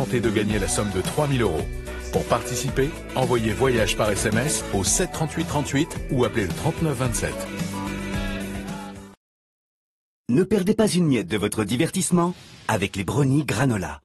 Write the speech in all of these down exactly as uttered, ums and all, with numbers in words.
tenter de gagner la somme de trois mille euros. Pour participer, envoyez voyage par S M S au sept trente-huit trente-huit ou appelez le trente-neuf vingt-sept. Ne perdez pas une miette de votre divertissement avec les brownies granola.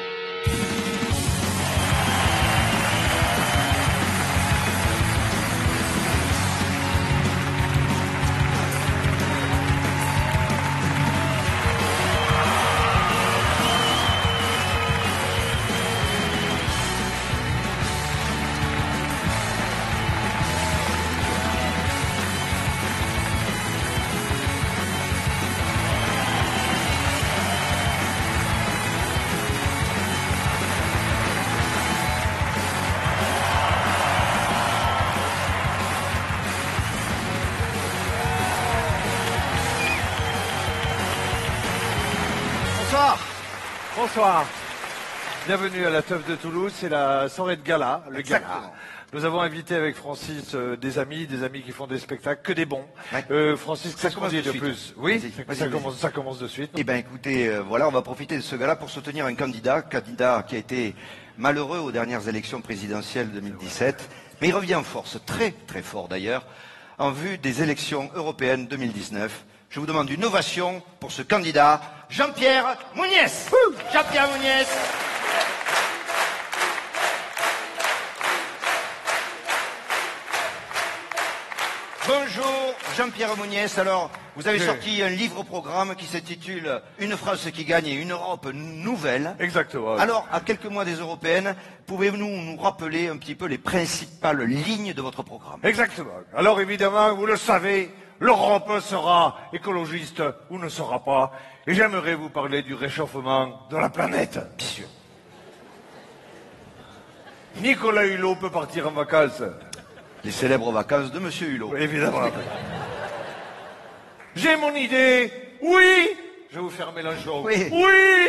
Bonsoir. Bonsoir. Bienvenue à la Teuf de Toulouse, c'est la soirée de gala, le Exactement. gala. Nous avons invité avec Francis euh, des amis, des amis qui font des spectacles, que des bons. Ouais. Euh, Francis, Ça qu'est-ce qu'on commence dit de de suite. plus? Oui, Vas-y, vas-y, ça, vas-y. commence, ça commence de suite. Eh bien écoutez, euh, voilà, on va profiter de ce gala pour soutenir un candidat, candidat qui a été malheureux aux dernières élections présidentielles deux mille dix-sept, mais il revient en force, très très fort d'ailleurs, en vue des élections européennes deux mille dix-neuf. Je vous demande une ovation pour ce candidat, Jean-Pierre Mouniès. Jean-Pierre Mouniès. Bonjour Jean-Pierre Mouniès. Alors, vous avez Oui. sorti un livre-programme qui s'intitule « Une France qui gagne et une Europe nouvelle ». Exactement. Alors, à quelques mois des européennes, pouvez-vous nous rappeler un petit peu les principales lignes de votre programme? Exactement. Alors évidemment, vous le savez, l'Europe sera écologiste ou ne sera pas. Et j'aimerais vous parler du réchauffement de la planète. Bien sûr. Nicolas Hulot peut partir en vacances. Les célèbres vacances de Monsieur Hulot. Oui, évidemment. J'ai mon idée. Oui. Je vais vous faire Mélenchon. Oui. Oui.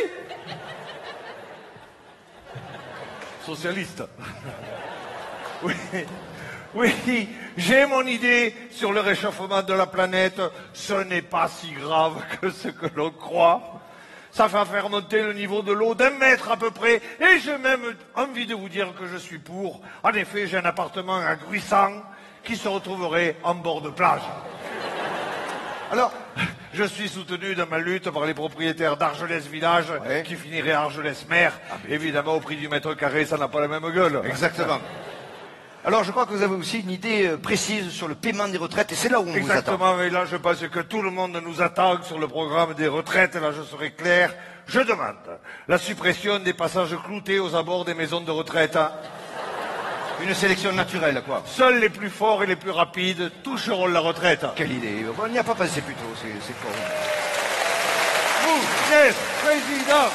Socialiste. Oui. Oui. J'ai mon idée sur le réchauffement de la planète. Ce n'est pas si grave que ce que l'on croit. Ça va faire monter le niveau de l'eau d'un mètre à peu près. Et j'ai même envie de vous dire que je suis pour. En effet, j'ai un appartement à Gruissant qui se retrouverait en bord de plage. Alors, je suis soutenu dans ma lutte par les propriétaires d'Argelès Village, Ouais. qui finirait à Argelès Mer. Évidemment, au prix du mètre carré, ça n'a pas la même gueule. Exactement. Alors, je crois que vous avez aussi une idée euh, précise sur le paiement des retraites, et c'est là où on vous attend. Exactement, mais là je pense que tout le monde nous attend sur le programme des retraites, là je serai clair. Je demande la suppression des passages cloutés aux abords des maisons de retraite. Hein. Une sélection naturelle, quoi. Seuls les plus forts et les plus rapides toucheront la retraite. Quelle idée. On n'y a pas pensé plus tôt, c'est c'est fort. Vous, yes, président.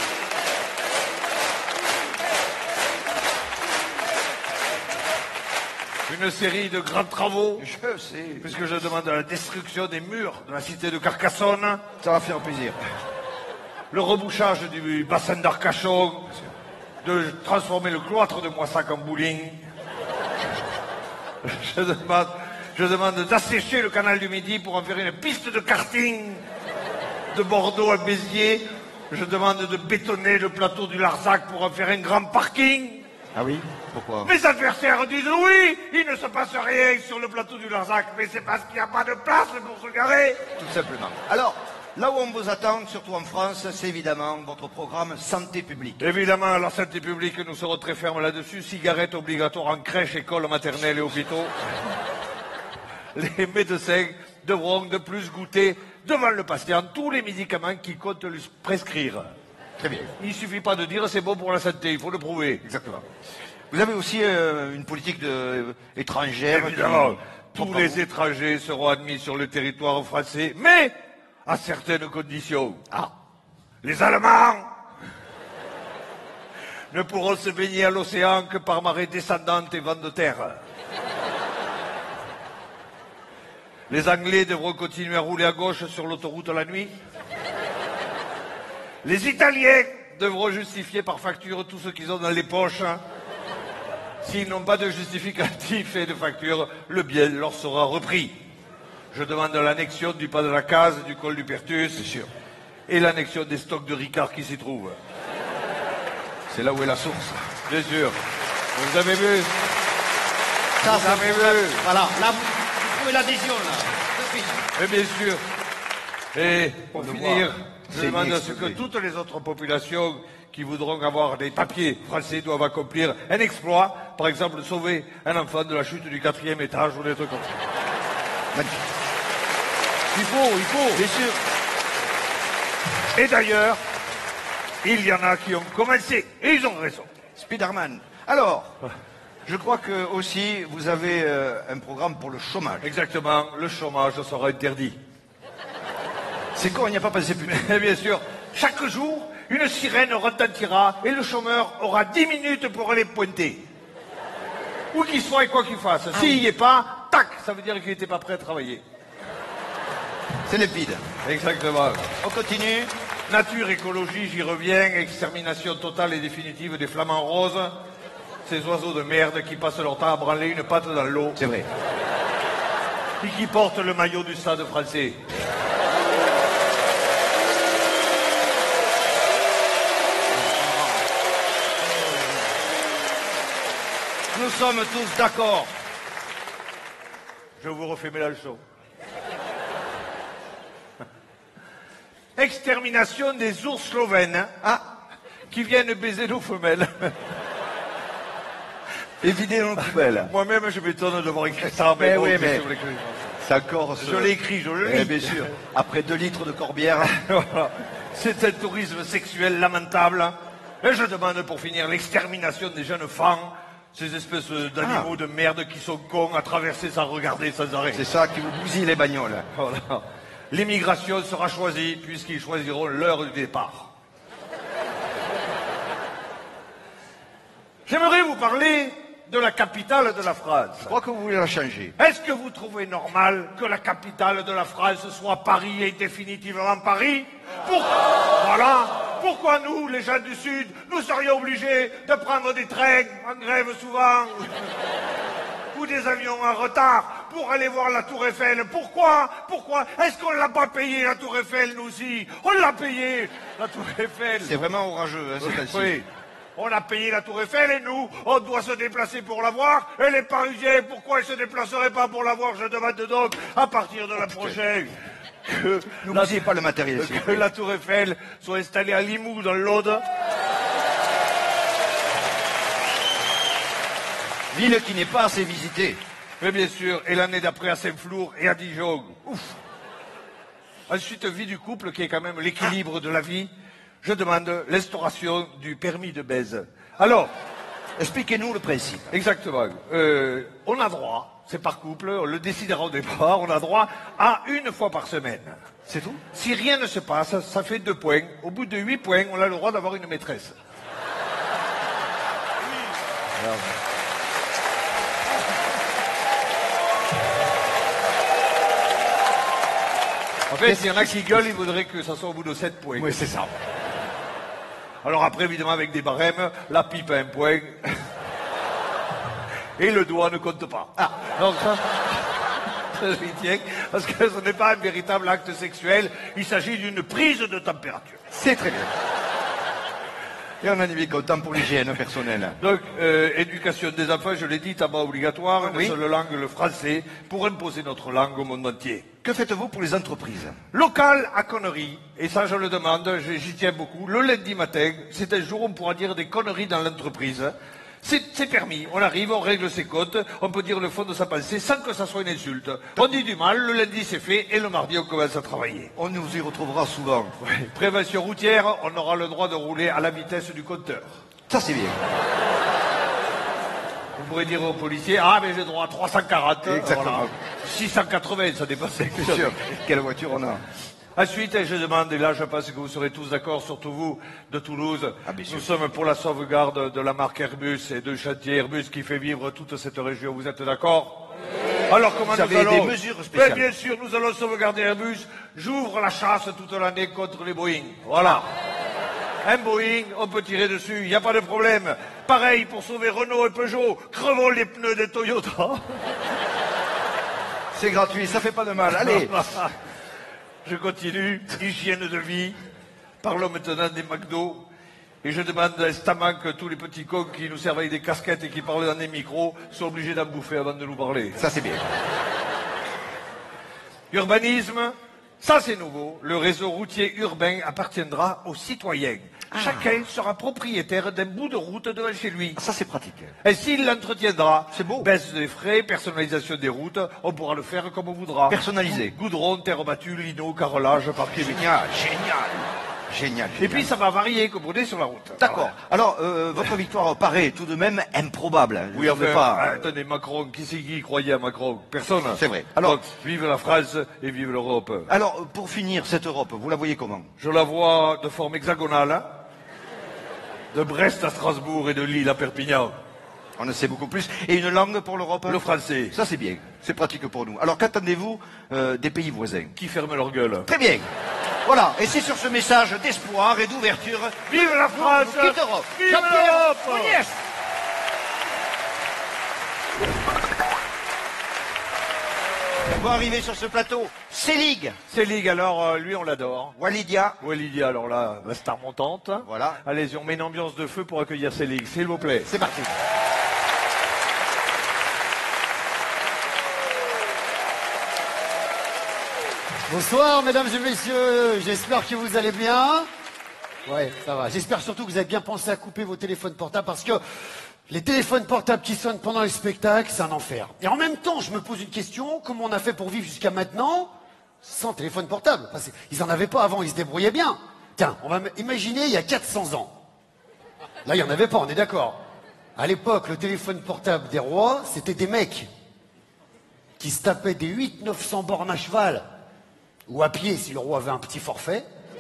Une série de grands travaux, Je sais. puisque je demande la destruction des murs de la cité de Carcassonne, Ça va faire plaisir. le rebouchage du bassin d'Arcachon, de transformer le cloître de Moissac en bowling. Je demande, je demande d'assécher le canal du Midi pour en faire une piste de karting de Bordeaux à Béziers. Je demande de bétonner le plateau du Larzac pour en faire un grand parking. Ah oui? Pourquoi? Mes adversaires disent oui, il ne se passe rien sur le plateau du Larzac, mais c'est parce qu'il n'y a pas de place pour se garer. Tout simplement. Alors, là où on vous attend, surtout en France, c'est évidemment votre programme santé publique. Évidemment, la santé publique, nous serons très fermes là-dessus. Cigarettes obligatoires en crèche, école, maternelle et hôpitaux. Les médecins devront de plus goûter devant le patient tous les médicaments qui comptent lui prescrire. Très bien. Il ne suffit pas de dire c'est bon pour la santé, il faut le prouver. Exactement. Vous avez aussi euh, une politique de, euh, étrangère. qui- Évidemment, tous Propre à les vous. étrangers seront admis sur le territoire français, mais à certaines conditions. Ah. Les Allemands ne pourront se baigner à l'océan que par marée descendante et vent de terre. Les Anglais devront continuer à rouler à gauche sur l'autoroute la nuit. Les Italiens devront justifier par facture tout ce qu'ils ont dans les poches. S'ils n'ont pas de justificatif et de facture, le bien leur sera repris. Je demande l'annexion du pas de la case, du col du Pertus, et l'annexion des stocks de Ricard qui s'y trouvent. C'est là où est la source. Bien sûr. Vous avez vu? Ça, Vous c'est avez pour la- vu? Voilà, là, vous, vous trouvez l'adhésion, là. De suite. Mais bien sûr. Et pour On le finir, voit. je C'est demande à ce que inexcusé. toutes les autres populations qui voudront avoir des papiers français doivent accomplir un exploit. Par exemple, sauver un enfant de la chute du quatrième étage ou des trucs comme ça. Magnifique. Il faut, il faut. Bien sûr. Et d'ailleurs, il y en a qui ont commencé. Et ils ont raison. Spiderman. Alors, je crois que aussi vous avez euh, un programme pour le chômage. Exactement, le chômage sera interdit. C'est con, on n'y a pas pensé plus tôt. Mais bien sûr, chaque jour, une sirène retentira et le chômeur aura dix minutes pour aller pointer. Où qu'il soit et quoi qu'il fasse. S'il n'y est pas, tac, ça veut dire qu'il n'était pas prêt à travailler. C'est limpide. Exactement. On continue. Nature, écologie, j'y reviens. Extermination totale et définitive des flamants roses. Ces oiseaux de merde qui passent leur temps à branler une patte dans l'eau. C'est vrai. Et qui portent le maillot du stade français. Nous sommes tous d'accord. Je vous refais Mélenchon. Extermination des ours slovènes, hein, qui viennent baiser nos femelles. Et vider nos poubelles. Moi-même, je m'étonne d'avoir écrit ça. Mais bon, oui, qu'est-ce mais- que vous voulez que je fasse? C'est encore ce- Je l'ai écrit, je le Eh, lis. bien sûr. Après deux litres de corbière. Voilà. C'est un tourisme sexuel lamentable. Et je demande pour finir l'extermination des jeunes femmes, ces espèces d'animaux Ah. de merde qui sont cons à traverser sans regarder sans arrêt. C'est ça qui vous bousille les bagnoles. Voilà. L'immigration sera choisie puisqu'ils choisiront l'heure du départ. J'aimerais vous parler de la capitale de la France. Je crois que vous voulez la changer. Est-ce que vous trouvez normal que la capitale de la France soit Paris et définitivement Paris? Pourquoi? Voilà. Pourquoi nous, les gens du Sud, nous serions obligés de prendre des trains en grève souvent ou des avions en retard pour aller voir la Tour Eiffel? Pourquoi? Pourquoi? Est-ce qu'on l'a pas payé la Tour Eiffel, nous aussi? On l'a payé, la Tour Eiffel. C'est vraiment orageux, hein, c'est ainsi. Oui. On a payé la Tour Eiffel et nous, on doit se déplacer pour la voir. Et les Parisiens, pourquoi ils se déplaceraient pas pour la voir? Je demande donc, à partir de la prochaine, que Ne la, bousillez pas le matériel, s'il vous que plaît. la Tour Eiffel soit installée à Limoux, dans l'Aude. Ville qui n'est pas assez visitée. Mais bien sûr, et l'année d'après à Saint-Flour et à Dijon. Ouf. Ensuite, vie du couple, qui est quand même l'équilibre de la vie. Je demande l'instauration du permis de baise. Alors, Expliquez-nous le principe. exactement. Euh, on a droit, c'est par couple, on le décidera au départ, on a droit à une fois par semaine. C'est tout? Si rien ne se passe, ça fait deux points. Au bout de huit points, on a le droit d'avoir une maîtresse. En fait, s'il y en a qui gueulent, ils voudraient que ça soit au bout de sept points. Oui, c'est ça. Alors après, évidemment, avec des barèmes, la pipe a un point. Et le doigt ne compte pas. Ah, donc ça, ça j'y tiens, parce que ce n'est pas un véritable acte sexuel, il s'agit d'une prise de température. C'est très bien. Et on en est bien content pour l'hygiène personnelle. Donc, euh, éducation des enfants, je l'ai dit, tabac obligatoire, Oui. une seule langue, le français, pour imposer notre langue au monde entier. Que faites-vous pour les entreprises? Local à conneries, et ça je le demande, je- j'y tiens beaucoup, le lundi matin, c'est un jour où on pourra dire des conneries dans l'entreprise. C'est c'est permis, on arrive, on règle ses comptes, on peut dire le fond de sa pensée sans que ça soit une insulte. On dit du mal, le lundi c'est fait, et le mardi on commence à travailler. On nous y retrouvera souvent. Prévention routière, on aura le droit de rouler à la vitesse du compteur. Ça, c'est bien. Vous pourrez dire aux policiers, ah mais j'ai droit à trois cent quarante. Exactement. Voilà. six cent quatre-vingts, ça dépassait. Bien sûr. Quelle voiture on a? Ensuite, je demande, et là je pense que vous serez tous d'accord, surtout vous de Toulouse, Ah, bien sûr. nous sommes pour la sauvegarde de la marque Airbus et de chantier Airbus qui fait vivre toute cette région. Vous êtes d'accord? Alors comment Vous nous avez allons... des mesures spéciales. Mais bien sûr, nous allons sauvegarder Airbus. J'ouvre la chasse toute l'année contre les Boeing. Voilà. Un Boeing, on peut tirer dessus, il n'y a pas de problème. Pareil pour sauver Renault et Peugeot, crevons les pneus des Toyota. C'est gratuit, ça fait pas de mal. Allez. Je continue. Hygiène de vie. Parlons maintenant des McDo. Et je demande instamment que tous les petits cons qui nous servent avec des casquettes et qui parlent dans des micros soient obligés d'en bouffer avant de nous parler. Ça, c'est bien. Urbanisme, ça c'est nouveau. Le réseau routier urbain appartiendra aux citoyens. Ah. Chacun sera propriétaire d'un bout de route devant chez lui. Ça, c'est pratique. Et s'il l'entretiendra, c'est beau. Baisse des frais, personnalisation des routes, on pourra le faire comme on voudra. Personnalisé. Goudron, terre battue, lino, carrelage, parquet. Génial, génial. Génial, Et puis ça va varier, comme on est sur la route. D'accord. Alors, euh, votre victoire paraît tout de même improbable. Oui, enfin, pas... attendez, Macron, qui c'est qui croyait à Macron? Personne. C'est vrai. Alors, donc, vive la France et vive l'Europe. Alors, pour finir, cette Europe, vous la voyez comment? Je la vois de forme hexagonale, hein, de Brest à Strasbourg et de Lille à Perpignan. On en sait beaucoup plus. Et une langue pour l'Europe? Le français. Ça, c'est bien. C'est pratique pour nous. Alors, qu'attendez-vous euh, des pays voisins? Qui ferment leur gueule. Très bien. Voilà, et c'est sur ce message d'espoir et d'ouverture. Vive la France! Quitte Europe! Vive l'Europe! Yes. On va arriver sur ce plateau. Selig. Selig, alors, euh, lui, on l'adore. Walidia. Walidia, alors là, la star montante. Voilà. Allez-y, on met une ambiance de feu pour accueillir Selig, s'il vous plaît. C'est parti. Bonsoir, mesdames et messieurs. J'espère que vous allez bien. Ouais, ça va. J'espère surtout que vous avez bien pensé à couper vos téléphones portables parce que les téléphones portables qui sonnent pendant le spectacle, c'est un enfer. Et en même temps, je me pose une question. Comment on a fait pour vivre jusqu'à maintenant sans téléphone portable? Parce qu'ils en avaient pas avant, ils se débrouillaient bien. Tiens, on va imaginer il y a quatre cents ans. Là, il n'y en avait pas, on est d'accord. À l'époque, le téléphone portable des rois, c'était des mecs qui se tapaient des huit neuf cents bornes à cheval. Ou à pied si le roi avait un petit forfait,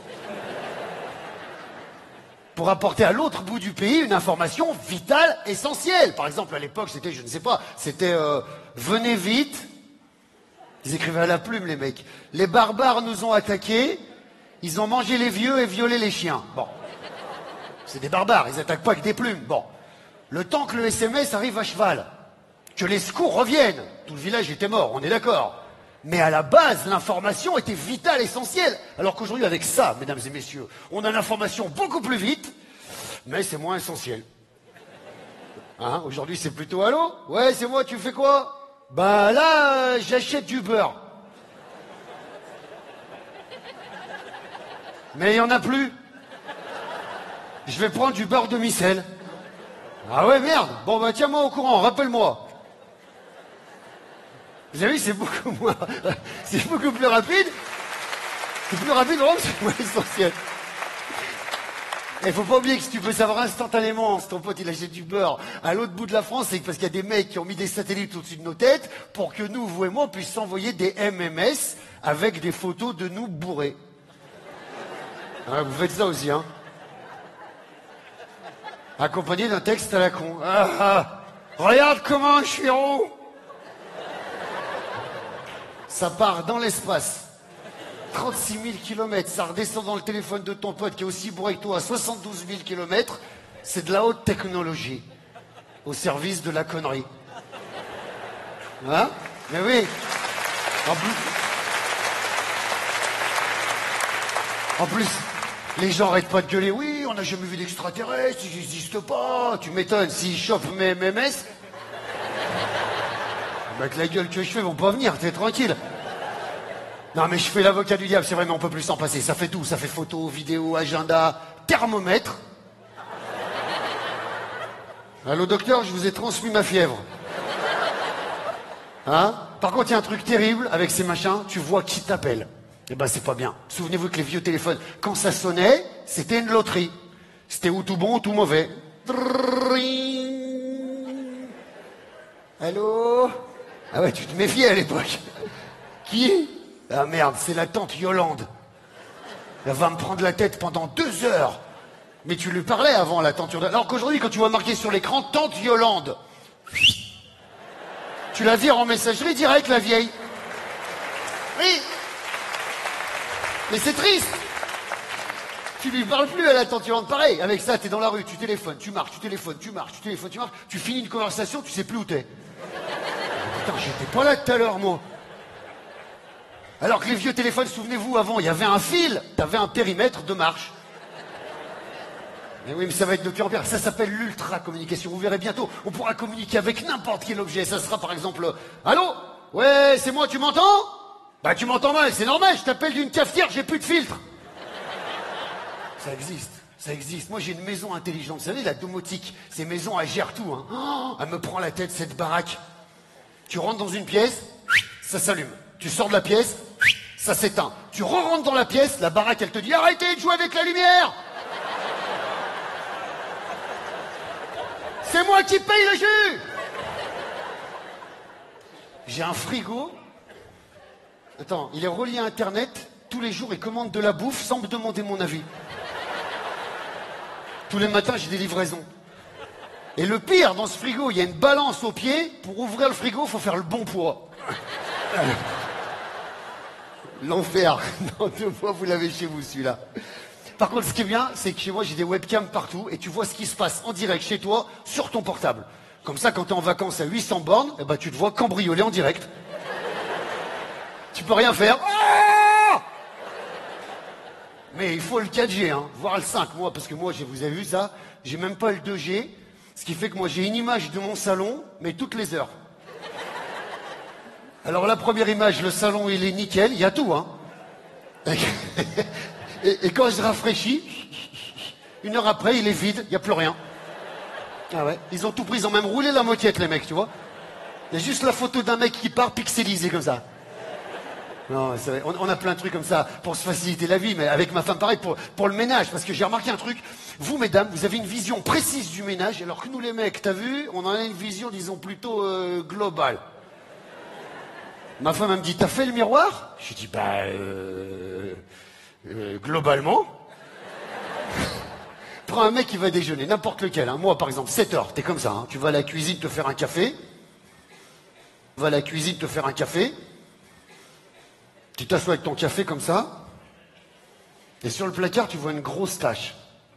pour apporter à l'autre bout du pays une information vitale, essentielle. Par exemple, à l'époque, c'était, je ne sais pas, c'était euh, « Venez vite ». Ils écrivaient à la plume, les mecs. « Les barbares nous ont attaqués, ils ont mangé les vieux et violé les chiens ». Bon, c'est des barbares, ils attaquent pas avec des plumes. Bon, le temps que le S M S arrive à cheval, que les secours reviennent, tout le village était mort, on est d'accord. Mais à la base, l'information était vitale, essentielle. Alors qu'aujourd'hui, avec ça, mesdames et messieurs, on a l'information beaucoup plus vite, mais c'est moins essentiel. Hein, aujourd'hui, c'est plutôt « Allô? Ouais, c'est moi, tu fais quoi? Bah là, euh, j'achète du beurre. » Mais il n'y en a plus. Je vais prendre du beurre de micelle. Ah ouais, merde. Bon, bah tiens-moi au courant, rappelle-moi. Vous avez vu, c'est beaucoup moins, c'est beaucoup plus rapide. C'est plus rapide, vraiment, c'est moins essentiel. Il faut pas oublier que si tu peux savoir instantanément si ton pote il achète du beurre à l'autre bout de la France, c'est parce qu'il y a des mecs qui ont mis des satellites au-dessus de nos têtes pour que nous, vous et moi, on puisse s'envoyer des M M S avec des photos de nous bourrés. Hein, vous faites ça aussi, hein. Accompagné d'un texte à la con. Ah, ah, regarde comment je suis rond. Ça part dans l'espace. trente-six mille kilomètres. Ça redescend dans le téléphone de ton pote qui est aussi bourré que toi à soixante-douze mille kilomètres. C'est de la haute technologie. Au service de la connerie. Hein? Mais oui. En plus... En plus, les gens arrêtent pas de gueuler. Oui, on n'a jamais vu d'extraterrestres, ils n'existent pas. Tu m'étonnes, s'ils chopent mes M M S... Avec la gueule que je fais, ils vont pas venir, t'es tranquille. Non mais je fais l'avocat du diable, c'est vrai, mais on peut plus s'en passer. Ça fait tout, ça fait photo, vidéo, agenda, thermomètre. Allô docteur, je vous ai transmis ma fièvre. Hein? Par contre, il y a un truc terrible avec ces machins, tu vois qui t'appelle. Eh ben c'est pas bien. Souvenez-vous que les vieux téléphones, quand ça sonnait, c'était une loterie. C'était ou tout bon ou tout mauvais. Allô? Ah ouais, tu te méfiais à l'époque. Qui? Ah merde, c'est la tante Yolande. Elle va me prendre la tête pendant deux heures. Mais tu lui parlais avant, la tante Yolande. Alors qu'aujourd'hui, quand tu vois marqué sur l'écran, tante Yolande, tu la vires en messagerie direct, la vieille. Oui. Mais c'est triste. Tu lui parles plus à la tante Yolande. Pareil, avec ça, t'es dans la rue, tu téléphones, tu marches, tu téléphones, tu marches, tu téléphones, tu marches. Tu finis une conversation, tu sais plus où t'es. Putain, j'étais pas là tout à l'heure, moi. Alors que les vieux téléphones, souvenez-vous, avant, il y avait un fil, t'avais un périmètre de marche. Mais oui, mais ça va être de pire en pire. Ça s'appelle l'ultra-communication. Vous verrez bientôt, on pourra communiquer avec n'importe quel objet. Ça sera par exemple... Allô? Ouais, c'est moi, tu m'entends? Bah tu m'entends mal, c'est normal, je t'appelle d'une cafetière, j'ai plus de filtre. Ça existe, ça existe. Moi j'ai une maison intelligente, vous savez, la domotique. Ces maisons, elles gèrent tout. Hein. Oh, elle me prend la tête, cette baraque. Tu rentres dans une pièce, ça s'allume. Tu sors de la pièce, ça s'éteint. Tu re-rentres dans la pièce, la baraque, elle te dit « Arrêtez de jouer avec la lumière !» C'est moi qui paye le jus. J'ai un frigo. Attends, il est relié à Internet. Tous les jours, il commande de la bouffe sans me demander mon avis. Tous les matins, j'ai des livraisons. Et le pire, dans ce frigo, il y a une balance au pied. Pour ouvrir le frigo, il faut faire le bon poids. L'enfer. Dans deux fois, vous l'avez chez vous, celui-là. Par contre, ce qui est bien, c'est que chez moi, j'ai des webcams partout et tu vois ce qui se passe en direct chez toi sur ton portable. Comme ça, quand tu es en vacances à huit cents bornes, eh ben, tu te vois cambrioler en direct. Tu peux rien faire. Ah, mais il faut le quatre G, hein, voire le cinq, moi, parce que moi, vous avez vu ça, j'ai même pas le deux G, ce qui fait que moi, j'ai une image de mon salon, mais toutes les heures. Alors, la première image, le salon, il est nickel, il y a tout, hein. Et, et quand je rafraîchis, une heure après, il est vide, il n'y a plus rien. Ah ouais, ils ont tout pris, ils ont même roulé la moquette, les mecs, tu vois. Il y a juste la photo d'un mec qui part pixelisé comme ça. Non, c'est vrai, on, on a plein de trucs comme ça pour se faciliter la vie, mais avec ma femme, pareil, pour, pour le ménage, parce que j'ai remarqué un truc. Vous, mesdames, vous avez une vision précise du ménage, alors que nous, les mecs, t'as vu, on en a une vision, disons, plutôt euh, globale. Ma femme, elle me dit, t'as fait le miroir? Je dis, bah, euh... Euh, globalement, prends un mec qui va déjeuner, n'importe lequel. Hein. Moi, par exemple, sept heures, t'es comme ça. Hein. Tu vas à la cuisine te faire un café. Tu vas à la cuisine te faire un café. Tu t'assois avec ton café comme ça. Et sur le placard, tu vois une grosse tache.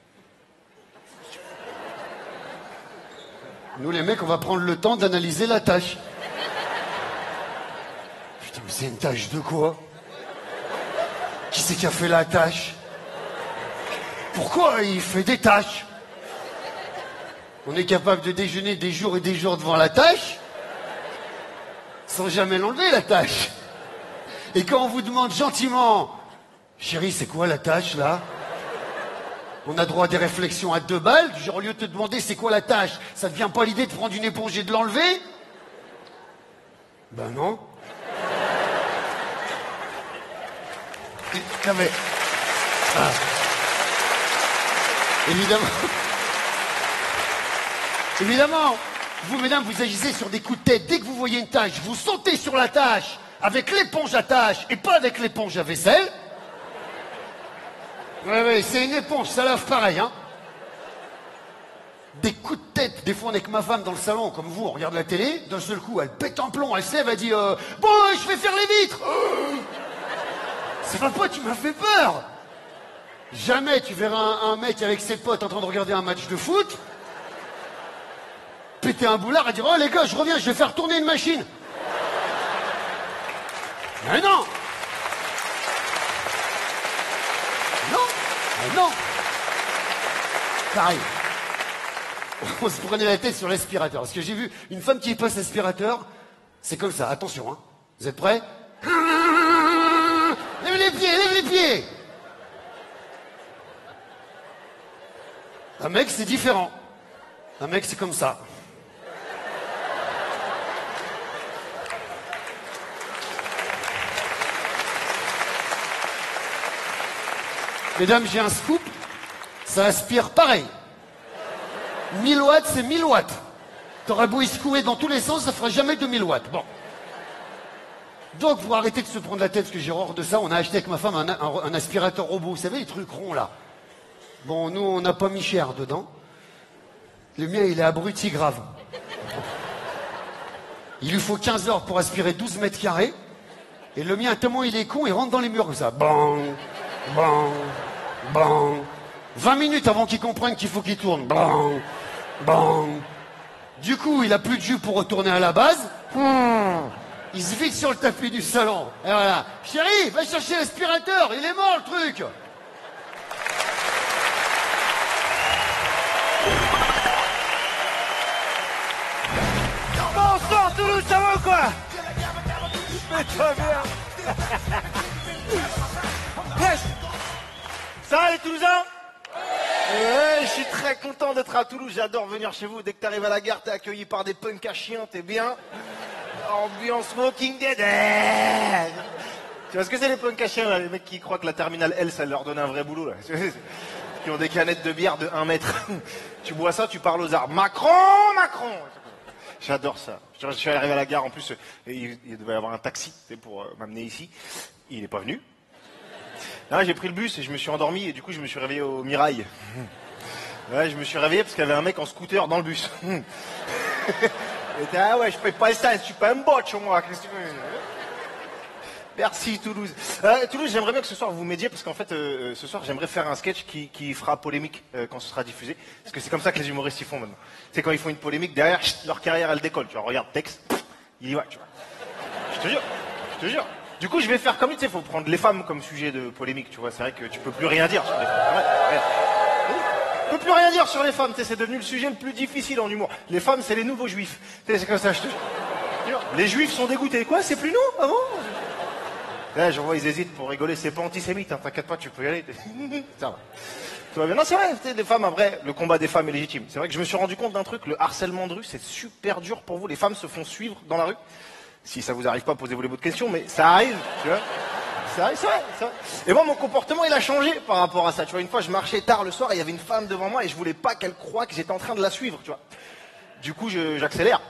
Nous, les mecs, on va prendre le temps d'analyser la tache. Putain, mais c'est une tache de quoi? Qui c'est qui a fait la tâche? Pourquoi il fait des tâches? On est capable de déjeuner des jours et des jours devant la tâche sans jamais l'enlever, la tâche. Et quand on vous demande gentiment, chérie, c'est quoi la tâche là? On a droit à des réflexions à deux balles, genre au lieu de te demander c'est quoi la tâche, ça te vient pas l'idée de prendre une éponge et de l'enlever? Ben non. Non mais... Ah. Évidemment... Évidemment, vous, mesdames, vous agissez sur des coups de tête. Dès que vous voyez une tâche, vous sautez sur la tâche avec l'éponge à tâche et pas avec l'éponge à vaisselle. Oui, oui, c'est une éponge, ça lave pareil, hein. Des coups de tête. Des fois, on est avec ma femme dans le salon, comme vous, on regarde la télé. D'un seul coup, elle pète un plomb, elle se lève, elle dit euh, « Bon, je vais faire les vitres oh !» Ça va pas, tu m'as fait peur. Jamais tu verras un, un mec avec ses potes en train de regarder un match de foot péter un boulard et dire « Oh les gars, je reviens, je vais faire tourner une machine !» Mais non. Non, mais non. Pareil. On se prenait la tête sur l'aspirateur. Parce que j'ai vu une femme qui passe l'aspirateur, c'est comme ça, attention, hein. Vous êtes prêts? Lève les pieds, lève les pieds. Un mec, c'est différent. Un mec, c'est comme ça. Mesdames, j'ai un scoop. Ça aspire pareil. mille watts, c'est mille watts. T'auras beau y secouer dans tous les sens, ça fera jamais deux mille watts. Bon. Donc, pour arrêter de se prendre la tête, parce que j'ai horreur de ça, on a acheté avec ma femme un, un, un aspirateur robot. Vous savez, les trucs ronds, là. Bon, nous, on n'a pas mis cher dedans. Le mien, il est abruti grave. Il lui faut quinze heures pour aspirer douze mètres carrés. Et le mien, tellement il est con, il rentre dans les murs comme ça. Bang, bang, bang. vingt minutes avant qu'il comprenne qu'il faut qu'il tourne. Bang, bang. Du coup, il a plus de jus pour retourner à la base. Mmh. Il se vide sur le tapis du salon. Et voilà. Chérie, va chercher l'aspirateur. Il est mort, le truc. Mets-toi bien. Yes. Ça va les Toulousains? Ouais, je suis très content d'être à Toulouse, j'adore venir chez vous. Dès que t'arrives à la gare, t'es accueilli par des punks à chiens, t'es bien. Ambiance Walking Dead. Tu vois ce que c'est les punks à chiens là, les mecs qui croient que la terminale L, ça leur donne un vrai boulot là. Qui ont des canettes de bière de un mètre. Tu bois ça, tu parles aux arbres. Macron, Macron. J'adore ça. Je suis arrivé à la gare en plus, il, il devait y avoir un taxi pour euh, m'amener ici. Il n'est pas venu. Là, j'ai pris le bus et je me suis endormi et du coup je me suis réveillé au Mirail. Ouais, je me suis réveillé parce qu'il y avait un mec en scooter dans le bus. Et t'es, ah ouais, je paye pas ça, je suis pas un botch moi. Qu'est-ce que tu veux? Merci Toulouse. Euh, Toulouse, j'aimerais bien que ce soir vous m'aidiez parce qu'en fait, euh, ce soir, j'aimerais faire un sketch qui, qui fera polémique euh, quand ce sera diffusé. Parce que c'est comme ça que les humoristes y font maintenant. C'est quand ils font une polémique, derrière, chut, leur carrière, elle décolle. Tu vois, regarde, texte, il y va, tu vois. Je te jure, je te jure. Du coup, je vais faire comme, tu sais, il faut prendre les femmes comme sujet de polémique, tu vois. C'est vrai que tu peux plus rien dire sur les femmes. Ouais, ouais. Tu peux plus rien dire sur les femmes, tu sais, c'est devenu le sujet le plus difficile en humour. Les femmes, c'est les nouveaux juifs. Tu sais, c'est comme ça, je te jure. Les juifs sont dégoûtés. Quoi, c'est plus nous? Ah bon? Là, je vois, ils hésitent pour rigoler. C'est pas antisémite, hein, t'inquiète pas, tu peux y aller. Ça va. Tout va bien. Non, c'est vrai, les femmes, en vrai, le combat des femmes est légitime. C'est vrai que je me suis rendu compte d'un truc, le harcèlement de rue, c'est super dur pour vous. Les femmes se font suivre dans la rue. Si ça vous arrive pas, posez-vous les bonnes questions, mais ça arrive, tu vois. Ça arrive, c'est vrai, c'est vrai. Et moi, mon comportement, il a changé par rapport à ça. Tu vois, une fois, je marchais tard le soir et il y avait une femme devant moi et je voulais pas qu'elle croie que j'étais en train de la suivre, tu vois. Du coup, je, j'accélère.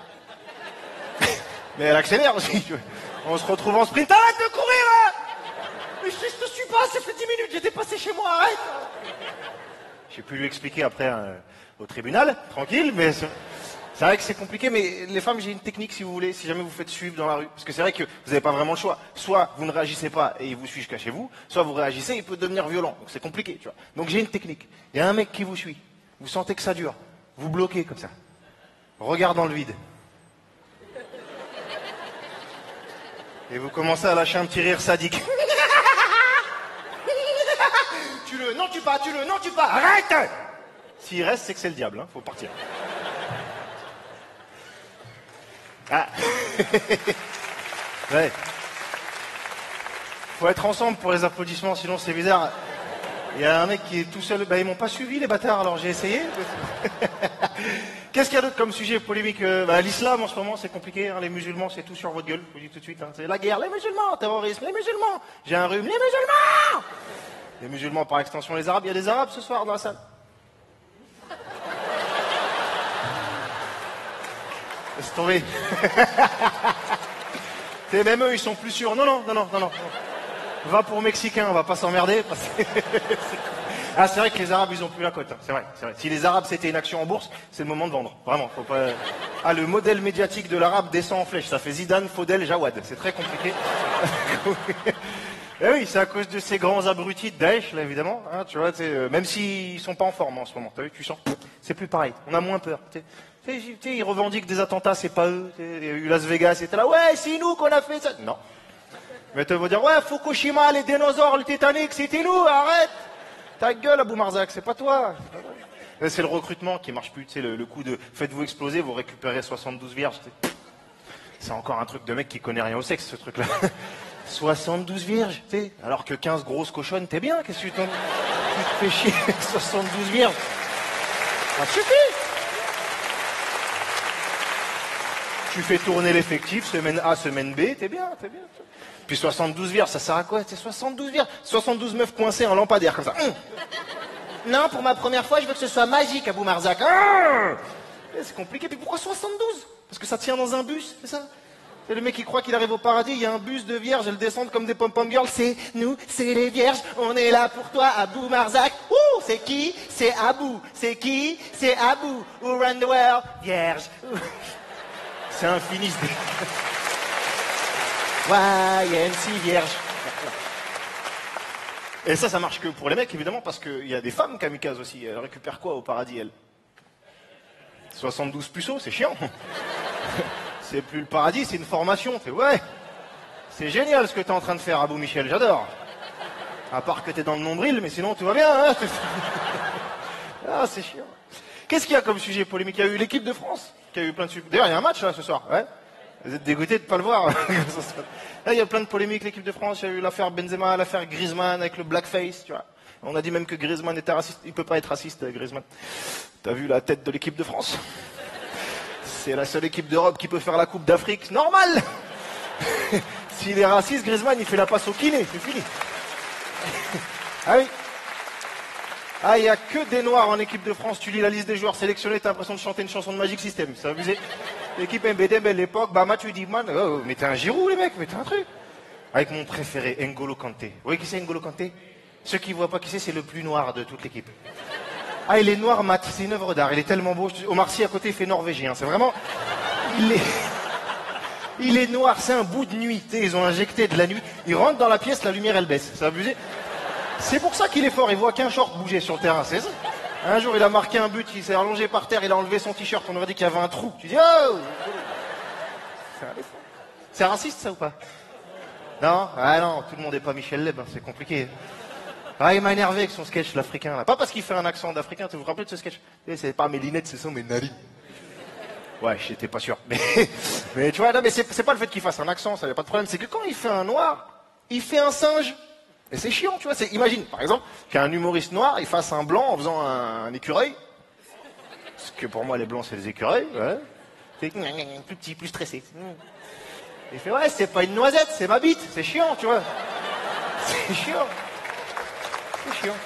Mais elle accélère aussi, tu vois. On se retrouve en sprint. Arrête de courir, hein! Mais je te suis pas, ça fait dix minutes, j'étais passé chez moi, arrête! J'ai pu lui expliquer après euh, au tribunal, tranquille, mais c'est c'est vrai que c'est compliqué, mais les femmes, j'ai une technique si vous voulez, si jamais vous faites suivre dans la rue. Parce que c'est vrai que vous n'avez pas vraiment le choix. Soit vous ne réagissez pas et il vous suit jusqu'à chez vous, soit vous réagissez et il peut devenir violent. Donc c'est compliqué, tu vois. Donc j'ai une technique. Il y a un mec qui vous suit. Vous sentez que ça dure. Vous bloquez comme ça. Regarde dans le vide. Et vous commencez à lâcher un petit rire sadique. Tu le, non tu pas, tu le, non tu pas, arrête! S'il reste, c'est que c'est le diable, hein, faut partir. Ah. Ouais. Faut être ensemble pour les applaudissements, sinon c'est bizarre. Il y a un mec qui est tout seul. Bah, ils m'ont pas suivi, les bâtards, alors j'ai essayé. Qu'est-ce qu'il y a d'autre comme sujet polémique? Bah, l'islam, en ce moment, c'est compliqué. Hein. Les musulmans, c'est tout sur votre gueule. Je vous dis tout de suite. Hein. C'est la guerre, les musulmans, terrorisme, les musulmans. J'ai un rhume, les musulmans. Les musulmans, par extension, les arabes. Il y a des arabes ce soir dans la salle. Laisse tomber. Et même eux, ils sont plus sûrs. Non, non, non, non, non, non. Va pour Mexicain, on va pas s'emmerder. Parce que... ah, c'est vrai que les Arabes, ils ont plus la cote. Hein. C'est vrai, c'est vrai. Si les Arabes, c'était une action en bourse, c'est le moment de vendre. Vraiment, faut pas... Ah, le modèle médiatique de l'Arabe descend en flèche. Ça fait Zidane, Faudel, Jawad. C'est très compliqué. Eh oui, c'est à cause de ces grands abrutis de Daesh, là, évidemment. Hein, tu vois, euh, même s'ils sont pas en forme en ce moment. T'as vu, tu sens. C'est plus pareil. On a moins peur. Tu sais, ils revendiquent des attentats, c'est pas eux. Il y a eu Las Vegas, c'était là. Ouais, c'est nous qu'on a fait ça. Non. Mais tu vas dire, ouais, Fukushima, les dinosaures, le Titanic, c'était nous, arrête! Ta gueule, Abou Marzac, c'est pas toi. C'est le recrutement qui marche plus, tu sais, le, le coup de faites-vous exploser, vous récupérez soixante-douze vierges. C'est encore un truc de mec qui connaît rien au sexe, ce truc-là. soixante-douze vierges, tu sais, alors que quinze grosses cochonnes, t'es bien, qu'est-ce que tu t'en... Tu te fais chier, soixante-douze vierges. Ça suffit! Tu fais tourner l'effectif, semaine A, semaine B, t'es bien, t'es bien. Puis soixante-douze vierges, ça sert à quoi? C'est soixante-douze vierges, soixante-douze meufs coincées en lampadaire, comme ça. Hum. Non, pour ma première fois, je veux que ce soit magique, Abou Marzac. Hum. C'est compliqué, puis pourquoi soixante-douze? Parce que ça tient dans un bus, c'est ça? C'est le mec qui croit qu'il arrive au paradis, il y a un bus de vierges, elles descendent comme des pom-pom girls. C'est nous, c'est les vierges, on est là pour toi, Abou Marzac. Ouh, c'est qui? C'est Abou. C'est qui? C'est Abou. Who run the world? Vierge. C'est un finis. Y M C vierge. Et ça, ça marche que pour les mecs, évidemment, parce qu'il y a des femmes kamikazes aussi. Elles récupèrent quoi au paradis, elles? soixante-douze puceaux, c'est chiant. C'est plus le paradis, c'est une formation. C'est ouais. C'est génial ce que t'es en train de faire, Abou Michel, j'adore. À part que t'es dans le nombril, mais sinon tout va bien. Hein. Ah, c'est chiant. Qu'est-ce qu'il y a comme sujet polémique? Il y a eu l'équipe de France qui a eu plein de sujets. D'ailleurs, il y a un match là ce soir. Ouais. Vous êtes dégoûté de ne pas le voir. Là, il y a plein de polémiques, l'équipe de France. Il y a eu l'affaire Benzema, l'affaire Griezmann avec le blackface, tu vois. On a dit même que Griezmann était raciste. Il peut pas être raciste, Griezmann. T'as vu la tête de l'équipe de France? C'est la seule équipe d'Europe qui peut faire la Coupe d'Afrique. Normal. S'il est raciste, Griezmann, il fait la passe au kiné. C'est fini. Ah oui. Ah, il n'y a que des noirs en équipe de France. Tu lis la liste des joueurs sélectionnés, t'as l'impression de chanter une chanson de Magic System. C'est abusé. L'équipe M B D, belle époque. Bah, Mathieu Digman. Oh, mettez un Giroud, les mecs, mettez un truc. Avec mon préféré, N'Golo Kanté. Vous voyez qui c'est, N'Golo Kanté? Ceux qui ne voient pas qui c'est, c'est le plus noir de toute l'équipe. Ah, il est noir mat, c'est une œuvre d'art. Il est tellement beau. Omar Sy à côté, il fait norvégien. C'est vraiment... Il est... Il est noir, c'est un bout de nuit. Tu sais, ils ont injecté de la nuit. Il rentre dans la pièce, la lumière, elle baisse. C'est abusé. C'est pour ça qu'il est fort. Il voit qu'un short bouger sur le terrain, c'est ça. Un jour, il a marqué un but, il s'est allongé par terre, il a enlevé son t-shirt. On aurait dit qu'il y avait un trou. Tu dis, oh! C'est raciste, ça, ou pas? Non? Ah non, tout le monde n'est pas Michel Leb, hein, c'est compliqué. Ah, il m'a énervé avec son sketch, l'Africain, là. Pas parce qu'il fait un accent d'Africain, tu vous rappelez de ce sketch? C'est pas mes lunettes, ce sont mes narines. Ouais, j'étais pas sûr. Mais, mais tu vois, non, mais c'est pas le fait qu'il fasse un accent, ça n'y a pas de problème. C'est que quand il fait un noir, il fait un singe. Et c'est chiant, tu vois. Imagine, par exemple, qu'un humoriste noir, il fasse un blanc en faisant un, un écureuil. Parce que pour moi, les blancs, c'est les écureuils. Ouais. C'est plus petit, plus stressé. Il fait, ouais, c'est pas une noisette, c'est ma bite. C'est chiant, tu vois. C'est chiant. C'est chiant.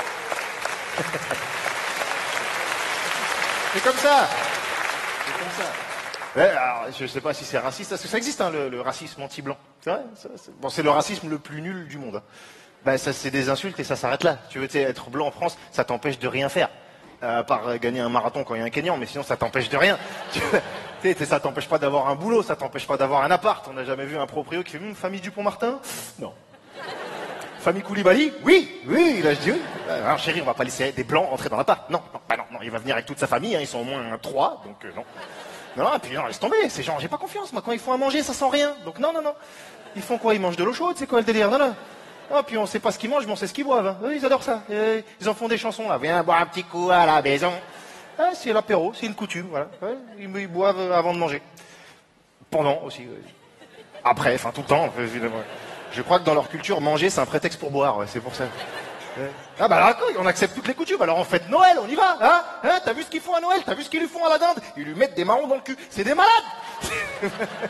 C'est comme ça. C'est comme ça. Ouais, alors, je sais pas si c'est raciste, parce que ça existe, hein, le, le racisme anti-blanc. C'est vrai, ça, bon, c'est le racisme le plus nul du monde. Hein. Ben, ça, c'est des insultes et ça s'arrête là. Tu veux être blanc en France, ça t'empêche de rien faire. Euh, à part gagner un marathon quand il y a un Kenyan, mais sinon ça t'empêche de rien. Tu sais, ça t'empêche pas d'avoir un boulot, ça t'empêche pas d'avoir un appart. On n'a jamais vu un proprio qui fait hum, famille Dupont-Martin? Non. Famille Koulibaly? Oui, oui, là je dis oui. Alors chérie, on va pas laisser des blancs entrer dans l'appart. Non, non, bah non, non, il va venir avec toute sa famille, hein, ils sont au moins trois, donc euh, non. Non, et puis non, laisse tomber, ces gens, j'ai pas confiance, moi, quand ils font à manger, ça sent rien. Donc non, non, non. Ils font quoi? Ils mangent de l'eau chaude, c'est quoi le délire? Non, non. Oh, puis on sait pas ce qu'ils mangent, mais on sait ce qu'ils boivent. Hein. Eux, ils adorent ça. Et ils en font des chansons, là. Viens boire un petit coup à la maison. Ah, c'est l'apéro, c'est une coutume, voilà. Ouais, ils, ils boivent avant de manger. Pendant aussi. Ouais. Après, enfin tout le temps, évidemment. Je crois que dans leur culture, manger, c'est un prétexte pour boire, ouais, c'est pour ça. Ouais. Ah bah là, on accepte toutes les coutumes, alors on fête Noël, on y va, hein, hein. T'as vu ce qu'ils font à Noël? T'as vu ce qu'ils lui font à la dinde? Ils lui mettent des marrons dans le cul, c'est des malades.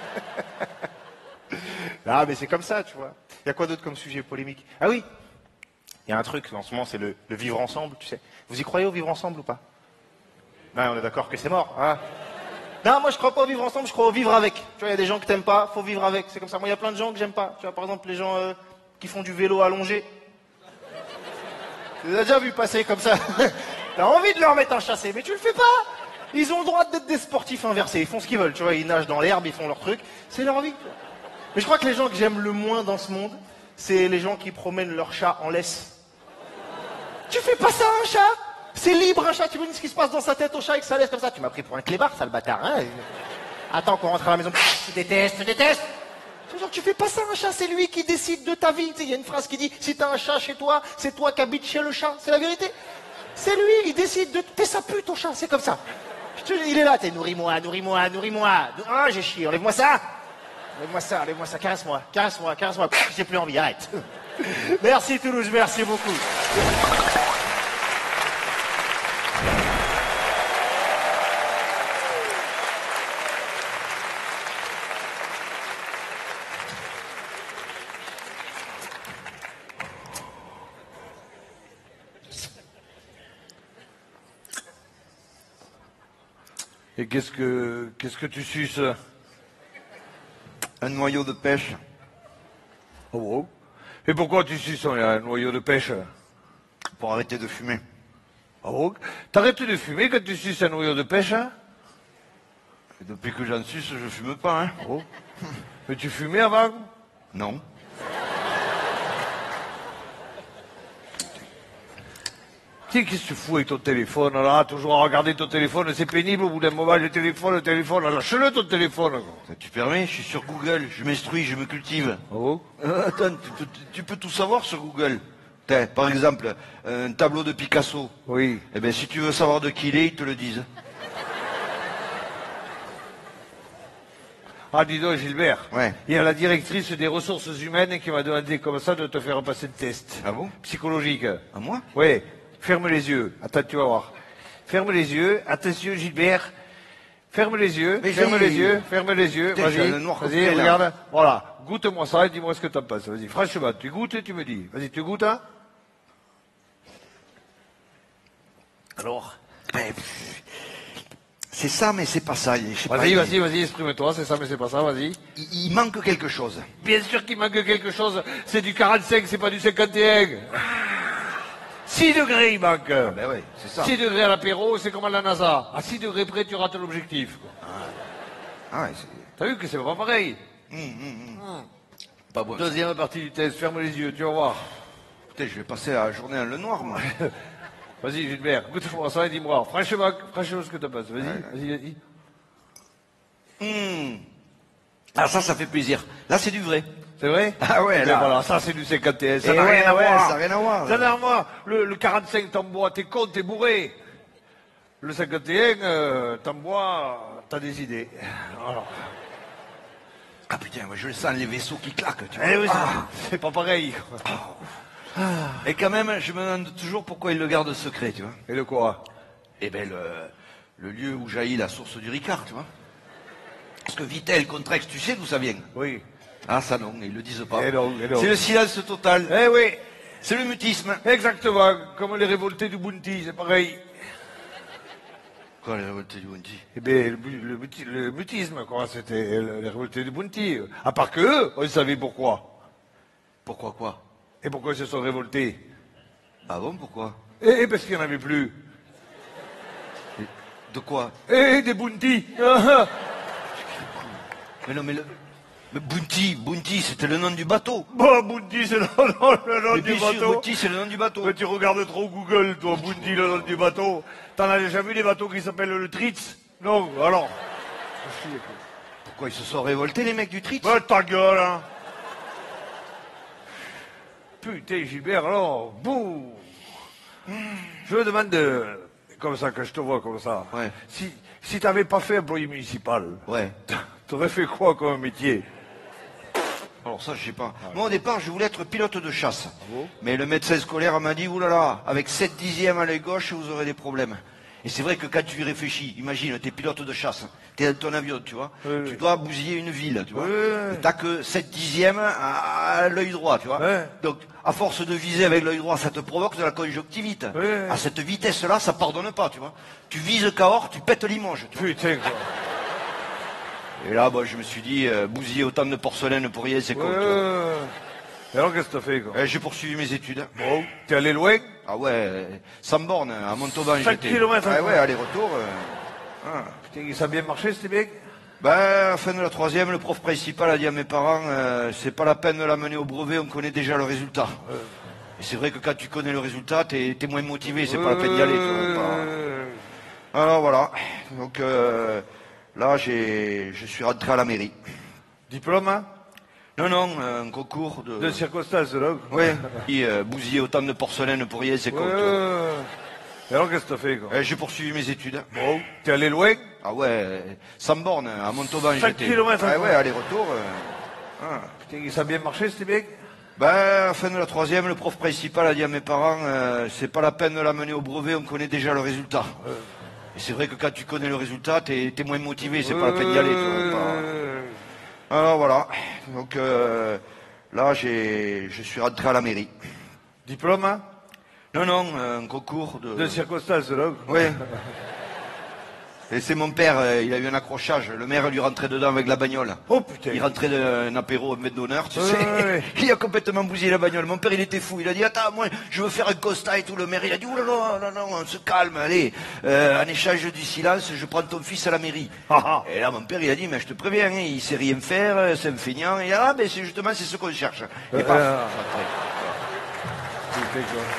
Ah mais c'est comme ça, tu vois. Il y a quoi d'autre comme sujet polémique? Ah oui, il y a un truc, en ce moment, c'est le, le vivre ensemble, tu sais. Vous y croyez au vivre ensemble ou pas? Ben, on est d'accord que c'est mort, hein. Non, moi je crois pas au vivre ensemble, je crois au vivre avec. Tu vois, il y a des gens que t'aimes pas, faut vivre avec, c'est comme ça. Moi, il y a plein de gens que j'aime pas. Tu vois, par exemple, les gens euh, qui font du vélo allongé. Tu les as déjà vu passer comme ça. T'as envie de leur mettre un chassé, mais tu le fais pas. Ils ont le droit d'être des sportifs inversés, ils font ce qu'ils veulent, tu vois, ils nagent dans l'herbe, ils font leur truc, c'est leur vie. Mais je crois que les gens que j'aime le moins dans ce monde, c'est les gens qui promènent leur chat en laisse. Tu fais pas ça à un chat? C'est libre un chat, tu vois ce qui se passe dans sa tête au chat avec sa laisse comme ça? Tu m'as pris pour un clébard, sale bâtard, hein? Attends qu'on rentre à la maison, je déteste, je déteste. Genre, tu fais pas ça à un chat, c'est lui qui décide de ta vie. Il y a une phrase qui dit, si t'as un chat chez toi, c'est toi qui habites chez le chat, c'est la vérité. C'est lui, il décide de... T'es sa pute au chat, c'est comme ça. Te... Il est là, t'es nourris-moi, nourris-moi, nourris-moi. Ah, j'ai chié, enlève-moi ça. Enlève-moi ça, enlève-moi ça, caresse-moi, caresse-moi, caresse-moi. J'ai plus envie, arrête. Merci Toulouse, merci beaucoup. Et qu'est-ce que qu'est-ce que tu suces? Un noyau de pêche. Oh, oh. Et pourquoi tu suces un noyau de pêche? Pour arrêter de fumer. Oh, t'arrêtes de fumer quand tu suces un noyau de pêche? Et depuis que j'en suce, je fume pas, hein. Oh. Mais tu fumais avant? Non. Tiens, qu'est-ce que tu fous avec ton téléphone, là? Toujours à regarder ton téléphone, c'est pénible, au bout d'un moment, le téléphone, le téléphone, lâche-le ton téléphone. Tu permets? Je suis sur Google, je m'instruis, je me cultive. Oh. Euh, attends, tu peux, tu peux tout savoir sur Google. T'as, par exemple, un tableau de Picasso. Oui. Eh bien, si tu veux savoir de qui il est, ils te le disent. Ah, dis donc, Gilbert. Ouais. Il y a la directrice des ressources humaines qui m'a demandé comme ça de te faire passer le test. Ah bon? Psychologique. À moi? Oui. Ferme les yeux. Attends, tu vas voir. Ferme les yeux. Attention, Gilbert. Ferme les yeux. Mais ferme j'ai- les yeux. Ferme les yeux. Putain, j'ai Vas-y. le noir Vas-y, complet, là. regarde. Voilà. Goûte-moi ça et dis-moi ce que t'en penses. Vas-y. Franchement, tu goûtes et tu me dis. Vas-y, tu goûtes, hein? Alors? Ben, pff, c'est ça, mais c'est pas ça. Je sais pas, Vas-y, il- vas-y, vas-y, exprime-toi. C'est ça, mais c'est pas ça. Vas-y. Il, il manque quelque chose. Bien sûr qu'il manque quelque chose. C'est du quarante-cinq, c'est pas du cinquante et un. six degrés, il manque. Ben ouais, c'est ça. six degrés à l'apéro, c'est comme à la NASA. À six degrés près, tu rates l'objectif. quoi. Ah ouais, c'est T'as vu que c'est pas pareil? pas bon. Deuxième partie du test, ferme les yeux, tu vas voir. Putain, je vais passer la journée dans le noir, moi. Vas-y, Gilbert, goûte-moi ça et dis-moi. Franchement, franchement, ce que t'en penses. Vas-y, vas-y, vas-y. Hum. Ah, ça, ça fait plaisir. Là, c'est du vrai. C'est vrai? Ah ouais, Mais là. voilà, ça c'est du cinquante et un. Ça Eh n'a ouais, rien à ouais, voir. ça n'a rien à voir. Ça n'a rien à voir. Le, le quarante-cinq, t'en bois, t'es con, t'es bourré. Le cinquante et un, euh, t'en bois, t'as des idées. Voilà. Ah putain, moi, je le sens, les vaisseaux qui claquent, tu vois. Eh oui, c'est- Ah. c'est pas pareil. Et quand même, je me demande toujours pourquoi ils le gardent secret, tu vois. Et le quoi? Eh ben, le, le lieu où jaillit la source du Ricard, tu vois. Parce que Vitel, Contrex, tu sais d'où ça vient? Oui. Ah, ça non, ils le disent pas. Eh non, eh non. C'est le silence total. Eh oui, C'est le mutisme. exactement. Comme les révoltés du Bounty, c'est pareil. Quoi, les révoltés du Bounty? Eh bien, le, bu- le muti- le mutisme, quoi, c'était le- les révoltés du Bounty. À part que eux, on savait pourquoi. Pourquoi quoi? Et pourquoi ils se sont révoltés? Ah bon, pourquoi? Eh, eh, parce qu'il n'y en avait plus. De quoi? Eh, des Bounty. Mais non, mais le... Mais Bounty, Bounty, c'était le nom du bateau. Bon, Bounty, c'est le, le nom Mais du bien sûr, bateau. Bounty, c'est le nom du bateau. Mais tu regardes trop Google, toi, Bounty, le nom du bateau. T'en as déjà vu des bateaux qui s'appellent le Tritz? Non, alors. Pourquoi ils se sont révoltés, les mecs du Tritz? Bah, ta gueule, hein. Putain, Gilbert, alors, bouh. Je me demande, euh, comme ça, que je te vois comme ça. Ouais. Si, si t'avais pas fait employé municipal, Ouais. t'aurais fait quoi comme métier? Alors ça, je sais pas. Moi, au départ, je voulais être pilote de chasse. bon Mais le médecin scolaire m'a dit, oulala, avec sept dixièmes à l'œil gauche, vous aurez des problèmes. Et c'est vrai que quand tu y réfléchis, imagine, t'es pilote de chasse, t'es dans ton avion, tu vois, Oui, tu oui. dois bousiller une ville, tu vois. Oui, oui. Et t'as que sept dixièmes à, à l'œil droit, tu vois. Ouais. Donc, à force de viser avec l'œil droit, ça te provoque de la conjonctivite. Oui, oui. À cette vitesse-là, ça pardonne pas, tu vois. Tu vises Cahors, tu pètes Limoges, tu vois. Putain, quoi. Et là, bon, je me suis dit, euh, bousiller autant de porcelaine pour rien, c'est con, tu vois. Ouais. Et alors, qu'est-ce que t'as fait, quoi? Euh, J'ai poursuivi mes études. Bon, t'es allé loin? Ah ouais, sans borne, à Montauban. Cinq j'étais. kilomètres, Ah hein. ouais, aller-retour. euh. Ah. Putain, ça a bien marché, c'était bien? Ben, à la fin de la troisième, le prof principal a dit à mes parents, euh, c'est pas la peine de l'amener au brevet, on connaît déjà le résultat. Et c'est vrai que quand tu connais le résultat, t'es es moins motivé, c'est pas la peine d'y aller. tu vois, pas- Alors voilà, donc euh, là, j'ai, je suis rentré à la mairie. Diplôme, hein? Non, non, un concours de... De circonstances, là? Ouais, et, euh, bousiller autant de porcelaine pour rien, c'est con. tu vois. Ouais. Et alors, qu'est-ce que t'as fait, quoi? Euh, J'ai poursuivi mes études. Bon, t'es allé loin? Ah ouais, sans borne, à Montauban. Cinq j'étais. kilomètres, Ah hein. ouais, aller-retour. euh. Ah. Putain, ça a bien marché, c'était bien? Ben, à la fin de la troisième, le prof principal a dit à mes parents, euh, c'est pas la peine de l'amener au brevet, on connaît déjà le résultat. Et c'est vrai que quand tu connais le résultat, t'es es moins motivé, c'est pas la peine d'y aller. tu vois, pas- Alors voilà, donc euh, là, j'ai, je suis rentré à la mairie. Diplôme, hein? Non, non, un concours de... De circonstances, là? Ouais. Et c'est mon père, euh, il a eu un accrochage. Le maire lui rentrait dedans avec la bagnole. Oh, putain. Il rentrait d'un apéro, un maître d'honneur, tu Ouais, sais. ouais, ouais. Il a complètement bousillé la bagnole. Mon père, il était fou. Il a dit, attends, moi, je veux faire un constat et tout. Le maire, il a dit, oulala, non, non, on se calme, allez. Euh, en échange du silence, je prends ton fils à la mairie. Ah, ah. Et là, mon père, il a dit, mais je te préviens, hein, il sait rien faire, c'est un feignant. Et ah, ben, c'est justement, c'est ce qu'on cherche. Et Euh, paf, euh, je suis rentré. Putain, quoi.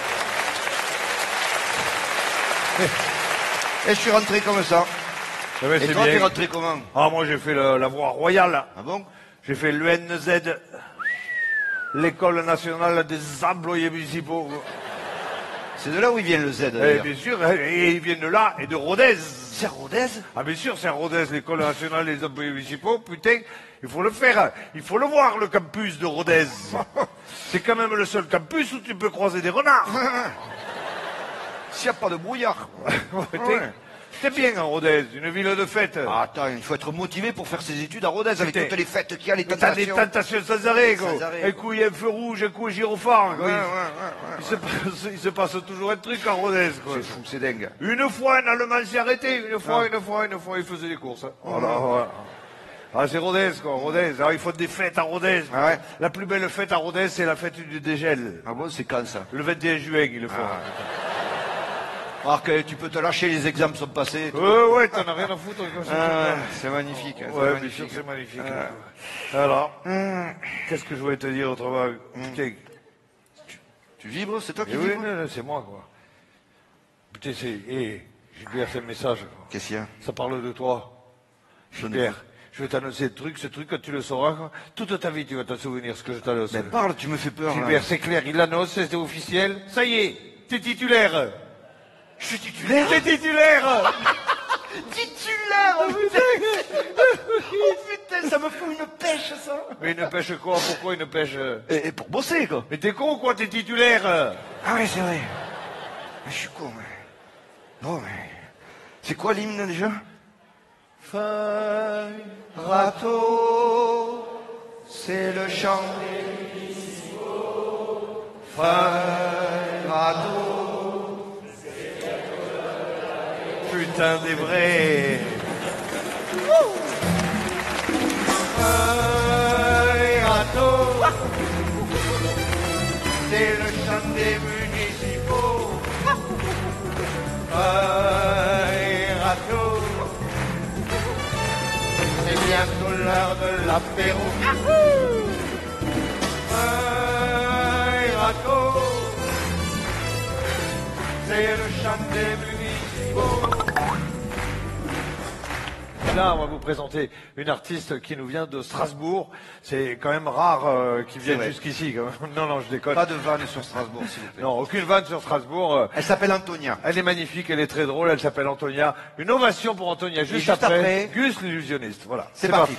Et je suis rentré comme ça. Ah ouais, Et c'est toi, t'es bien. rentré comment? Ah, moi, j'ai fait la, la voie royale. Ah bon? J'ai fait l'U N Z, l'École nationale des employés municipaux. C'est de là où il vient le Z, Et d'ailleurs. bien sûr, et ils viennent de là et de Rodez. C'est à Rodez? Ah bien sûr, c'est à Rodez, l'école nationale des employés municipaux, putain, il faut le faire, il faut le voir, le campus de Rodez. C'est quand même le seul campus où tu peux croiser des renards. S'il n'y a pas de brouillard. Putain, c'est bien à Rodez, une ville de fête. Ah, attends, il faut être motivé pour faire ses études à Rodez avec Putain. toutes les fêtes qu'il y a, les T'as des tentations. tentations sans arrêt, quoi. Sans arrêt, Un coup, il y a un feu rouge, un coup, un gyrophare. quoi. Ouais, Il- ouais, ouais, Il, se passe, il se passe toujours un truc à Rodez, quoi. C'est fou, c'est dingue. Une fois, un Allemand s'est arrêté. Une fois, Ah. une fois, une fois, il faisait des courses. Voilà, voilà. Ah, c'est Rodez, quoi, Rodez. Alors, il faut des fêtes à Rodez. Ah ouais. La plus belle fête à Rodez, c'est la fête du dégel. Ah bon, c'est quand ça? Le vingt et un juin, ils le font. Alors que tu peux te lâcher, les examens sont passés. tout. Ouais, ouais, t'en as rien à foutre. Comme ça. Ah, c'est magnifique. c'est Ouais, bien magnifique. sûr, c'est magnifique. Ah. Alors, qu'est-ce que je voulais te dire autrement? Putain, Tu vibres, c'est toi qui eh oui, vibres? non, non, c'est moi, quoi. Putain, c'est... Eh, Gilbert, c'est un message, quoi. Qu'est-ce qu'il y a? Ça parle de toi. Gilbert, je vais t'annoncer un truc, ce truc, quand tu le sauras, quoi, toute ta vie, tu vas t'en souvenir, ce que je t'annonce. Mais parle, tu me fais peur. là. Gilbert, c'est clair, il l'annonce, c'est officiel. Ça y est, t'es titulaire. Je suis titulaire? T'es titulaire. Titulaire, putain! Oh putain, ça me fout une pêche, ça! Mais une pêche quoi? Pourquoi une pêche? Et, et pour bosser, quoi! Mais t'es con ou quoi? T'es titulaire. Ah ouais, c'est vrai! Ah, je suis con, mais... Bon, mais... C'est quoi l'hymne, déjà? Feuille, râteau, c'est le chant des municipaux. Feuille, râteau... Putain des vrais. Feuille, râteau, c'est le chant des municipaux. Feuille, râteau, c'est bientôt l'heure de l'apéro. Feuille, râteau, c'est le chant des municipaux. Là, on va vous présenter une artiste qui nous vient de Strasbourg. C'est quand même rare euh, qu'ils viennent vrai. jusqu'ici. quand même. Non, non, je déconne. Pas de vanne sur Strasbourg, s'il vous plaît. Non, aucune vanne sur Strasbourg. Euh, Elle s'appelle Antonia. Elle est magnifique, elle est très drôle, elle s'appelle Antonia. Une ovation pour Antonia juste, juste après, après, Gus l'illusionniste. Voilà. C'est parti.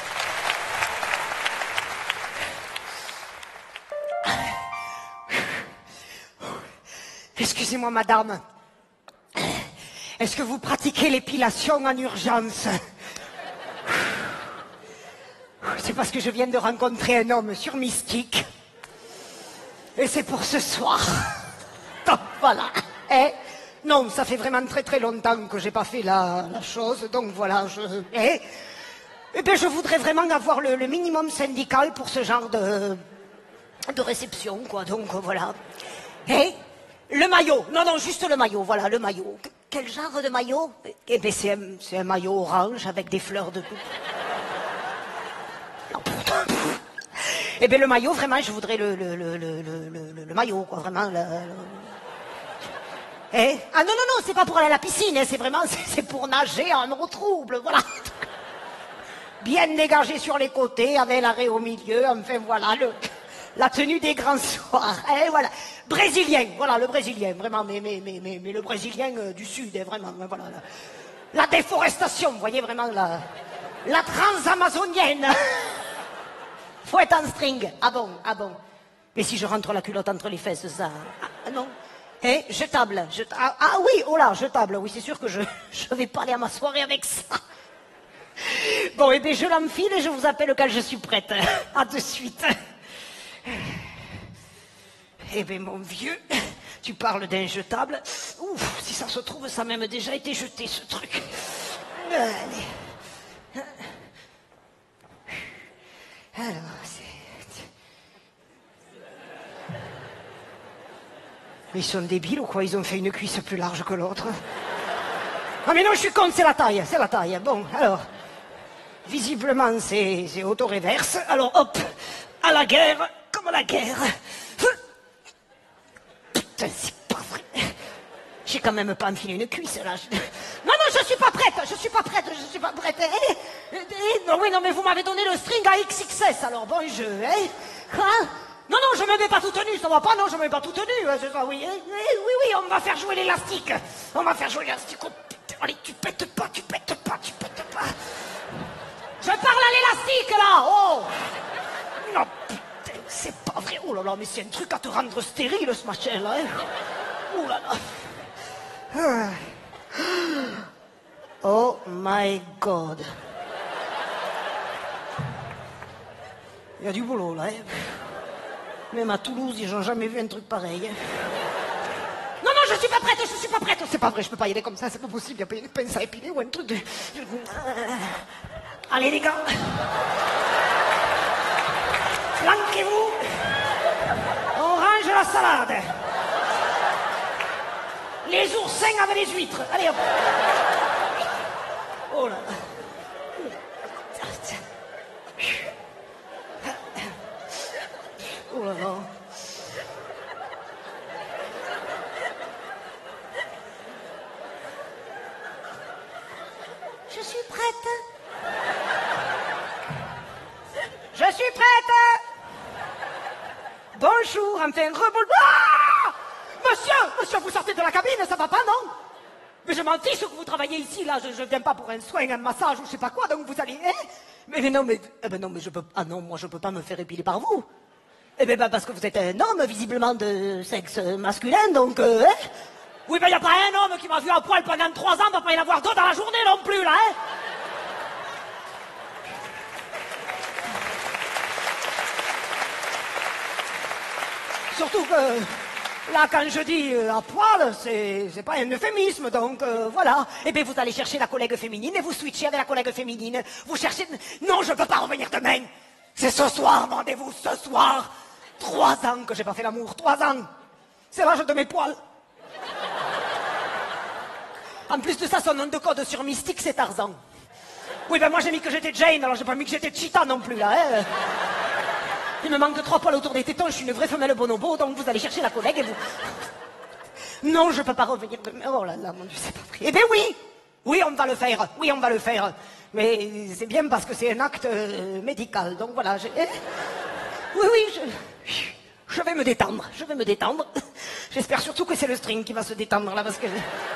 Excusez-moi, madame. Est-ce que vous pratiquez l'épilation en urgence? C'est parce que je viens de rencontrer un homme sur Mystique. Et c'est pour ce soir. Donc voilà. Eh non, ça fait vraiment très très longtemps que j'ai pas fait la, la chose. Donc voilà, je... Eh, eh bien, je voudrais vraiment avoir le, le minimum syndical pour ce genre de, de réception, quoi. Donc voilà. Eh, le maillot. Non, non, juste le maillot. Voilà, le maillot. Quel genre de maillot? Eh bien, c'est un, c'est un maillot orange avec des fleurs de coupe. Eh bien, le maillot, vraiment, je voudrais le, le, le, le, le, le, le maillot, quoi, vraiment. Le, le... Eh? Ah non, non, non, c'est pas pour aller à la piscine, hein, c'est vraiment, c'est, c'est pour nager en eau trouble, voilà. Bien dégagé sur les côtés, avec l'arrêt au milieu, enfin, voilà, le, la tenue des grands soirs, eh, voilà. Brésilien, voilà, le brésilien, vraiment, mais, mais, mais, mais, mais le brésilien euh, du sud, hein, vraiment, voilà. La, la déforestation, vous voyez, vraiment, la, la transamazonienne. Faut être en string. Ah bon, ah bon. Et si je rentre la culotte entre les fesses, ça... Ah non. Eh, jetable. Je... Ah, ah oui, oh là, jetable. Oui, c'est sûr que je je vais pas aller à ma soirée avec ça. Bon, eh bien, je l'enfile et je vous appelle quand je suis prête. À de suite. Eh bien, mon vieux, tu parles d'un jetable. Ouf, si ça se trouve, ça a même déjà été jeté, ce truc. Allez. Alors, c'est... Ils sont débiles ou quoi? Ils ont fait une cuisse plus large que l'autre. Ah mais non, je suis con, c'est la taille, c'est la taille. Bon, alors, visiblement, c'est, c'est auto-réverse. Alors, hop, à la guerre, comme à la guerre. Putain, c'est pas vrai. J'ai quand même pas enfilé une cuisse, là. Je... Non, non, je suis pas prête, je suis pas prête, je suis pas prête. Eh, eh, eh, non, oui, non, mais vous m'avez donné le string à X X S, alors bon jeu, hein. Quoi? Non, non, je me mets pas tout tenu, ça va pas, non, je me mets pas tout tenu, hein, c'est ça, oui. Eh, eh, oui, oui, on va faire jouer l'élastique. On va faire jouer l'élastique, oh putain. Allez, tu pètes pas, tu pètes pas, tu pètes pas. Je parle à l'élastique, là. Oh. Non, putain, c'est pas vrai. Oh là là, mais c'est un truc à te rendre stérile, ce machin-là. Hein. Oh là là. Oh my God. Il y a du boulot, là. Hein. Même à Toulouse, ils n'ont jamais vu un truc pareil. Hein. Non, non, je suis pas prête, je suis pas prête. C'est pas vrai, je peux pas y aller comme ça, c'est pas possible. Il n'y a pas une pince à épiler ou un truc de... Allez, les gars. Flanquez-vous. On range la salade. Les oursins avec les huîtres. Allez, hop. Oh là. Oh là là. Je suis prête. Je suis prête. Bonjour, enfin, reboule. Ah! Monsieur, monsieur, vous sortez de la cabine, ça va pas, non? Mais je m'en fiche que vous travaillez ici, là, je, je viens pas pour un soin, un massage ou je sais pas quoi, donc vous allez... Hein? mais, mais non, mais... Eh ben non, mais je peux... Ah non, moi je peux pas me faire épiler par vous. Eh ben bah, parce que vous êtes un homme, visiblement de sexe masculin, donc... Euh, hein? Oui, mais y a pas un homme qui m'a vu à poil pendant trois ans, va pas y en avoir deux dans la journée non plus, là, hein? Surtout que... Là, quand je dis euh, à poil, c'est c'est pas un euphémisme, donc euh, voilà. Eh bien, vous allez chercher la collègue féminine et vous switchez avec la collègue féminine. Vous cherchez... Non, je peux pas revenir demain. C'est ce soir, rendez-vous, ce soir. Trois ans que j'ai pas fait l'amour, trois ans. C'est l'âge de mes poils. En plus de ça, son nom de code sur Mystique, c'est Tarzan. Oui, ben moi j'ai mis que j'étais Jane, alors j'ai pas mis que j'étais Cheetah non plus, là, hein. Il me manque trois poils autour des tétons, je suis une vraie femelle bonobo, donc vous allez chercher la collègue et vous... Non, je peux pas revenir de... Oh là là, mon Dieu, c'est pas vrai. Eh bien oui, oui, on va le faire, oui, on va le faire. Mais c'est bien parce que c'est un acte euh, médical, donc voilà. Je... Oui, oui, je... je vais me détendre, je vais me détendre. J'espère surtout que c'est le string qui va se détendre là, parce que...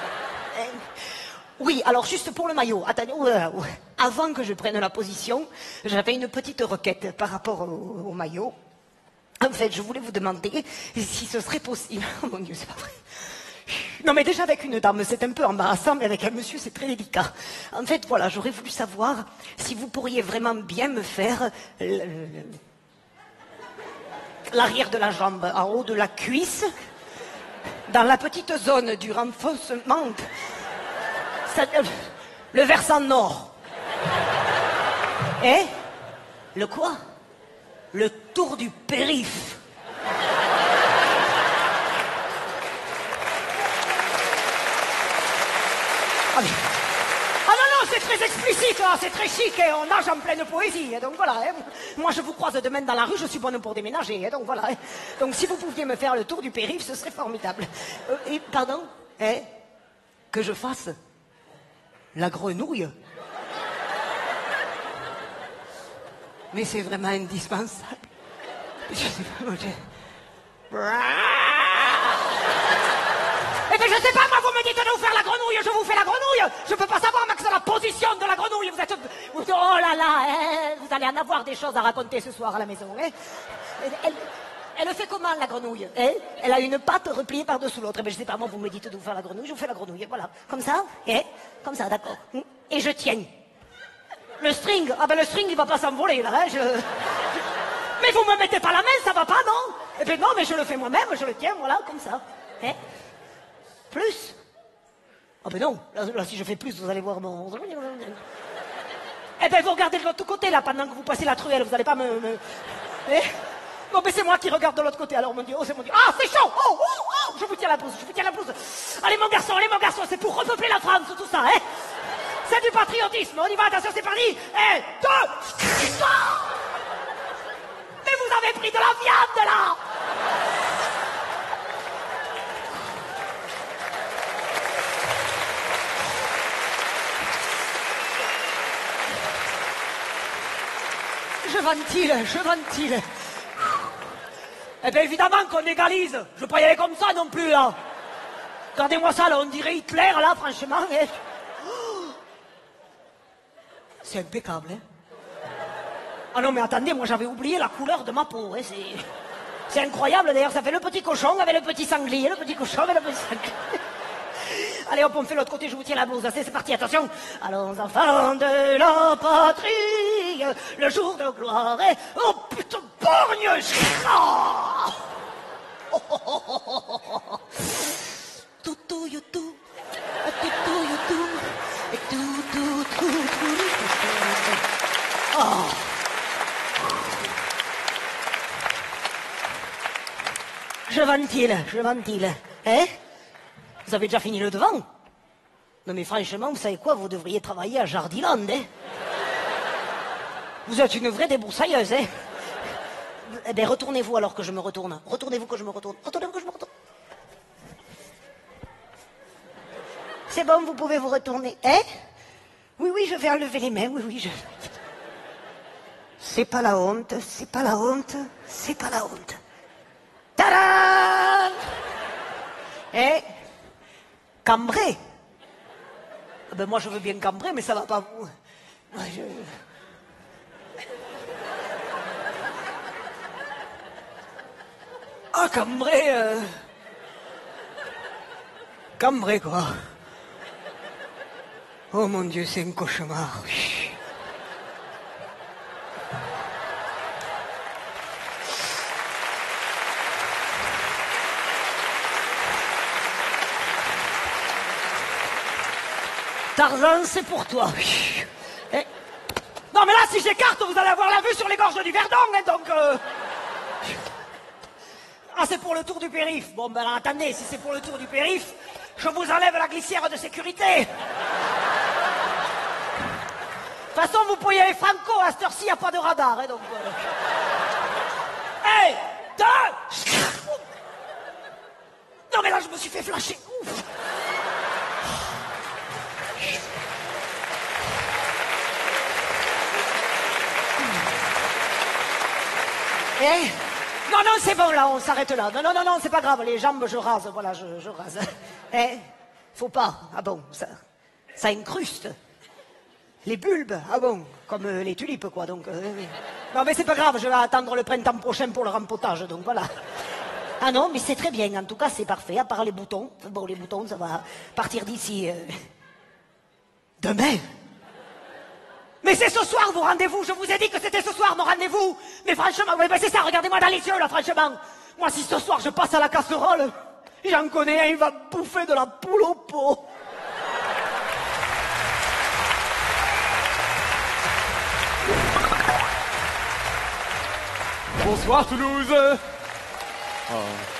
Oui, alors juste pour le maillot, attendez, avant que je prenne la position, j'avais une petite requête par rapport au, au maillot. En fait, je voulais vous demander si ce serait possible... Oh mon Dieu, c'est pas vrai. Non mais déjà avec une dame, c'est un peu embarrassant, mais avec un monsieur, c'est très délicat. En fait, voilà, j'aurais voulu savoir si vous pourriez vraiment bien me faire l'arrière de la jambe, en haut de la cuisse, dans la petite zone du renfoncement... Ça, euh, le versant nord. Eh? Le quoi? Le tour du périph'. Ah, mais... ah non, non, c'est très explicite, là, c'est très chic, et on nage en pleine poésie, et donc voilà. Hein. Moi, je vous croise demain dans la rue, je suis bonne pour déménager, et donc voilà. Hein. Donc si vous pouviez me faire le tour du périph', ce serait formidable. Euh, et, pardon? Eh? Que je fasse? La grenouille? Mais c'est vraiment indispensable. Je sais pas, moi, je... Eh bien, je sais pas, moi, vous me dites de vous faire la grenouille, je vous fais la grenouille. Je peux pas savoir, Max, la position de la grenouille. Vous êtes... Oh là là, hein, vous allez en avoir des choses à raconter ce soir à la maison, hein. Elle... elle... Elle le fait comment, la grenouille, hein? Elle a une patte repliée par-dessous l'autre. Mais je sais pas, moi, vous me dites de vous faire la grenouille, je vous fais la grenouille, voilà. Comme ça, hein? Comme ça, d'accord. Et je tiens. Le string, ah ben le string, il va pas s'envoler, là, hein? Je... Mais vous me mettez pas la main, ça va pas, non? Eh ben non, mais je le fais moi-même, je le tiens, voilà, comme ça. Hein? Plus? Ah ben non, là, là, si je fais plus, vous allez voir mon... Eh ben, vous regardez de l'autre côté, là, pendant que vous passez la truelle, vous allez pas me... me... Eh? Non, mais c'est moi qui regarde de l'autre côté, alors mon Dieu, oh c'est mon Dieu. Ah, c'est chaud, oh, oh, oh, je vous tiens la pouce, je vous tiens la pouce. Allez mon garçon, allez mon garçon, c'est pour repeupler la France, tout ça, hein. C'est du patriotisme, on y va, attention, c'est parti. Un, deux, trois. Mais vous avez pris de la viande, là. Je ventile, je ventile. Eh bien, évidemment qu'on égalise. Je veux pas y aller comme ça non plus, là. Regardez-moi ça, là, on dirait Hitler, là, franchement. Eh, C'est impeccable, hein. Ah non, mais attendez, moi j'avais oublié la couleur de ma peau, hein. C'est... C'est incroyable, d'ailleurs, ça fait le petit cochon avec le petit sanglier, le petit cochon avec le petit sanglier. Allez hop, on fait l'autre côté, je vous tiens la blouse. C'est, c'est parti, attention. Allons, enfants de la patrie, le jour de gloire est... Oh, putain, borgne. Oh, oh, oh, oh, oh, oh. Toutou, youtou, toutou, youtou, et tout, tout, tout, tout, oh. Je ventile, je ventile. Hein? Vous avez déjà fini le devant? Non mais franchement, vous savez quoi? Vous devriez travailler à Jardiland, hein? Vous êtes une vraie débroussailleuse, hein? Eh bien, retournez-vous alors que je me retourne. Retournez-vous que je me retourne. Retournez-vous que je me retourne. C'est bon, vous pouvez vous retourner. Hein? Oui, oui, je vais enlever les mains, oui, oui, je... C'est pas la honte, c'est pas la honte, c'est pas la honte. Tadam! Eh? Cambrer? Ben moi je veux bien cambrer, mais ça va pas vous. Moi, je... Ah, cambrer, euh... cambrer quoi. Oh mon Dieu, c'est un cauchemar. Tarzan, c'est pour toi. Eh. Non mais là, si j'écarte, vous allez avoir la vue sur les gorges du Verdon, hein, donc... Euh... Ah, c'est pour le tour du périph'. Bon, ben alors, attendez, si c'est pour le tour du périph', je vous enlève la glissière de sécurité. De toute façon, vous pouvez y aller franco, à cette heure-ci, il n'y a pas de radar, hein, donc... Euh... Hey, deux... Non mais là, je me suis fait flasher. Ouf. Eh? Non, non, c'est bon, là, on s'arrête là. Non, non, non, non, c'est pas grave, les jambes, je rase, voilà, je, je rase. Eh? Faut pas. Ah bon, ça, ça incruste. Les bulbes, ah bon, comme euh, les tulipes, quoi, donc... Euh, oui. Non, mais c'est pas grave, je vais attendre le printemps prochain pour le rempotage, donc voilà. Ah non, mais c'est très bien, en tout cas, c'est parfait, à part les boutons. Bon, les boutons, ça va partir d'ici... Euh... Demain. Mais c'est ce soir vos rendez-vous, je vous ai dit que c'était ce soir mon rendez-vous. Mais franchement, oui, ben c'est ça, regardez-moi dans les yeux là, franchement. Moi, si ce soir je passe à la casserole, j'en connais un, il va bouffer de la poule au pot. Bonsoir Toulouse. Oh.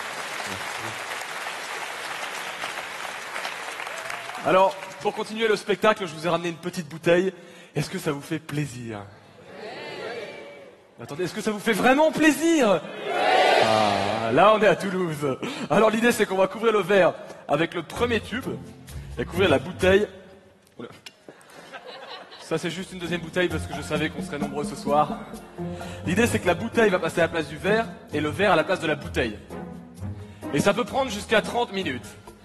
Alors, pour continuer le spectacle, je vous ai ramené une petite bouteille. Est-ce que ça vous fait plaisir? Attendez, est-ce que ça vous fait vraiment plaisir? Ah, là on est à Toulouse. Alors l'idée c'est qu'on va couvrir le verre avec le premier tube et couvrir la bouteille. Oula. Ça c'est juste une deuxième bouteille parce que je savais qu'on serait nombreux ce soir. L'idée c'est que la bouteille va passer à la place du verre et le verre à la place de la bouteille. Et ça peut prendre jusqu'à trente minutes.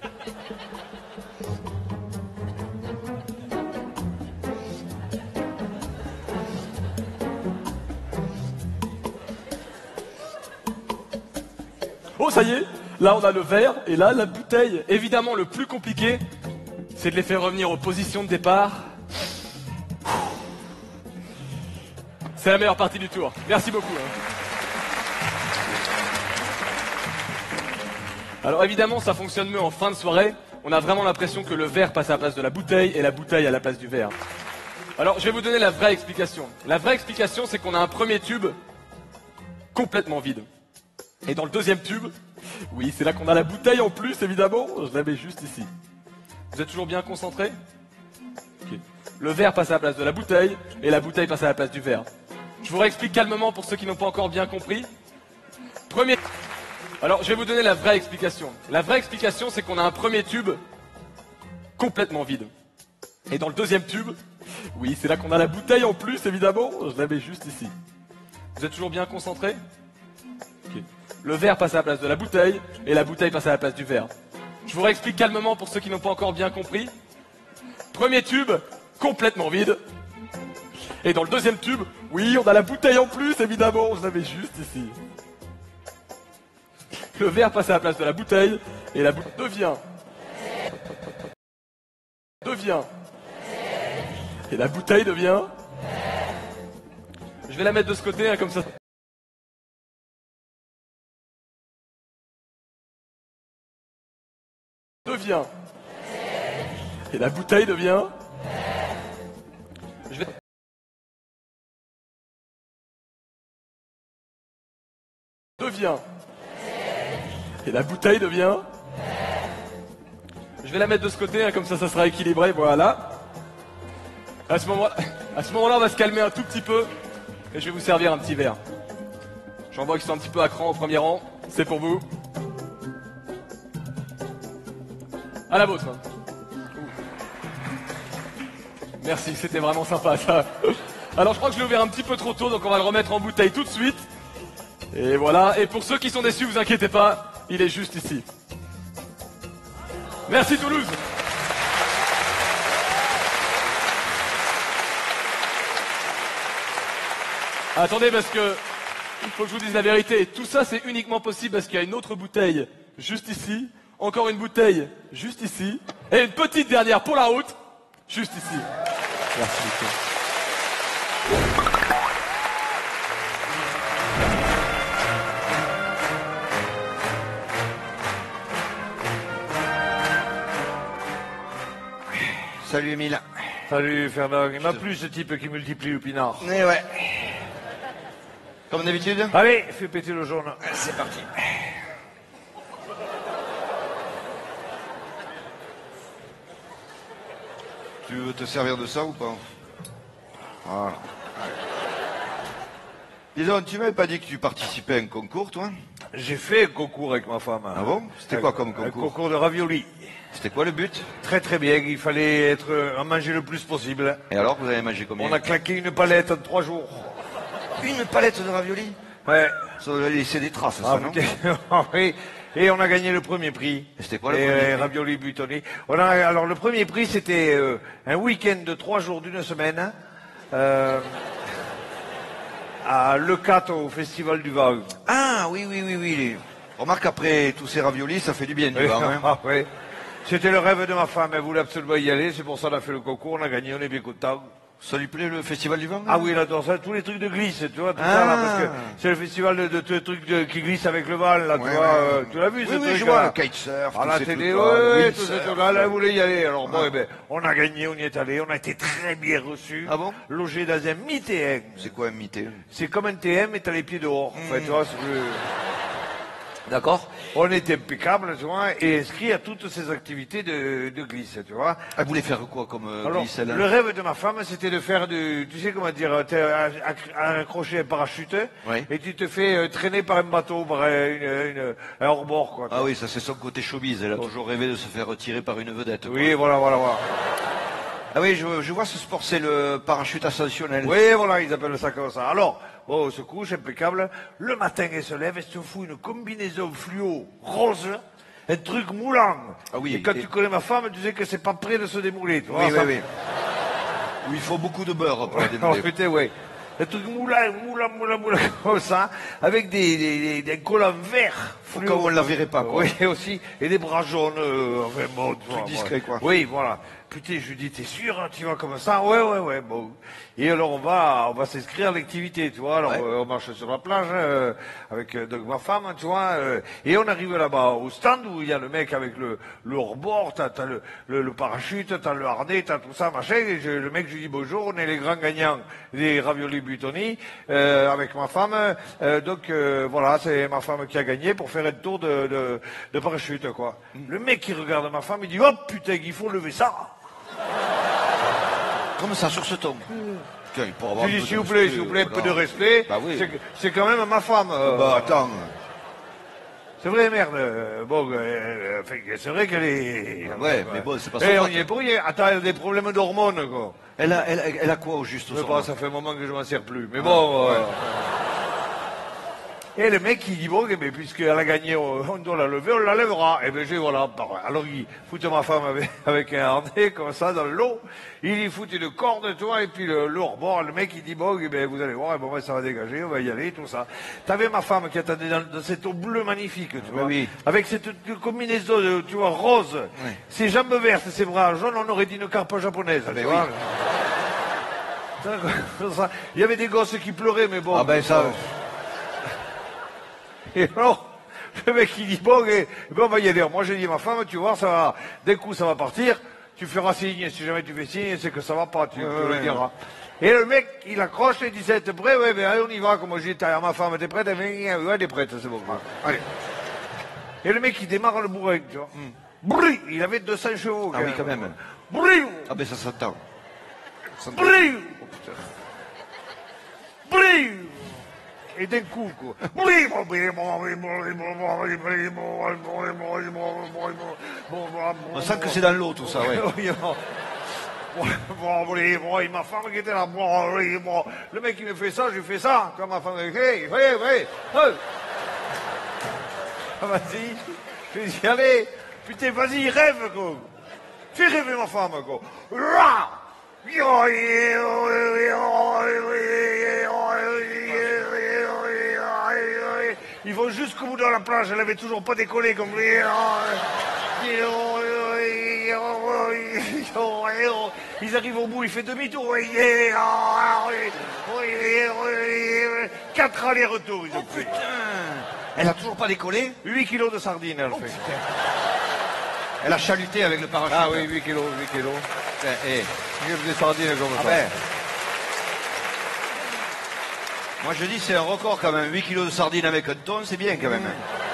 Oh, ça y est, là on a le verre et là la bouteille. Évidemment, le plus compliqué, c'est de les faire revenir aux positions de départ. C'est la meilleure partie du tour. Merci beaucoup. Hein. Alors évidemment, ça fonctionne mieux en fin de soirée. On a vraiment l'impression que le verre passe à la place de la bouteille et la bouteille à la place du verre. Alors, je vais vous donner la vraie explication. La vraie explication, c'est qu'on a un premier tube complètement vide. Et dans le deuxième tube, oui, c'est là qu'on a la bouteille en plus, évidemment. Je la mets juste ici. Vous êtes toujours bien concentrés? Okay. Le verre passe à la place de la bouteille, et la bouteille passe à la place du verre. Je vous réexplique calmement pour ceux qui n'ont pas encore bien compris. Premier... Alors, je vais vous donner la vraie explication. La vraie explication, c'est qu'on a un premier tube complètement vide. Et dans le deuxième tube, oui, c'est là qu'on a la bouteille en plus, évidemment. Je la mets juste ici. Vous êtes toujours bien concentrés? Okay. Le verre passe à la place de la bouteille, et la bouteille passe à la place du verre. Je vous réexplique calmement pour ceux qui n'ont pas encore bien compris. Premier tube, complètement vide. Et dans le deuxième tube, oui, on a la bouteille en plus, évidemment, je l'avais juste ici. Le verre passe à la place de la bouteille, et la bouteille devient... devient... Et la bouteille devient... Je vais la mettre de ce côté, hein, comme ça... devient... Et la bouteille devient... Je vais... devient... Et la bouteille devient... Je vais la mettre de ce côté, hein, comme ça, ça sera équilibré, voilà. À ce moment-là, à ce moment-là, on va se calmer un tout petit peu, et je vais vous servir un petit verre. J'en vois qu'ils sont un petit peu à cran au premier rang, c'est pour vous. À la vôtre. Merci, c'était vraiment sympa ça. Alors je crois que je l'ai ouvert un petit peu trop tôt, donc on va le remettre en bouteille tout de suite. Et voilà, et pour ceux qui sont déçus, vous inquiétez pas, il est juste ici. Merci Toulouse. Attendez, parce que il faut que je vous dise la vérité. Tout ça, c'est uniquement possible parce qu'il y a une autre bouteille juste ici, encore une bouteille juste ici, et une petite dernière pour la route, juste ici. Merci beaucoup. Salut Emile. Salut Fernand, il m'a plu ce type qui multiplie le pinard. Eh ouais. Comme d'habitude. Allez, fais péter le jaune. C'est parti. Tu veux te servir de ça ou pas? Voilà. Dis donc, tu m'avais pas dit que tu participais à un concours, toi? J'ai fait un concours avec ma femme. Ah bon? C'était quoi comme Un concours? concours de ravioli. C'était quoi le but? Très très bien, il fallait être euh, en manger le plus possible. Et alors, vous avez mangé combien? On a claqué une palette en trois jours. Une palette de raviolis? Ouais. Ça doit laisser des traces, Ah, ça, non? putain. Oui. Et on a gagné le premier prix. Et c'était quoi le Et, premier euh, prix? Ravioli Buitoni. On a, alors le premier prix, c'était euh, un week-end de trois jours d'une semaine euh, à Leucate au Festival du Vin. Ah, oui, oui, oui, oui. les- Remarque, après tous ces raviolis, ça fait du bien, du vin, hein. Ah, ouais. C'était le rêve de ma femme, elle voulait absolument y aller, c'est pour ça qu'on a fait le concours, on a gagné, on est bien content. Ça lui plaît, le festival du vin? Ah oui, elle adore ça, tous les trucs de glisse, tu vois, tout Ah. ça là, parce que c'est le festival de, de, de trucs de- qui glissent avec le vent, là, tu Ouais, vois, ouais. euh, tu l'as vu Oui, ce oui, truc je vois, là le kitesurf, à tous la ces télé, trucs-là, ouais, le ouais, windsurf, tout ce truc-là, là, elle voulait y aller. Alors bon, Ah. eh ben, on a gagné, on y est allé, on a été très bien reçus. Ah bon? Logé dans un mi-T M. C'est quoi un mité? C'est comme un T M, mais t'as les pieds dehors. En fait, tu vois, c'est plus... D'accord. On était impeccable, tu vois, et inscrit à toutes ces activités de, de glisse, tu vois. Elle voulait faire quoi comme euh, Alors, glisse, elle? le rêve de ma femme, c'était de faire du, tu sais comment dire, t'es acc- accroché un parachute, Oui. et tu te fais euh, traîner par un bateau, par un, une, une- un hors-bord, quoi. tu Ah vois. oui, ça c'est son côté showbiz. Elle a toujours rêvé de se faire retirer par une vedette. quoi. Oui, voilà, voilà, voilà. Ah oui, je, je vois ce sport, c'est le parachute ascensionnel. Oui, voilà, ils appellent ça comme ça. Alors, bon, on se couche, impeccable. Le matin, elle se lève, elle se fout une combinaison fluo rose, un truc moulant. Ah oui, Et quand et- tu connais ma femme, tu sais que c'est pas prêt de se démouler, tu vois. Oui, oui, ça- oui. Où il faut beaucoup de beurre pour la Oh, démouler. putain, ouais. Un truc moulant, moulant, moulant, moulant, comme ça, avec des, des, des, des collants verts. Comme on ne la verrait pas, quoi. Oui, aussi. Et des bras jaunes, euh, enfin, bon, tu vois, discret, voilà. quoi. Oui, voilà. Putain, je lui dis, t'es sûr, hein, tu vois, comme ça? Ouais, ouais, ouais, bon. Et alors, on va, on va s'inscrire à l'activité, tu vois. Alors, Ouais. euh, on marche sur la plage, euh, avec euh, donc, ma femme, tu vois, euh, et on arrive là-bas au stand où il y a le mec avec le, le hors-bord, t'as, t'as le, le, le parachute, t'as le harnais, t'as tout ça, machin. Et je- le mec, je lui dis bonjour, on est les grands gagnants des raviolis Buitoni, euh, avec ma femme. Euh, donc, euh, voilà, c'est ma femme qui a gagné pour faire un tour de, de, de parachute, quoi. Le mec qui regarde ma femme, il dit, oh putain, il faut lever ça. Comme ça, sur ce ton. Putain, il pourra avoir Je un dis, peu s'il de vous plaît, respect, s'il vous plaît, un peu de voilà. respect. Bah oui. C'est que- C'est quand même ma femme. euh, Bah attends. C'est vrai, merde. euh, Bon, euh, enfin, c'est vrai qu'elle est. Ouais, mais bon, c'est pas Eh, son on faute. y est pour rien. Attends, elle a des problèmes d'hormones, quoi. Elle a, elle, a- elle a quoi au juste Je au sais son, pas, là ça fait un moment que je m'en sers plus. Mais bon. ouais. euh, Et le mec, il dit, bon, eh ben, puisqu'elle a gagné, on doit la lever, on la lèvera. Et ben, j'ai, voilà. Alors, il fout ma femme avec, avec un harnais, comme ça, dans l'eau. Il y fout une corde, tu vois, et puis le, le hors-bord, le mec, il dit, bon, eh ben, vous allez voir, et bon, ben, ça va dégager, on va y aller, tout ça. T'avais ma femme qui attendait dans, dans cette eau bleue magnifique, tu vois. Oui. Avec cette combinaison, de, tu vois, rose. Oui. Ses jambes vertes, ses bras jaunes, on aurait dit une carpe japonaise, Ah, tu ben vois. Ça, il y avait des gosses qui pleuraient, mais bon. Ah ben ça... Et alors, le mec il dit, bon, et, bon, on va y aller. Moi j'ai dit, ma femme, tu vois, ça va, d'un coup ça va partir, tu feras signe, si jamais tu fais signe, c'est que ça va pas, tu, ouais, tu ouais, le diras. Et le mec, il accroche et il dit, t'es prêt? Ouais, ben allez, on y va, comme j'ai dit, ma femme, t'es prête? Ouais, elle est prête, c'est bon. Allez. Et le mec, il démarre le bourrin, tu vois. Mm. Brrr, il avait deux cents chevaux. Ah oui, quand même. Brrr, Ah ben ça s'entend. brrr, brrr. Et d'un coup, quoi. On sent que c'est dans l'eau tout ça, ouais. Bon, ma femme qui était là, le mec il me fait ça, je fais ça, comme ma femme, hey, hey, hey, ah, vas-y, je lui dis, allez, putain, vas-y, rêve, quoi. Fais rêver ma femme, quoi. Ils vont jusqu'au bout de la plage, elle avait toujours pas décollé comme... Ils arrivent au bout, il fait demi-tour. Quatre allers-retours, ils ont fait. Elle a toujours pas décollé? huit kilos de sardines, elle fait. Elle a chaluté avec le parachute. Ah oui, huit kilos, huit kilos. Eh, Des sardines comme ah ça. ben. Moi je dis c'est un record quand même, huit kilos de sardines avec un ton, c'est bien quand même.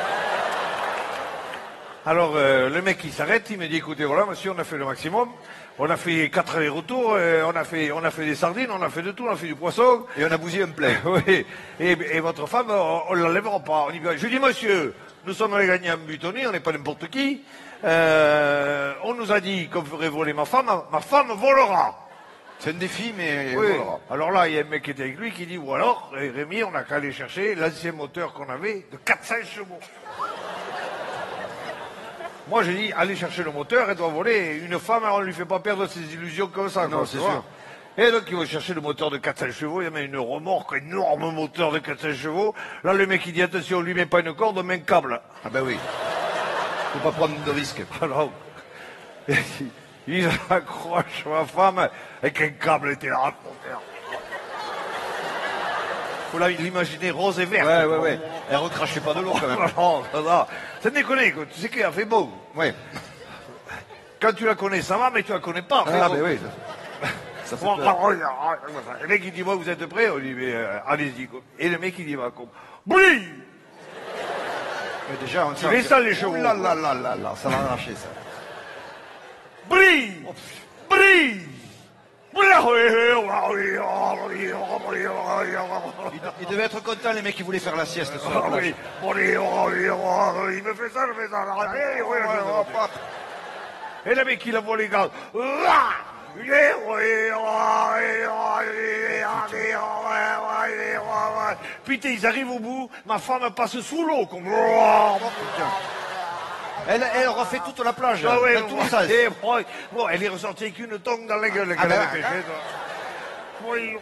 Alors euh, le mec il s'arrête, il me dit écoutez voilà monsieur on a fait le maximum, on a fait quatre allers-retours, euh, on a fait on a fait des sardines, on a fait de tout, on a fait du poisson. Et on a bousillé un plein. Oui, et, et votre femme on, on l'enlèvera pas. On y va. Je dis monsieur, nous sommes allés gagner un butonnier, on n'est pas n'importe qui. Euh, on nous a dit qu'on ferait voler ma femme, ma femme volera. C'est un défi, mais Oui. voilà. Alors là, il y a un mec qui était avec lui qui dit, ou alors, Rémi, on n'a qu'à aller chercher l'ancien moteur qu'on avait de quatre cents chevaux. Moi, j'ai dit, allez chercher le moteur, elle doit voler. Une femme, on ne lui fait pas perdre ses illusions comme ça. Non, quoi, c'est tu vois. sûr. Et donc, ils vont chercher le moteur de quatre cents chevaux. Il y a même une remorque, un énorme moteur de quatre cents chevaux. Là, le mec, il dit, attention, on lui met pas une corde, on met un câble. Ah ben oui. Faut pas prendre de risques. Alors, ils accrochent ma femme avec un câble, était là. Faut l'imaginer rose et vert. Ouais, ouais, ouais. Elle recrachait pas de l'eau quand même. Non, ça va. Ça déconne, quoi. Tu sais qu'elle a fait beau. Ouais. Quand tu la connais, ça va, mais tu la connais pas. Ah ben oui. Ça fait peur. Le mec, il dit, moi, vous êtes prêts? On dit, mais euh, allez-y. Quoi. Et le mec, il dit, va comme... Brille. Mais déjà, on Tu les sens, les chevaux. Oh là là là là là, ça va arracher ça. Brille. Brille. Ils devaient être contents, les mecs qui voulaient faire la sieste sur la Ah plage. oui. Il me fait ça, je fais ça. Et le mec, il envoie les gars. Putain, ils arrivent au bout, ma femme passe sous l'eau. Comme... Elle, elle aura fait toute la plage. Ah ouais, dans tous les sens. et bon, bon, elle est ressortie avec une tongue dans la gueule Ah qu'elle ben, avait pêché. Oui,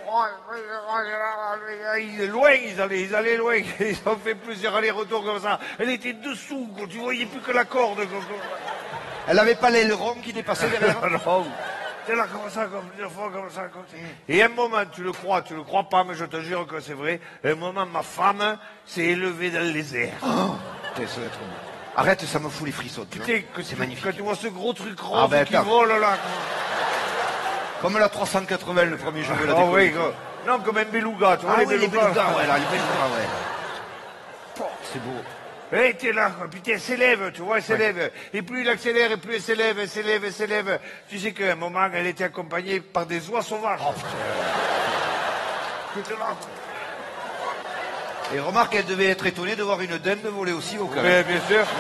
ils, loin, ils allaient, ils allaient loin. Ils ont fait plusieurs allers-retours comme ça. Elle était dessous, quoi. Tu voyais plus que la corde. Quoi. Elle n'avait pas l'aileron qui dépassait derrière. Non. C'est là comme ça, comme plusieurs fois, comme ça, comme ça. Et un moment, tu le crois, tu le crois pas, mais je te jure que c'est vrai. Un moment, ma femme s'est élevée dans les airs. Oh, putain, ça va être... Arrête, ça me fout les frissons. Tu vois. Putain, que C'est magnifique. Quand tu vois ce gros truc rose Ah ben, qui attends. vole là. Comme la trois cent quatre-vingts, le premier jour de la Ah décolle. oui, quoi. Non, comme un beluga, tu vois, Ah les oui, les belugas. belugas, ouais, là, les belugas, ouais. Oh, c'est beau. Eh, t'es là, quoi. Putain, elle s'élève, tu vois, elle s'élève. Et plus il accélère, et plus elle s'élève, elle s'élève, elle s'élève. Tu sais qu'à un moment, elle était accompagnée par des oies sauvages. Oh, putain. Là. Et remarque, elle devait être étonnée de voir une dinde voler aussi haut quand Mais même. bien sûr.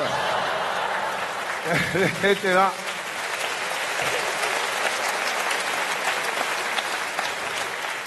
Elle était là.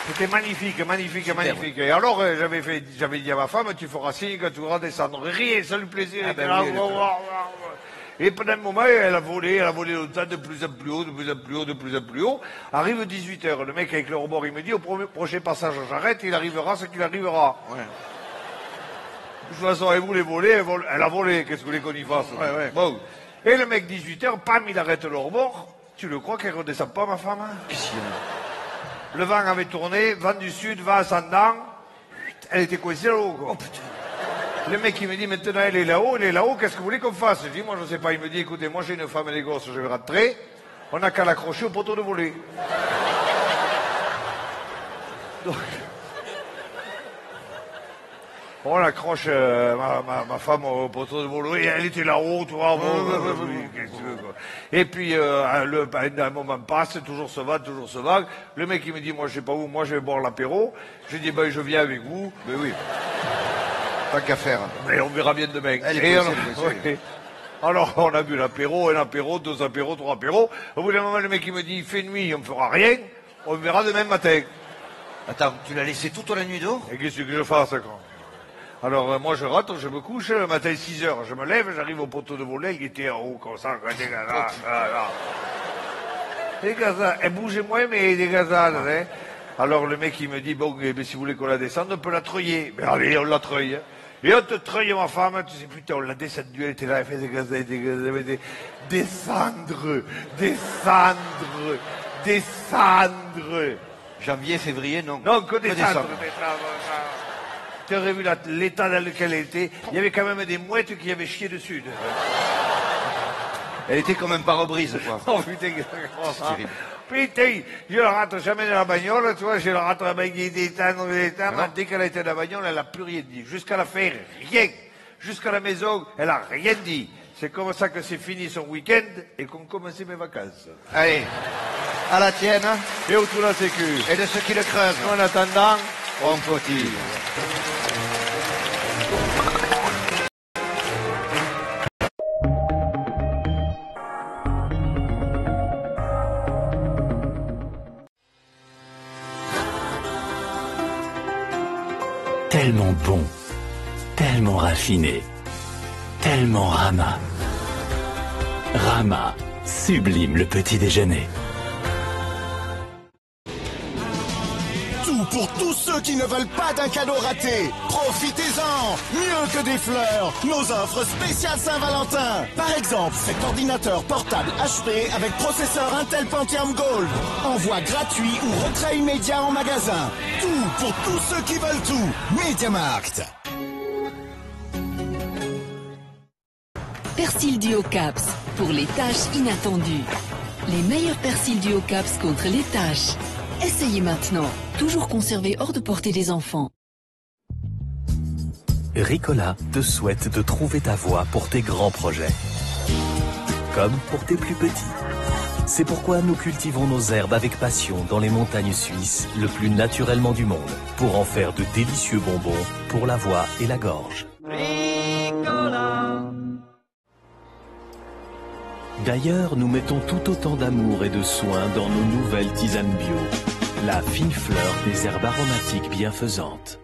C'était magnifique, magnifique, magnifique. Et alors, euh, j'avais fait, j'avais dit à ma femme, tu feras signe quand tu voudras descendre. Rien, ça lui plaisir. Ah ben là, oui, wow, wow, wow. Et pendant un moment, elle a volé, elle a volé longtemps, de plus en plus haut, de plus en plus haut, de plus en plus haut. Arrive dix-huit heures, le mec avec le rebord, il me dit, au premier, prochain passage, j'arrête, il arrivera ce qu'il arrivera. Ouais. De toute façon, elle voulait voler, elle, vole, elle a volé, qu'est-ce que vous voulez qu'on y fasse? Ouais, ouais. Bon. Et le mec, dix-huit heures, pam, il arrête le rebord. Tu le crois qu'elle redescend pas, ma femme? Hein? Le vent avait tourné, vent du sud, vent ascendant. Elle était coincée là-haut, quoi. Oh, putain. Le mec, il me dit, maintenant, elle est là-haut, elle est là-haut, qu'est-ce que vous voulez qu'on fasse? Je dis, moi, je sais pas. Il me dit, écoutez, moi, j'ai une femme et des gosses, je vais rentrer. On n'a qu'à l'accrocher au poteau de voler. Donc, on accroche euh, ma, ma, ma femme au poteau de voler, et elle était là-haut, tu vois. Et puis, euh, le, un moment passe, toujours ce vague, toujours ce vague. Le mec, il me dit, moi, je sais pas où, moi, je vais boire l'apéro. Je dis, ben, je viens avec vous. Mais oui. Pas qu'à faire. Mais on verra bien demain. Elle est et coincée, alors, ouais. Alors, on a bu l'apéro, un apéro, deux apéros, trois apéros. Au bout d'un moment, le mec, il me dit, il fait nuit, on ne fera rien. On verra demain matin. Attends, tu l'as laissé toute la nuit d'eau? Et qu'est-ce que je fasse, quoi? Alors, euh, moi, je rentre, je me couche, le matin, six heures, je me lève, j'arrive au poteau de volet, il était en haut, comme ça, quoi, des gazades, des gazades, elle bougeait moins, mais des gazades, hein. Alors, le mec, il me dit, bon, eh bien, si vous voulez qu'on la descende, on peut la treuiller. Mais allez, on la treuille, hein. Et on te treuille, ma femme, tu sais, putain, on l'a descendue, elle était là, elle fait des gazades, des gazades, des... descendre, descendre, descendre. Janvier, février, non. Non, que descendre, descendre. descendre. Tu aurais vu l'état dans lequel elle était. Il y avait quand même des mouettes qui avaient chié dessus. Elle était quand même pas reprise, quoi. Oh putain, c'est terrible. Putain, je la rentre jamais dans la bagnole, tu vois, je la rentre dans la bagnole d'étendre, d'étendre. Dès qu'elle a été dans la bagnole, elle n'a plus rien dit. Jusqu'à la fin, rien. Jusqu'à la maison, elle a rien dit. C'est comme ça que c'est fini son week-end et qu'on commence mes vacances. Allez, à la tienne. Et autour de la sécu. Et de ceux qui le creusent. En attendant, on cotise. Tellement bon, tellement raffiné, tellement Rama. Rama, sublime le petit déjeuner. Tout pour tous ceux qui ne veulent pas d'un cadeau raté. Profitez-en, mieux que des fleurs, nos offres spéciales Saint-Valentin. Par exemple, cet ordinateur portable H P avec processeur Intel Pentium Gold. Envoi gratuit ou retrait immédiat en magasin. Tout pour tous ceux qui veulent tout. MediaMarkt. Persil Duo Caps pour les tâches inattendues. Les meilleurs Persil Duo Caps contre les tâches. Essayez maintenant. Toujours conservé hors de portée des enfants. Ricola te souhaite de trouver ta voie pour tes grands projets. Comme pour tes plus petits. C'est pourquoi nous cultivons nos herbes avec passion dans les montagnes suisses, le plus naturellement du monde, pour en faire de délicieux bonbons pour la voix et la gorge. D'ailleurs, nous mettons tout autant d'amour et de soin dans nos nouvelles tisanes bio. La fine fleur des herbes aromatiques bienfaisantes.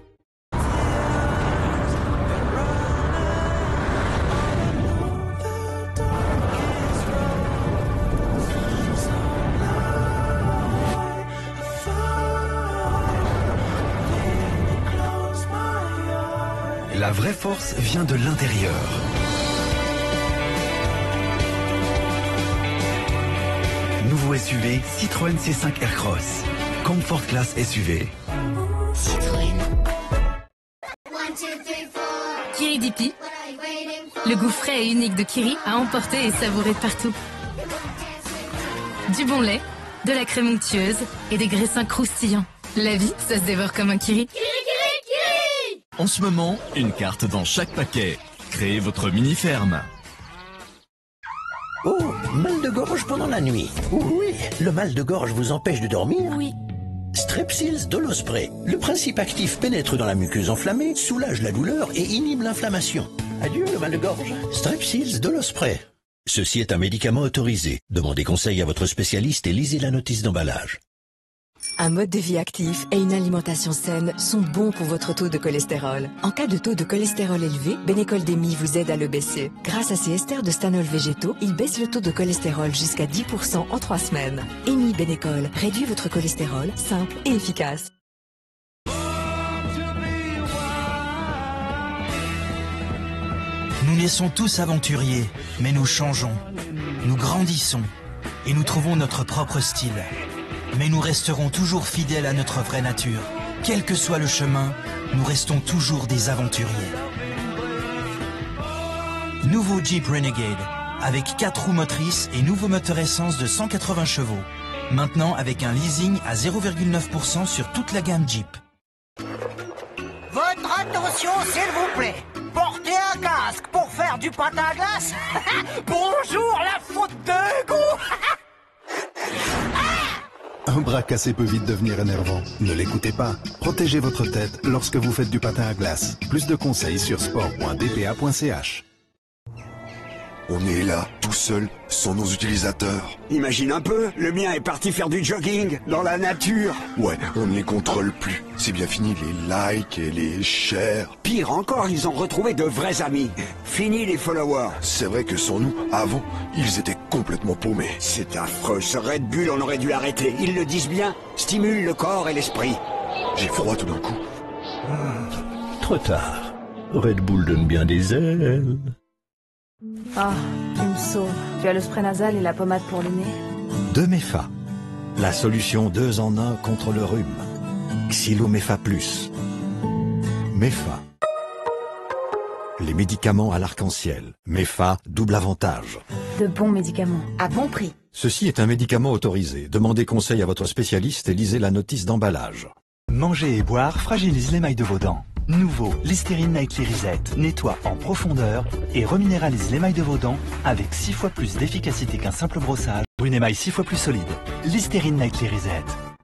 La vraie force vient de l'intérieur. Nouveau S U V Citroën C cinq Aircross. Comfort Class S U V. Citroën. Kiri Dipi. Le goût frais et unique de Kiri à emporter et savourer partout. Du bon lait, de la crème onctueuse et des graissins croustillants. La vie, ça se dévore comme un Kiri. Kiri, Kiri, Kiri! En ce moment, une carte dans chaque paquet. Créez votre mini-ferme. Oh, mal de gorge pendant la nuit. Oui, le mal de gorge vous empêche de dormir? Oui. Strepsils Dolospray. Le principe actif pénètre dans la muqueuse enflammée, soulage la douleur et inhibe l'inflammation. Adieu le mal de gorge. Strepsils Dolospray. Ceci est un médicament autorisé. Demandez conseil à votre spécialiste et lisez la notice d'emballage. Un mode de vie actif et une alimentation saine sont bons pour votre taux de cholestérol. En cas de taux de cholestérol élevé, Bénécol Demi vous aide à le baisser. Grâce à ses esters de stanol végétaux, il baisse le taux de cholestérol jusqu'à dix pour cent en trois semaines. Emi Bénécol réduit votre cholestérol, simple et efficace. Nous naissons tous aventuriers, mais nous changeons. Nous grandissons et nous trouvons notre propre style. Mais nous resterons toujours fidèles à notre vraie nature. Quel que soit le chemin, nous restons toujours des aventuriers. Nouveau Jeep Renegade, avec quatre roues motrices et nouveau moteur essence de cent quatre-vingts chevaux. Maintenant avec un leasing à zéro virgule neuf pour cent sur toute la gamme Jeep. Votre attention, s'il vous plaît. Portez un casque pour faire du patin à glace. Bonjour, la faute de goût. Un bras cassé peut vite devenir énervant. Ne l'écoutez pas. Protégez votre tête lorsque vous faites du patin à glace. Plus de conseils sur sport point d p a point c h. On est là, tout seul, sans nos utilisateurs. Imagine un peu, le mien est parti faire du jogging, dans la nature. Ouais, on ne les contrôle plus. C'est bien fini les likes et les shares. Pire encore, ils ont retrouvé de vrais amis. Fini les followers. C'est vrai que sans nous, avant, ils étaient complètement paumés. C'est affreux, ce Red Bull, on aurait dû l'arrêter. Ils le disent bien, stimule le corps et l'esprit. J'ai froid tout d'un coup. Mmh, trop tard. Red Bull donne bien des ailes. Ah, tu me sauves. Tu as le spray nasal et la pommade pour le nez. De Mefa, la solution deux en un contre le rhume. Xylomefa Plus. Mefa. Les médicaments à l'arc-en-ciel. Mefa, double avantage. De bons médicaments, à bon prix. Ceci est un médicament autorisé. Demandez conseil à votre spécialiste et lisez la notice d'emballage. Manger et boire fragilise l'émail de vos dents. Nouveau Listerine Nightly Reset nettoie en profondeur et reminéralise l'émail de vos dents avec six fois plus d'efficacité qu'un simple brossage pour une émail six fois plus solide. Listerine Nightly Reset.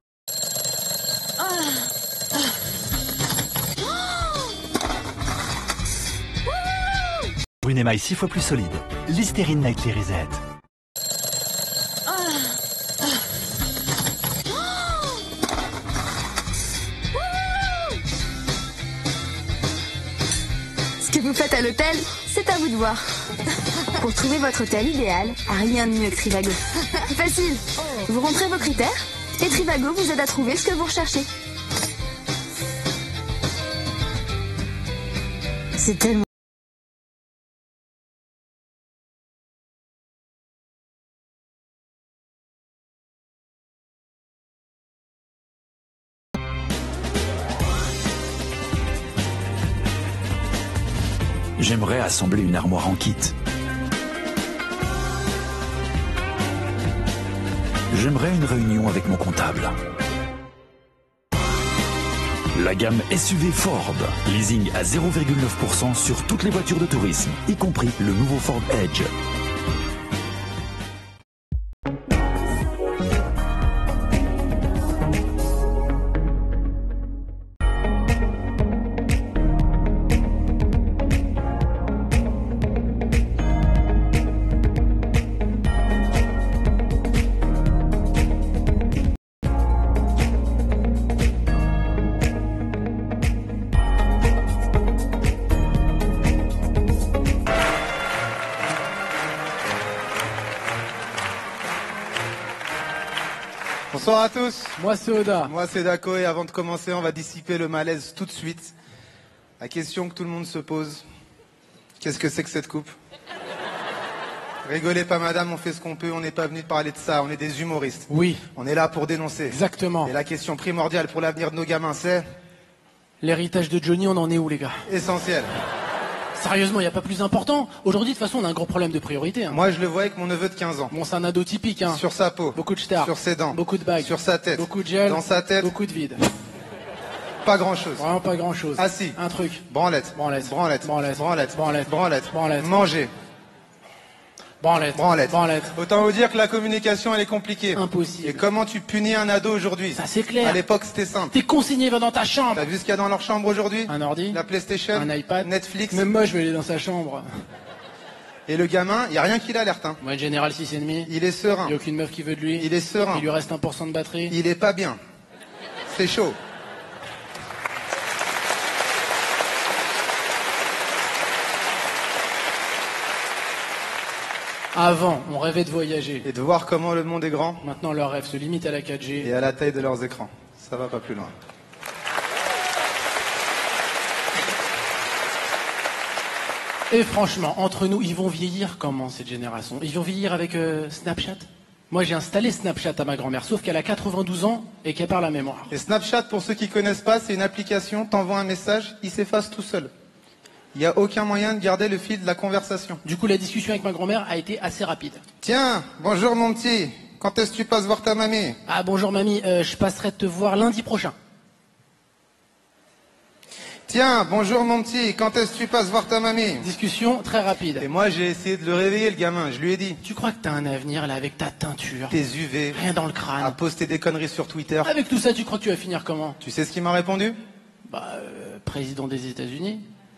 Pour une émail six fois plus solide. Listerine Nightly Reset. Ce que vous faites à l'hôtel, c'est à vous de voir. Pour trouver votre hôtel idéal, rien de mieux que Trivago. C'est facile. Vous rentrez vos critères et Trivago vous aide à trouver ce que vous recherchez. C'est tellement... J'aimerais assembler une armoire en kit. J'aimerais une réunion avec mon comptable. La gamme S U V Ford. Leasing à zéro virgule neuf pour cent sur toutes les voitures de tourisme, y compris le nouveau Ford Edge. Bonsoir à tous. Moi c'est Oda. Moi c'est Dako et avant de commencer, on va dissiper le malaise tout de suite. La question que tout le monde se pose, qu'est-ce que c'est que cette coupe? Rigolez pas madame, on fait ce qu'on peut, on n'est pas venu parler de ça, on est des humoristes. Oui. On est là pour dénoncer. Exactement. Et la question primordiale pour l'avenir de nos gamins, c'est... L'héritage de Johnny, on en est où les gars? Essentiel. Sérieusement, il n'y a pas plus important. Aujourd'hui, de toute façon, on a un gros problème de priorité. Hein. Moi, je le vois avec mon neveu de quinze ans. Bon, c'est un ado typique. Hein. Sur sa peau. Beaucoup de stars. Sur ses dents. Beaucoup de bagues. Sur sa tête. Beaucoup de gel. Dans sa tête. Beaucoup de vide. Pas grand-chose. Vraiment pas grand-chose. Assis. Un truc. Branlette. Branlette. Branlette. Branlette. Branlette. Branlette. Branlette. Branlette. Manger. Branlette. Branlette. Branlette. Autant vous dire que la communication, elle est compliquée. Impossible. Et comment tu punis un ado aujourd'hui? Ça, c'est clair. À l'époque, c'était simple. T'es consigné, va dans ta chambre. T'as vu ce qu'il y a dans leur chambre aujourd'hui? Un ordi. La PlayStation. Un iPad. Netflix. Même moi, je vais aller dans sa chambre. Et le gamin, il n'y a rien qui l'alerte. Hein. Moyenne générale six virgule cinq. Il est serein. Il n'y a aucune meuf qui veut de lui. Il est serein. Il lui reste un pour cent de batterie. Il est pas bien. C'est chaud. Avant, on rêvait de voyager. Et de voir comment le monde est grand. Maintenant, leur rêve se limite à la quatre G. Et à la taille de leurs écrans. Ça va pas plus loin. Et franchement, entre nous, ils vont vieillir comment cette génération? Ils vont vieillir avec euh, Snapchat? Moi, j'ai installé Snapchat à ma grand-mère, sauf qu'elle a quatre-vingt-douze ans et qu'elle parle à mémoire. Et Snapchat, pour ceux qui connaissent pas, c'est une application, t'envoies un message, il s'efface tout seul. Il n'y a aucun moyen de garder le fil de la conversation. Du coup, la discussion avec ma grand-mère a été assez rapide. Tiens, bonjour mon petit, quand est-ce que tu passes voir ta mamie? Ah bonjour mamie, euh, je passerai te voir lundi prochain. Tiens, bonjour mon petit, quand est-ce que tu passes voir ta mamie? Discussion très rapide. Et moi j'ai essayé de le réveiller le gamin, je lui ai dit. Tu crois que t'as un avenir là avec ta teinture? Tes U V. Rien dans le crâne. À poster des conneries sur Twitter. Avec tout ça, tu crois que tu vas finir comment? Tu sais ce qu'il m'a répondu? Bah, euh, président des États-Unis.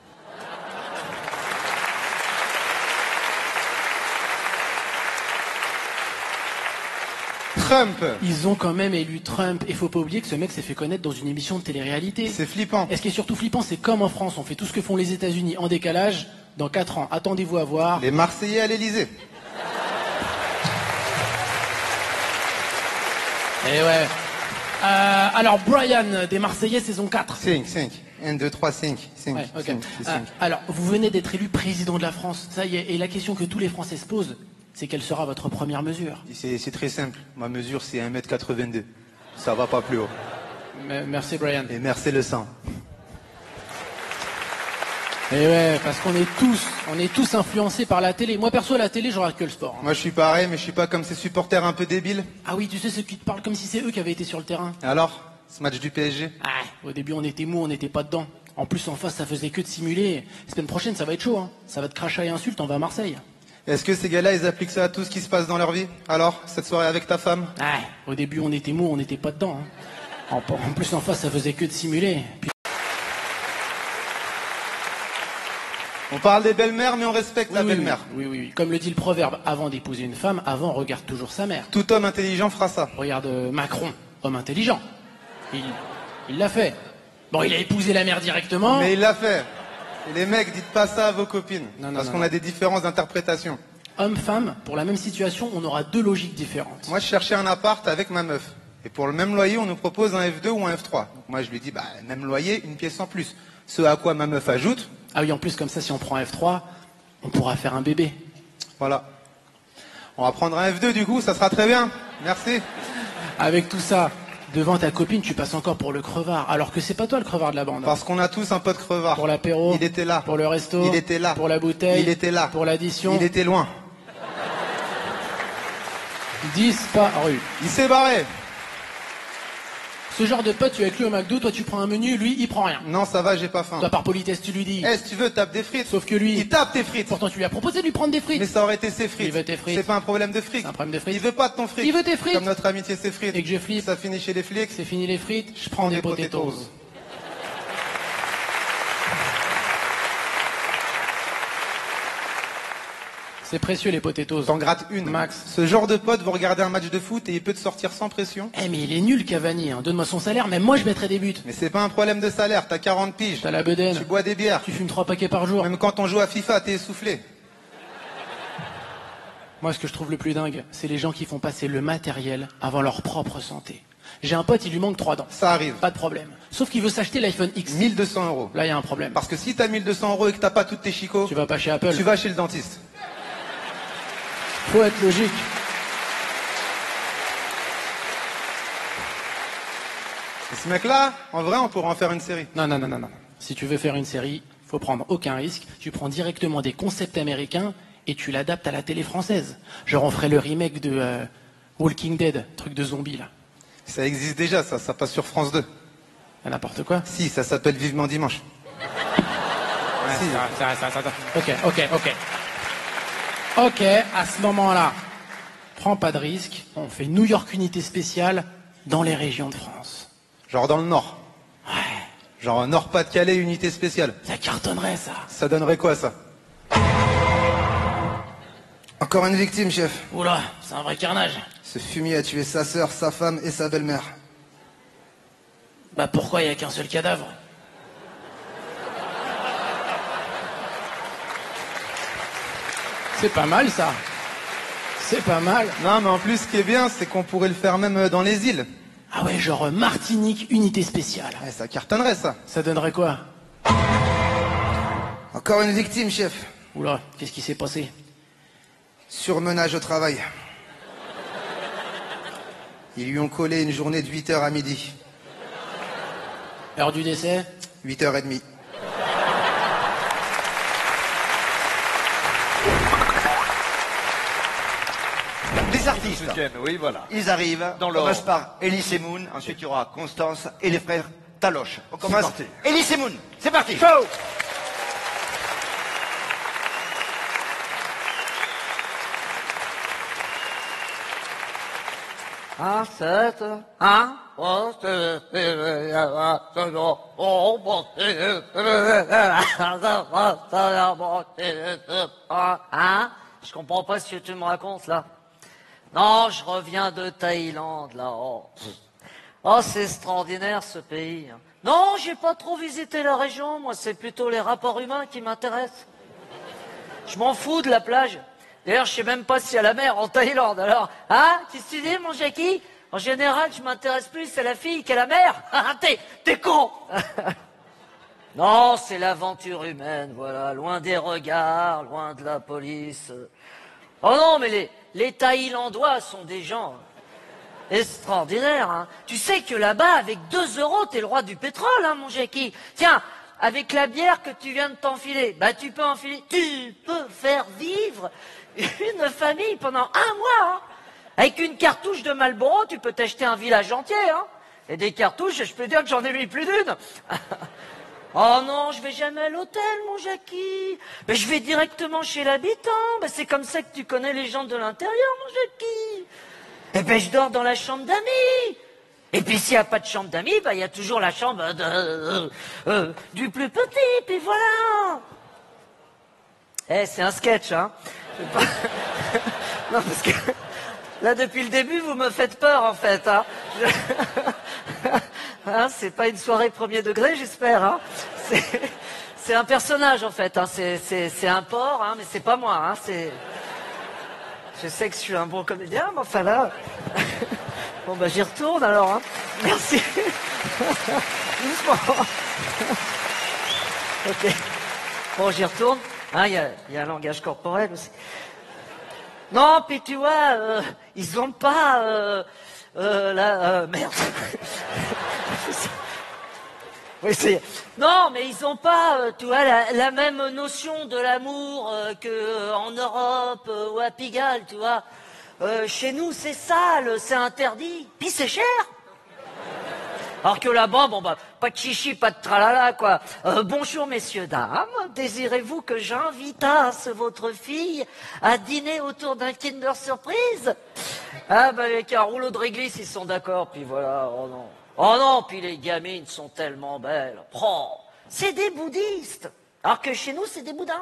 Trump. Ils ont quand même élu Trump. Et faut pas oublier que ce mec s'est fait connaître dans une émission de télé-réalité. C'est flippant. Et ce qui est surtout flippant, c'est comme en France, on fait tout ce que font les États-Unis en décalage. Dans quatre ans, attendez-vous à voir. Les Marseillais à l'Élysée. Eh ouais. Euh, alors, Brian, des Marseillais, saison quatre. cinq, cinq. un, deux, trois, cinq. cinq. Ouais, ok. cinq, Euh, cinq. alors, vous venez d'être élu président de la France. Ça y est. Et la question que tous les Français se posent, c'est quelle sera votre première mesure? C'est c'est très simple. Ma mesure, c'est un mètre quatre-vingt-deux. Ça va pas plus haut. M- Merci, Brian. Et merci le sang. Et ouais, parce qu'on est tous, on est tous influencés par la télé. Moi, perso, à la télé, je regarde que le sport. Moi, je suis pareil, mais je suis pas comme ces supporters un peu débiles. Ah oui, tu sais, ceux qui te parlent comme si c'est eux qui avaient été sur le terrain. Alors, ce match du P S G? Ah, au début, on était mou, on n'était pas dedans. En plus, en face, ça faisait que de simuler. La semaine prochaine, ça va être chaud, hein. Ça va te cracher et insulte, on va à Marseille. Est-ce que ces gars-là, ils appliquent ça à tout ce qui se passe dans leur vie? Alors, cette soirée avec ta femme? Ah, au début, on était mou, on n'était pas dedans, hein. En, en plus, en face, ça faisait que de simuler. Puis... On parle des belles-mères, mais on respecte Oui, la oui, belle-mère. Oui, oui, oui. Comme le dit le proverbe, avant d'épouser une femme, avant, regarde toujours sa mère. Tout homme intelligent fera ça. Regarde euh, Macron, homme intelligent. Il il l'a fait. Bon, il a épousé la mère directement. Mais il l'a fait. Et les mecs, dites pas ça à vos copines. Non, non, parce non, qu'on non. a des différences d'interprétation. Homme-femme, pour la même situation, on aura deux logiques différentes. Moi, je cherchais un appart avec ma meuf. Et pour le même loyer, on nous propose un F deux ou un F trois. Donc moi, je lui dis, bah, même loyer, une pièce en plus. Ce à quoi ma meuf ajoute. Ah oui, en plus, comme ça, si on prend un F trois, on pourra faire un bébé. Voilà. On va prendre un F deux, du coup, ça sera très bien. Merci. Avec tout ça, devant ta copine, tu passes encore pour le crevard, alors que c'est pas toi le crevard de la bande. Parce qu'on a tous un pote crevard. Pour l'apéro, Il était là. pour le resto, Il était là. pour la bouteille, Il était là. pour l'addition, Il était loin. disparu. Il s'est barré. Ce genre de pote, tu es avec lui au McDo, toi tu prends un menu, lui il prend rien. Non, ça va, j'ai pas faim. Toi par politesse tu lui dis. Eh, si tu veux, tape des frites. Sauf que lui, Il tape tes frites. pourtant tu lui as proposé de lui prendre des frites. Mais ça aurait été ses frites. Il veut tes frites. C'est pas un problème de fric. C'est un problème de frites. Il veut pas de ton fric. Il veut tes frites. Comme notre amitié, c'est frites. Et que je flippe. Ça finit chez les flics. C'est fini les frites, je prends des, des potatoes. potatoes. C'est précieux les potatoes. T'en grattes une. Max. Ce genre de pote, vous regardez un match de foot et il peut te sortir sans pression. Eh mais il est nul Cavani, hein. Donne-moi son salaire, même moi je mettrais des buts. Mais c'est pas un problème de salaire, t'as quarante piges. T'as la bedaine. Tu bois des bières. Tu fumes trois paquets par jour. Même quand on joue à FIFA, t'es essoufflé. Moi, ce que je trouve le plus dingue, c'est les gens qui font passer le matériel avant leur propre santé. J'ai un pote, il lui manque trois dents. Ça arrive. Pas de problème. Sauf qu'il veut s'acheter l'iPhone X. mille deux cents euros. Là, il y a un problème. Parce que si t'as mille deux cents euros et que t'as pas toutes tes chicots, Tu vas pas chez Apple. tu vas chez le dentiste. Faut être logique. Et ce mec-là, en vrai, on pourrait en faire une série. Non, non, non, non, non. Si tu veux faire une série, faut prendre aucun risque. Tu prends directement des concepts américains et tu l'adaptes à la télé française. Genre, on ferait le remake de euh, Walking Dead, truc de zombie, là. Ça existe déjà, ça. Ça passe sur France deux. Ah, n'importe quoi. Si, ça s'appelle Vivement Dimanche. Ouais, ça, ça, ça, ça. Ok, ok, ok. Ok, à ce moment-là, prends pas de risque. On fait New York unité spéciale dans les régions de France. Genre dans le Nord. Ouais. Genre Nord-Pas-de-Calais, unité spéciale. Ça cartonnerait, ça. Ça donnerait quoi, ça? Encore une victime, chef. Oula, c'est un vrai carnage. Ce fumier a tué sa sœur, sa femme et sa belle-mère. Bah pourquoi il n'y a qu'un seul cadavre? C'est pas mal ça. C'est pas mal. Non, mais en plus, ce qui est bien, c'est qu'on pourrait le faire même dans les îles. Ah ouais, genre Martinique, unité spéciale. Ouais, ça cartonnerait, ça. Ça donnerait quoi? Encore une victime, chef. Oula, qu'est-ce qui s'est passé? Surmenage au travail. Ils lui ont collé une journée de huit heures à midi. Heure du décès? huit heures trente. Les artistes, oui, voilà. ils arrivent. Dans On l'ordre. commence par Elise et Moon, ensuite il y aura Constance et les frères Taloche. On C'est commence. parti. Elise et Moon, c'est parti. Ciao. Un, sept, un, oh, c'est, c'est, hein? Je comprends pas ce que tu me racontes, là. Non, je reviens de Thaïlande, là. Oh, oh c'est extraordinaire, ce pays. Non, j'ai pas trop visité la région, moi, c'est plutôt les rapports humains qui m'intéressent. Je m'en fous de la plage. D'ailleurs, je sais même pas s'il y a la mer en Thaïlande, alors. Hein? Qu'est-ce que tu dis, mon Jackie? En général, je m'intéresse plus à la fille qu'à la mer. T'es, t'es con. Non, c'est l'aventure humaine, voilà. Loin des regards, loin de la police. Oh non, mais les, les Thaïlandois sont des gens extraordinaires, hein. Tu sais que là-bas, avec deux euros, t'es le roi du pétrole, hein, mon Jackie. Tiens, avec la bière que tu viens de t'enfiler, bah tu peux enfiler, tu peux faire vivre une famille pendant un mois, hein. Avec une cartouche de Marlboro, tu peux t'acheter un village entier, hein. Et des cartouches, je peux dire que j'en ai mis plus d'une. Oh non, je vais jamais à l'hôtel, mon Jackie. Mais je vais directement chez l'habitant. Ben, c'est comme ça que tu connais les gens de l'intérieur, mon Jackie. Eh ben, je dors dans la chambre d'amis. Et puis, s'il n'y a pas de chambre d'amis, ben, il y a toujours la chambre de, euh, euh, du plus petit, puis voilà. Eh, c'est un sketch, hein. Pas... non, parce que là, depuis le début, vous me faites peur, en fait, hein. Je... hein, c'est pas une soirée premier degré, j'espère, hein. C'est... c'est un personnage, en fait, hein. C'est, c'est, c'est un porc, hein, mais c'est pas moi, hein. C'est... Je sais que je suis un bon comédien, mais enfin là... Bon, bah, j'y retourne, alors, hein. Merci. Doucement. Ok. Bon, j'y retourne. Hein, il y a, y a un langage corporel aussi. Non, puis tu vois, euh, ils ont pas... Euh, euh, la... Euh, merde. oui, c'est... Non, mais ils ont pas, euh, tu vois, la, la même notion de l'amour euh, qu'en Europe euh, ou à Pigalle, tu vois. Euh, chez nous, c'est sale, c'est interdit, puis c'est cher. Alors que là-bas, bon bah, pas de chichi, pas de tralala, quoi. Euh, bonjour, messieurs, dames. Désirez-vous que j'invitasse votre fille à dîner autour d'un Kinder Surprise? Ah bah, avec un rouleau de réglisse, ils sont d'accord, puis voilà, oh non. Oh non, puis les gamines sont tellement belles. Oh, c'est des bouddhistes. Alors que chez nous, c'est des boudins.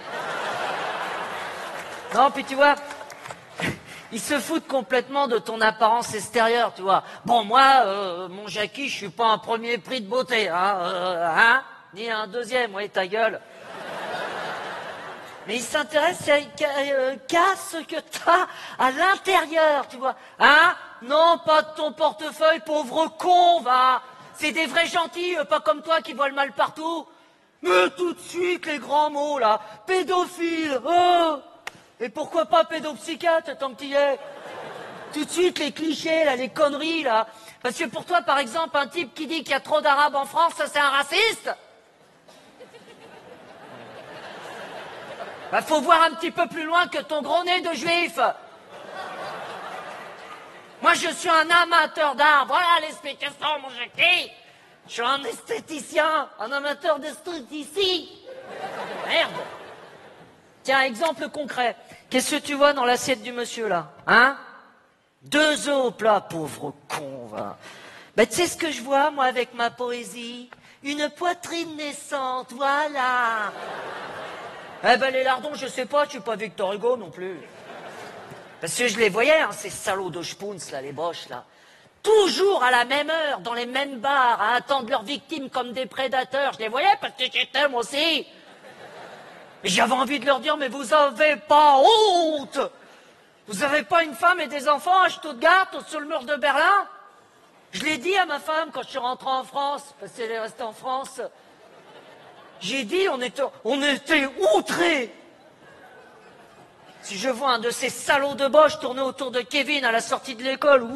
Non, puis tu vois... Ils se foutent complètement de ton apparence extérieure, tu vois. Bon, moi, euh, mon Jackie, je suis pas un premier prix de beauté, hein, euh, hein, ni un deuxième, oui, ta gueule. Mais ils s'intéressent qu'à euh, qu'à ce que t'as à l'intérieur, tu vois. Hein? Non, pas de ton portefeuille, pauvre con, va. C'est des vrais gentils, euh, pas comme toi qui voient le mal partout. Mais tout de suite, les grands mots, là. Pédophile, oh. Et pourquoi pas pédopsychiatre, tant que t'y es? Tout de suite, les clichés, là, les conneries, là. Parce que pour toi, par exemple, un type qui dit qu'il y a trop d'arabes en France, ça, c'est un raciste? Bah, faut voir un petit peu plus loin que ton gros nez de juif. Moi, je suis un amateur d'art. Voilà l'explication, mon Jackie. Je suis un esthéticien, un amateur d'esthéticie. Merde. Tiens, exemple concret. Qu'est-ce que tu vois dans l'assiette du monsieur, là? Hein? Deux œufs au plat, pauvre con, va. Ben, tu sais ce que je vois, moi, avec ma poésie? Une poitrine naissante, voilà. Eh ben, les lardons, je sais pas, je suis pas Victor Hugo non plus. Parce que je les voyais, hein, ces salauds de Spoons, là, les boches, là. toujours à la même heure, dans les mêmes bars, à attendre leurs victimes comme des prédateurs. Je les voyais parce que j'étais moi aussi. Et j'avais envie de leur dire, mais vous avez pas honte? Vous avez pas une femme et des enfants à Stuttgart, sur le mur de Berlin? Je l'ai dit à ma femme quand je suis rentré en France, parce qu'elle est restée en France. J'ai dit, on était, on était outrés. Si je vois un de ces salauds de Bosch tourner autour de Kevin à la sortie de l'école,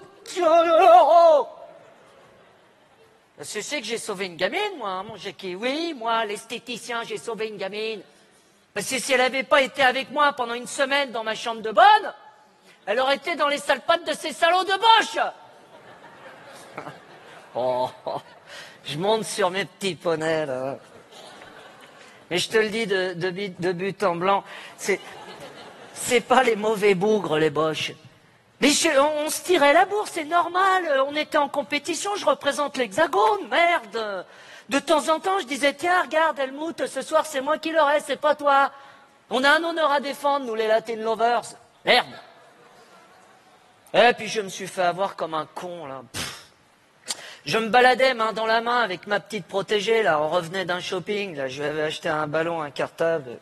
je sais que j'ai sauvé une gamine, moi, hein, mon Jackie. Oui, moi, l'esthéticien, j'ai sauvé une gamine. Parce que si elle n'avait pas été avec moi pendant une semaine dans ma chambre de bonne, elle aurait été dans les sales pattes de ces salauds de Bosch. Oh, je monte sur mes petits poneys, là. Mais je te le dis de, de, de but en blanc, c'est, c'est pas les mauvais bougres, les Bosch. Mais je, on, on se tirait la bourse, c'est normal. On était en compétition, je représente l'Hexagone, merde. De temps en temps, je disais, tiens, regarde, Helmut, ce soir, c'est moi qui l'aurai, c'est pas toi. On a un honneur à défendre, nous, les Latin Lovers. Merde. Et puis, je me suis fait avoir comme un con, là. Pff. Je me baladais main dans la main avec ma petite protégée, là. On revenait d'un shopping, là. Je lui avais acheté un ballon, un cartable.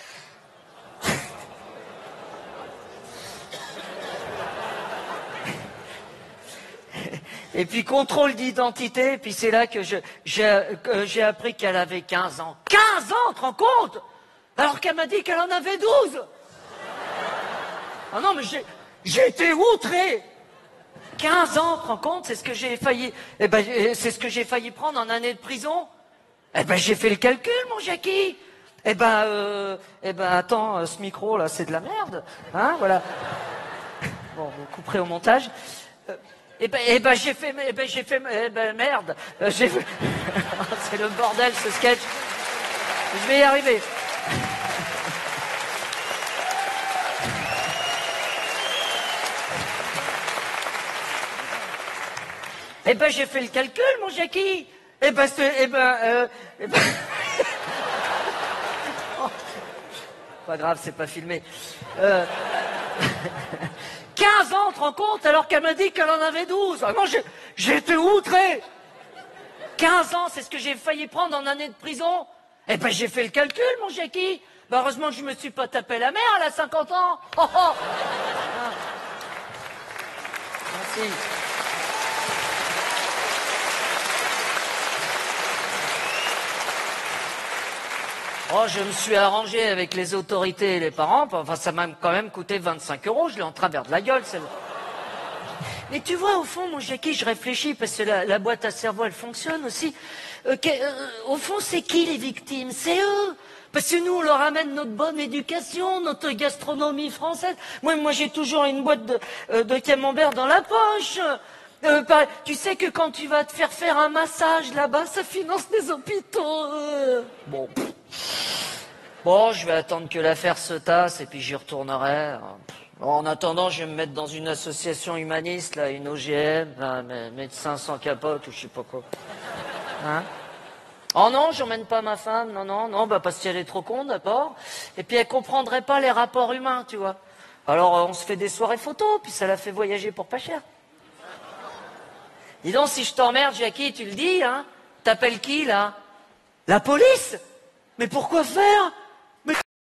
Et puis contrôle d'identité, puis c'est là que je, j'ai, que j'ai appris qu'elle avait quinze ans. quinze ans, tu te rends compte? Alors qu'elle m'a dit qu'elle en avait douze. Ah non, mais j'ai, j'ai été outré. quinze ans, tu te rends compte? C'est ce que j'ai failli, eh ben, c'est ce que j'ai failli prendre en année de prison. Eh ben, j'ai fait le calcul, mon Jackie. Eh ben, euh, eh ben, attends, ce micro, là, c'est de la merde. Hein, voilà. Bon, vous couperez au montage. Euh, Eh ben, eh ben j'ai fait, eh ben j'ai fait, eh ben merde, euh, j'ai fait... c'est le bordel ce sketch. Je vais y arriver. Eh ben j'ai fait le calcul, mon Jackie. Eh ben c'est, eh ben, euh, eh ben... oh. Pas grave, c'est pas filmé. Euh... quinze ans, tu te rends compte, alors qu'elle m'a dit qu'elle en avait douze. Moi, j'ai, j'ai été outré. quinze ans, c'est ce que j'ai failli prendre en année de prison. Eh ben, j'ai fait le calcul, mon Jackie. Ben, heureusement que je me suis pas tapé la mère, elle a cinquante ans. Oh, oh. Ah. Merci. Oh, je me suis arrangé avec les autorités et les parents. Enfin, ça m'a quand même coûté vingt-cinq euros. Je l'ai en travers de la gueule, celle-là. Mais tu vois, au fond, mon Jackie, je réfléchis parce que la, la boîte à cerveau, elle fonctionne aussi. Euh, que, euh, au fond, c'est qui les victimes? C'est eux. Parce que nous, on leur amène notre bonne éducation, notre gastronomie française. Moi, moi, j'ai toujours une boîte de, euh, de camembert dans la poche. Euh, pareil, tu sais que quand tu vas te faire faire un massage là-bas, ça finance des hôpitaux. Euh. Bon. Bon, je vais attendre que l'affaire se tasse et puis j'y retournerai. En attendant, je vais me mettre dans une association humaniste, là, une O G M, là, médecins sans capote ou je sais pas quoi. Hein? Oh non, j'emmène pas ma femme, non, non, non, bah parce qu'elle est trop con d'abord. Et puis elle comprendrait pas les rapports humains, tu vois. Alors on se fait des soirées photos, puis ça la fait voyager pour pas cher. Dis donc, si je t'emmerde, Jackie, tu le dis, hein? T'appelles qui, là? La police? Mais pourquoi faire? Mais...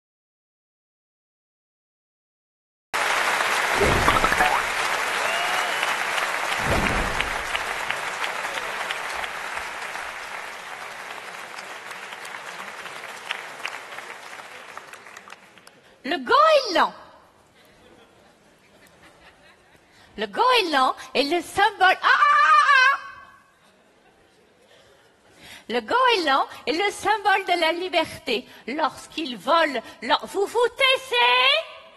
Le goéland. Le goéland est le symbole... Ah, ah, ah. Le goéland est le symbole de la liberté. Lorsqu'il vole... Lors... Vous vous taisez?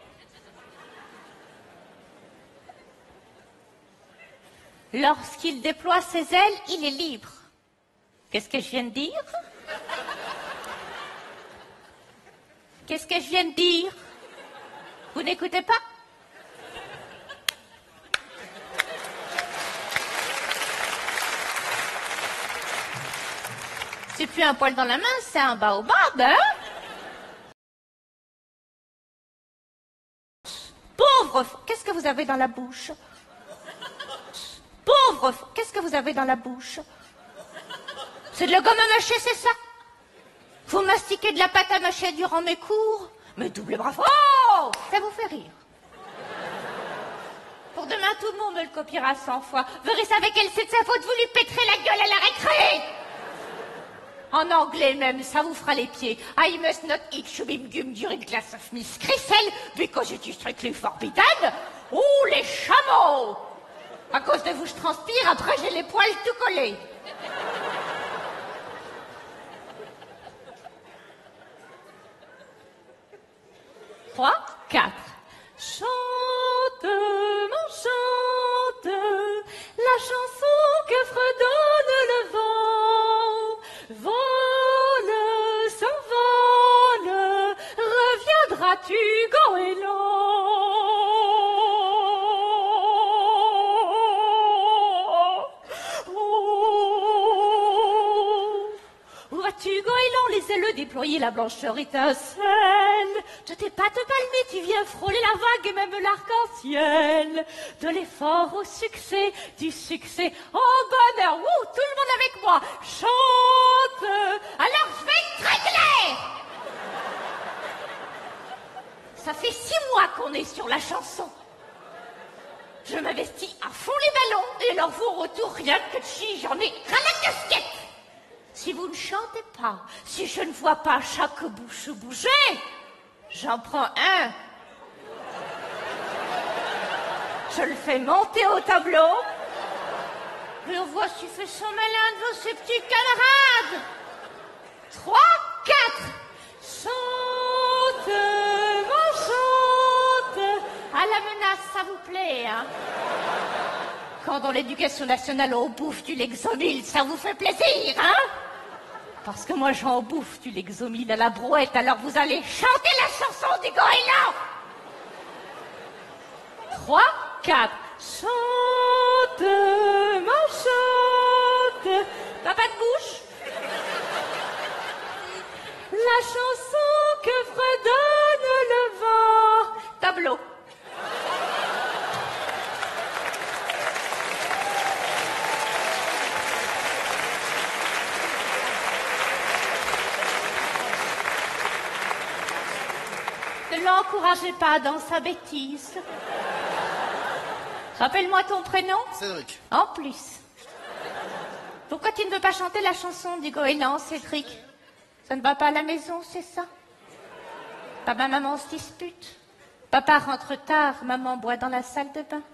Lorsqu'il déploie ses ailes, il est libre. Qu'est-ce que je viens de dire? Qu'est-ce que je viens de dire? Vous n'écoutez pas? C'est plus un poil dans la main, c'est un baobab, hein? Pauvre... Qu'est-ce que vous avez dans la bouche? pauvre... f- Qu'est-ce que vous avez dans la bouche? C'est de la gomme à mâcher, c'est ça? Vous mastiquez de la pâte à mâcher durant mes cours? Mais double bravo! Oh, ça vous fait rire. Pour demain, tout le monde me le copiera cent fois. Verrez avec elle, c'est de sa faute, vous lui péterez la gueule à la récré! En anglais même, ça vous fera les pieds. I must not eat chewing gum during class of Miss Crissel because it is strictly forbidden. Ouh, les chameaux! À cause de vous, je transpire, après j'ai les poils tout collés. Trois, quatre. Chante, mon chante, la chanson que fredonne le vent. Vole, s'envole, reviendras-tu, goéland? Où vas-tu, goéland, les ailes déployées, la blancheur étincelle? Je t'ai pas te palmer, tu viens frôler la vague et même l'arc-en-ciel. De l'effort au succès, du succès au bonheur. Wouh, tout le monde avec moi. Chante. Alors je vais être très clair. Ça fait six mois qu'on est sur la chanson. Je m'investis à fond les ballons et alors vous, au retour, rien que de chi, j'en ai ras la casquette. Si vous ne chantez pas, si je ne vois pas chaque bouche bouger, j'en prends un. Je le fais monter au tableau. Et on voit s'il fait son malin devant ses petits camarades. Trois, quatre. Chante, mon chante. À la menace, ça vous plaît, hein? Quand dans l'éducation nationale on bouffe du Lexomil, ça vous fait plaisir, hein? Parce que moi j'en bouffe du Lexomil à la brouette, alors vous allez chanter la chanson du goéland. Trois, quatre. Chante, mon chante. T'as pas de bouche? La chanson que fredonne le vent. Tableau. Ne l'encouragez pas dans sa bêtise. Rappelle-moi ton prénom. Cédric. En plus. Pourquoi tu ne veux pas chanter la chanson du goéland, Cédric? Ça ne va pas à la maison, c'est ça? Papa, maman se dispute. Papa rentre tard, maman boit dans la salle de bain.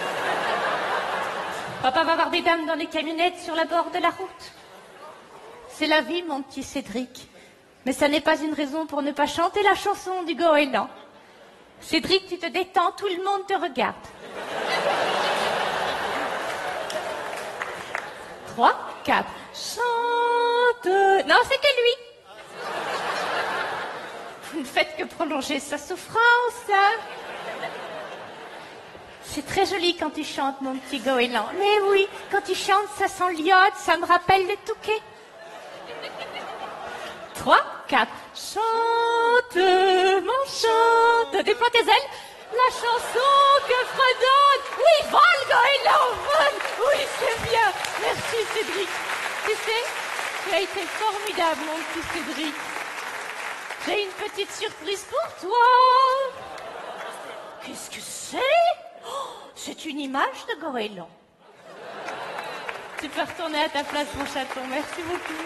Papa va voir des dames dans les camionnettes sur la bord de la route. C'est la vie, mon petit Cédric. Mais ça n'est pas une raison pour ne pas chanter la chanson du goéland. Cédric, tu te détends, tout le monde te regarde. Trois, quatre. Chante. Non, c'était lui. Vous ne faites que prolonger sa souffrance, hein? C'est très joli quand tu chantes, mon petit goéland. Mais oui, quand tu chantes, ça sent l'iode, ça me rappelle le touquet. Trois, quatre. Chante, mon chante. Déploie tes ailes. La chanson que fredonne. Oui, vole, goéland, vole. Oui, c'est bien. Merci, Cédric. Tu sais, tu as été formidable, mon petit Cédric. J'ai une petite surprise pour toi. Qu'est-ce que c'est? Oh, c'est une image de goéland. Tu peux retourner à ta place, mon chaton. Merci beaucoup.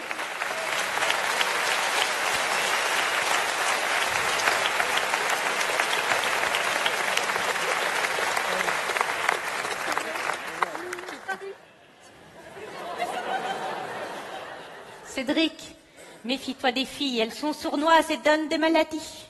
Cédric, méfie-toi des filles, elles sont sournoises et donnent des maladies.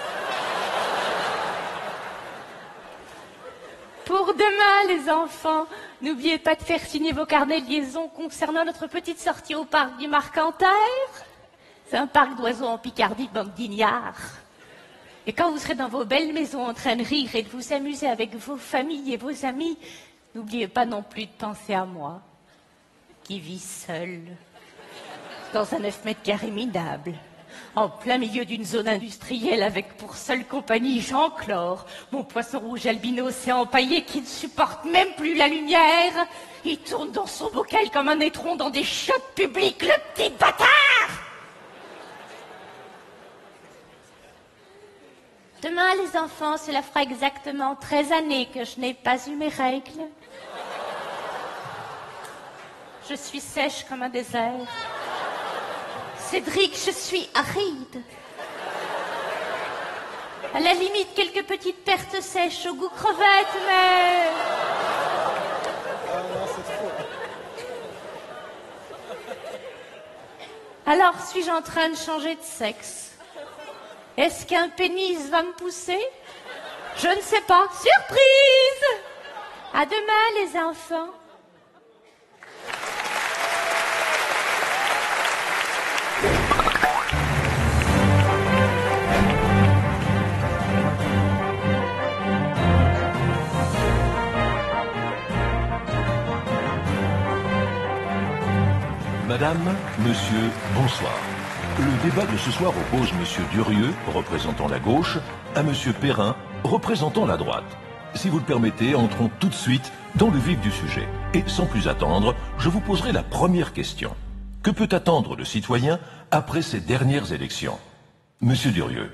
Pour demain, les enfants, n'oubliez pas de faire signer vos carnets de liaison concernant notre petite sortie au parc du Marcanterre. C'est un parc d'oiseaux en Picardie, bande d'ignards. Et quand vous serez dans vos belles maisons en train de rire et de vous amuser avec vos familles et vos amis, n'oubliez pas non plus de penser à moi, qui vis seule dans un neuf mètres carrés minable, en plein milieu d'une zone industrielle avec pour seule compagnie Jean-Chlore, mon poisson rouge albinos et empaillé qui ne supporte même plus la lumière. Il tourne dans son bocal comme un étron dans des chiottes publiques, le petit bâtard! Demain, les enfants, cela fera exactement treize années que je n'ai pas eu mes règles. Je suis sèche comme un désert. Cédric, je suis aride. À la limite, quelques petites pertes sèches au goût crevette, mais... Alors, suis-je en train de changer de sexe? Est-ce qu'un pénis va me pousser? Je ne sais pas. Surprise! À demain, les enfants. Madame, monsieur, bonsoir. Le débat de ce soir oppose monsieur Durieux, représentant la gauche, à monsieur Perrin, représentant la droite. Si vous le permettez, entrons tout de suite dans le vif du sujet. Et sans plus attendre, je vous poserai la première question. Que peut attendre le citoyen après ces dernières élections? Monsieur Durieux.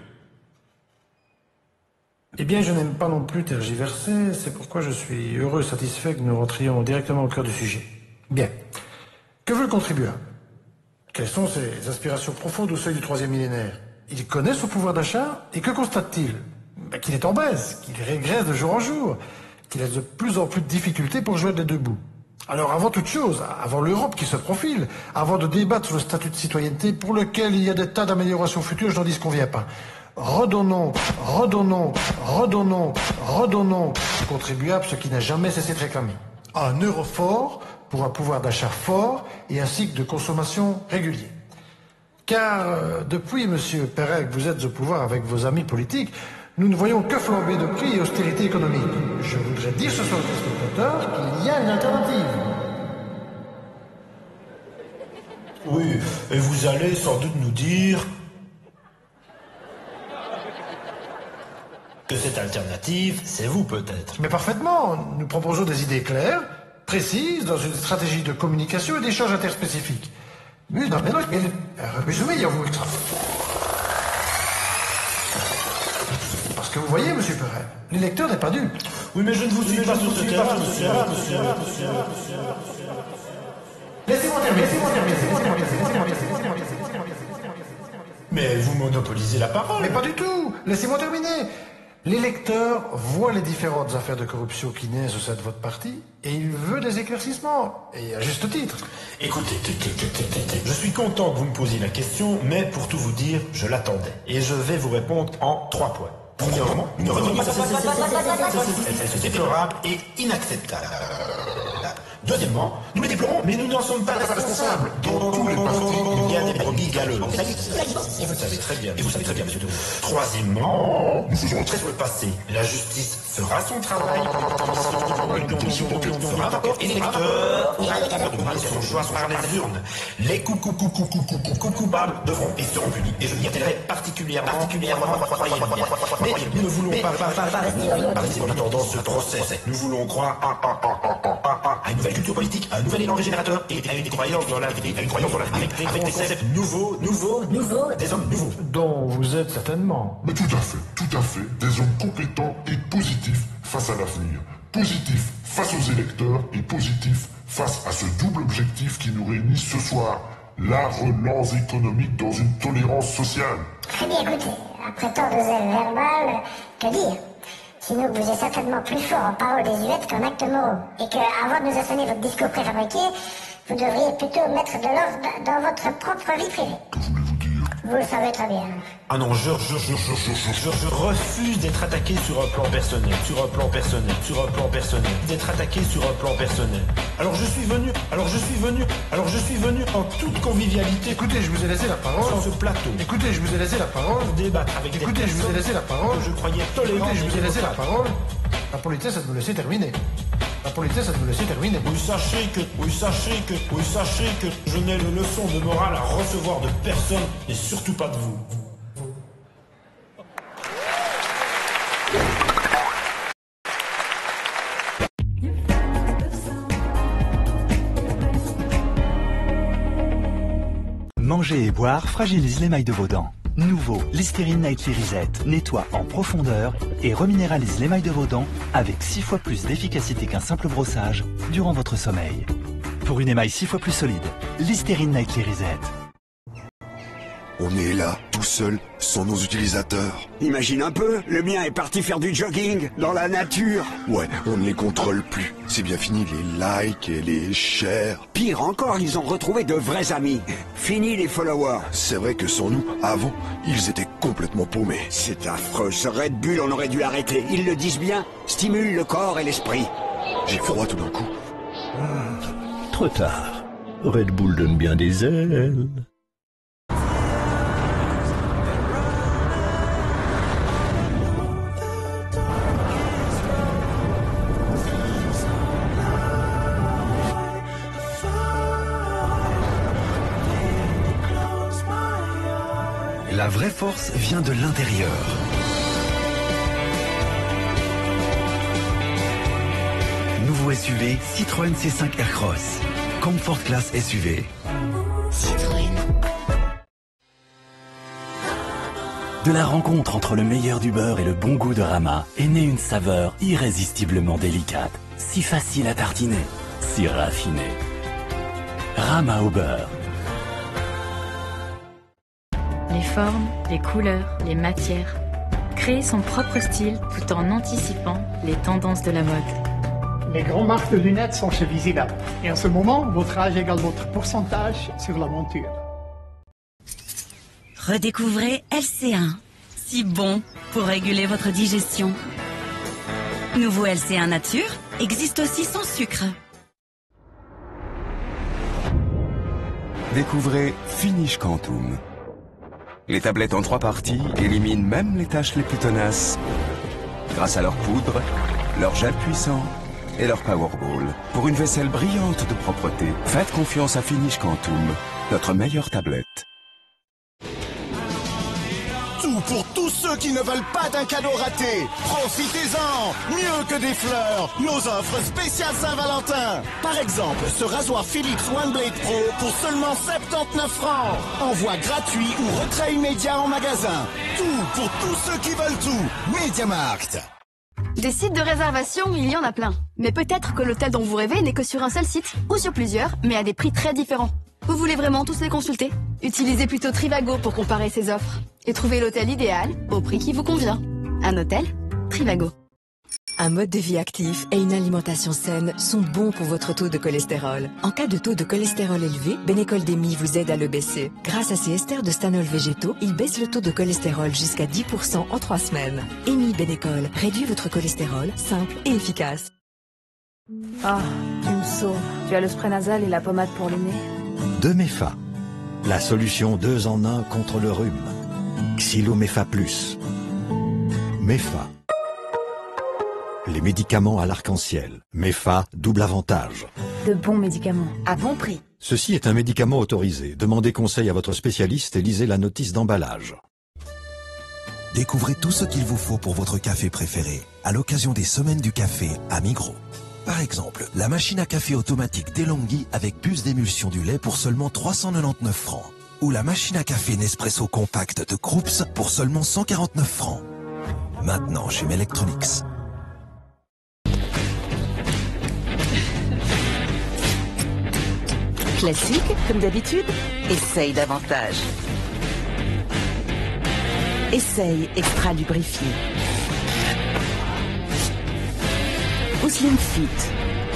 Eh bien, je n'aime pas non plus tergiverser, c'est pourquoi je suis heureux, satisfait que nous rentrions directement au cœur du sujet. Bien. Que veut le contribuable? Quelles sont ses aspirations profondes au seuil du troisième millénaire? Il connaît son pouvoir d'achat et que constate-t-il? Ben, qu'il est en baisse, qu'il régresse de jour en jour, qu'il a de plus en plus de difficultés pour joindre les deux bouts. Alors avant toute chose, avant l'Europe qui se profile, avant de débattre sur le statut de citoyenneté pour lequel il y a des tas d'améliorations futures, je n'en dis ce qu'on vient pas. Redonnons, redonnons, redonnons, redonnons au contribuable ce qui n'a jamais cessé de réclamer. Un euro fort pour un pouvoir d'achat fort et un cycle de consommation régulier. Car euh, depuis, monsieur Perret, que vous êtes au pouvoir avec vos amis politiques, nous ne voyons que flambée de prix et austérité économique. Je voudrais dire ce soir aux téléspectateurs qu'il y a une alternative. Oui, et vous allez sans doute nous dire que cette alternative, c'est vous peut-être. Mais parfaitement, nous proposons des idées claires, précises, dans une stratégie de communication et d'échange interspécifique. Mais non, mais non, mais... Résumé, il y a vous extra. Parce que vous voyez, monsieur Perret, l'électeur n'est pas dupe. Oui, mais je ne vous suis pas sur ce terrain, monsieur. Laissez-moi terminer, laissez-moi terminer, laissez-moi terminer, laissez-moi terminer, laissez-moi terminer. Mais vous monopolisez la parole. Mais pas du tout. Laissez-moi terminer. L'électeur voit les différentes affaires de corruption qui naissent au sein de votre parti et il veut des éclaircissements, et à juste titre. Écoutez, je suis content que vous me posiez la question, mais pour tout vous dire, je l'attendais. Et je vais vous répondre en trois points. Premièrement, une remise c'est déplorable et inacceptable. Deuxièmement, nous les déplorons, mais nous n'en sommes pas responsables. Dans tous les partis, il y a des brebis galeuses. Et vous savez très bien, et vous savez très bien, monsieur Durieux. Troisièmement, nous faisons très sur le passé. La justice fera son travail. Une commission fera un rapport et l'électeur aura son choix par les urnes. Les coupables devront et seront punis. Et je m'y attellerai particulièrement, particulièrement, mais nous ne voulons pas rester en attendant ce procès. Nous voulons croire à une nouvelle culture politique, à un nouvel élan régénérateur et à une croyance dans l'avenir, à une croyance dans l'avenir, avec des concepts nouveaux, nouveaux, nouveaux, des hommes nouveaux. Dont vous êtes certainement. Mais tout à fait, tout à fait, des hommes compétents et positifs face à l'avenir. Positifs face aux électeurs et positifs face à ce double objectif qui nous réunit ce soir. La relance économique dans une tolérance sociale. Très bien, écoutez, après tant de zèle verbal, que dire? Sinon, vous êtes certainement plus fort en paroles désuètes qu'en actes moraux. Et qu'avant de nous assonner votre discours préfabriqué, vous devriez plutôt mettre de l'ordre dans votre propre vie privée. Que voulez-vous dire? Vous le savez très bien. Ah non, je, je, je, je, je, je, je refuse d'être attaqué sur un plan personnel, sur un plan personnel, sur un plan personnel, d'être attaqué sur un plan personnel. Alors je suis venu, alors je suis venu, alors je suis venu en toute convivialité. Écoutez, je vous ai laissé la parole. Sur ce plateau. Écoutez, je vous ai laissé la parole. Pour débattre avec des Écoutez, je vous ai laissé la parole. Que je croyais tolérants. Écoutez, je vous ai laissé la parole. La politesse, c'est de me laisser terminer. La politesse, ça me laisser terminer. Oui, sachez que, oui, sachez que, oui, sachez que je n'ai une leçon de morale à recevoir de personne et surtout pas de vous. Manger et boire fragilise l'émail de vos dents. Nouveau, Listerine Nightly Reset nettoie en profondeur et reminéralise l'émail de vos dents avec six fois plus d'efficacité qu'un simple brossage durant votre sommeil. Pour une émail six fois plus solide, Listerine Nightly Reset. On est là, tout seul, sans nos utilisateurs. Imagine un peu, le mien est parti faire du jogging, dans la nature. Ouais, on ne les contrôle plus. C'est bien fini les likes et les shares. Pire encore, ils ont retrouvé de vrais amis. Fini les followers. C'est vrai que sans nous, avant, ils étaient complètement paumés. C'est affreux, ce Red Bull, on aurait dû l'arrêter. Ils le disent bien, stimule le corps et l'esprit. J'ai froid tout d'un coup. Mmh, trop tard. Red Bull donne bien des ailes. La vraie force vient de l'intérieur. Nouveau S U V Citroën C cinq Aircross. Comfort Class S U V. Citroën. De la rencontre entre le meilleur du beurre et le bon goût de Rama est née une saveur irrésistiblement délicate, si facile à tartiner, si raffinée. Rama au beurre. Les formes, les couleurs, les matières. Créer son propre style tout en anticipant les tendances de la mode. Les grandes marques de lunettes sont chez Visida. Et en ce moment, votre âge égale votre pourcentage sur la monture. Redécouvrez L C un. Si bon pour réguler votre digestion. Nouveau L C un Nature existe aussi sans sucre. Découvrez Finish Quantum. Les tablettes en trois parties éliminent même les tâches les plus tenaces. Grâce à leur poudre, leur gel puissant et leur Powerball. Pour une vaisselle brillante de propreté, faites confiance à Finish Quantum, notre meilleure tablette. Tout pour tous ceux qui ne veulent pas d'un cadeau raté. Profitez-en. Mieux que des fleurs, nos offres spéciales Saint-Valentin. Par exemple, ce rasoir Philips OneBlade Pro pour seulement soixante-dix-neuf francs. Envoi gratuit ou retrait immédiat en magasin. Tout pour tous ceux qui veulent tout. MediaMarkt. Des sites de réservation, il y en a plein. Mais peut-être que l'hôtel dont vous rêvez n'est que sur un seul site, ou sur plusieurs, mais à des prix très différents. Vous voulez vraiment tous les consulter? Utilisez plutôt Trivago pour comparer ses offres. Et trouvez l'hôtel idéal, au prix qui vous convient. Un hôtel? Trivago. Un mode de vie actif et une alimentation saine sont bons pour votre taux de cholestérol. En cas de taux de cholestérol élevé, Bénécol Demi vous aide à le baisser. Grâce à ses esters de stanol végétaux, il baisse le taux de cholestérol jusqu'à dix pour cent en trois semaines. Emi Bénécol réduit votre cholestérol, simple et efficace. Ah, tu me sauves. Tu as le spray nasal et la pommade pour le nez. De Mefa, la solution deux en un contre le rhume. Xylomefa Plus. Mefa. Les médicaments à l'arc-en-ciel. Mefa, double avantage. De bons médicaments, à bon prix. Ceci est un médicament autorisé. Demandez conseil à votre spécialiste et lisez la notice d'emballage. Découvrez tout ce qu'il vous faut pour votre café préféré à l'occasion des Semaines du Café à Migros. Par exemple, la machine à café automatique DeLonghi avec puce d'émulsion du lait pour seulement trois cent quatre-vingt-dix-neuf francs. Ou la machine à café Nespresso Compact de Krups pour seulement cent quarante-neuf francs. Maintenant chez Melectronics. Classique, comme d'habitude. Essaye davantage. Essaye extra lubrifié. Ou Slim Fit.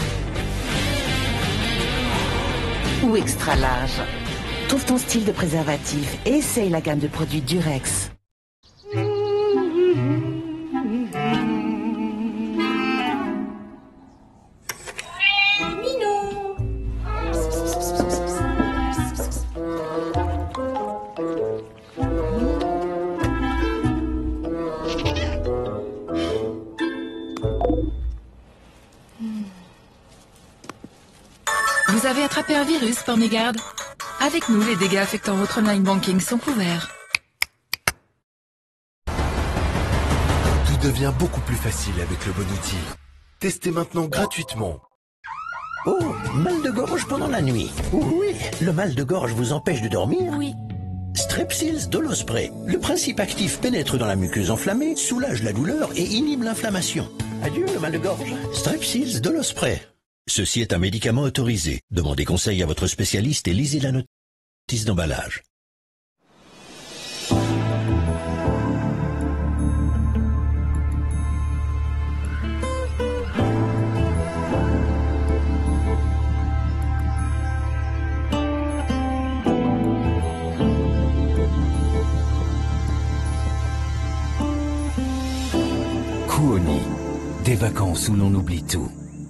Ou extra large. Trouve ton style de préservatif et essaye la gamme de produits Durex. par virus Pormégarde. Avec nous, les dégâts affectant votre online banking sont couverts. Tout devient beaucoup plus facile avec le bon outil. Testez maintenant gratuitement. Oh, mal de gorge pendant la nuit. Oui, le mal de gorge vous empêche de dormir? Oui. Strepsils Dolospray. Le principe actif pénètre dans la muqueuse enflammée, soulage la douleur et inhibe l'inflammation. Adieu le mal de gorge. Strepsils Dolospray. Ceci est un médicament autorisé. Demandez conseil à votre spécialiste et lisez la notice d'emballage. Kuoni, des vacances où l'on oublie tout.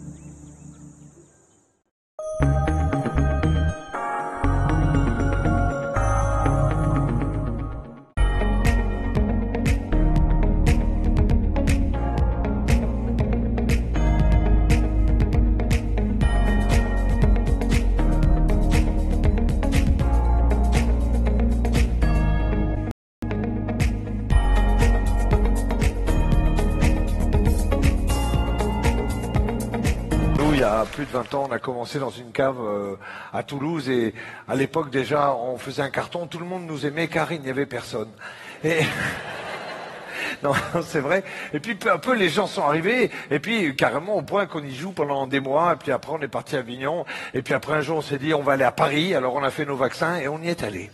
Plus de vingt ans, on a commencé dans une cave euh, à Toulouse et à l'époque déjà on faisait un carton, tout le monde nous aimait car il n'y avait personne. Et non, c'est vrai. Et puis peu à peu les gens sont arrivés et puis carrément au point qu'on y joue pendant des mois et puis après on est parti à Avignon et puis après un jour on s'est dit on va aller à Paris, alors on a fait nos vaccins et on y est allé.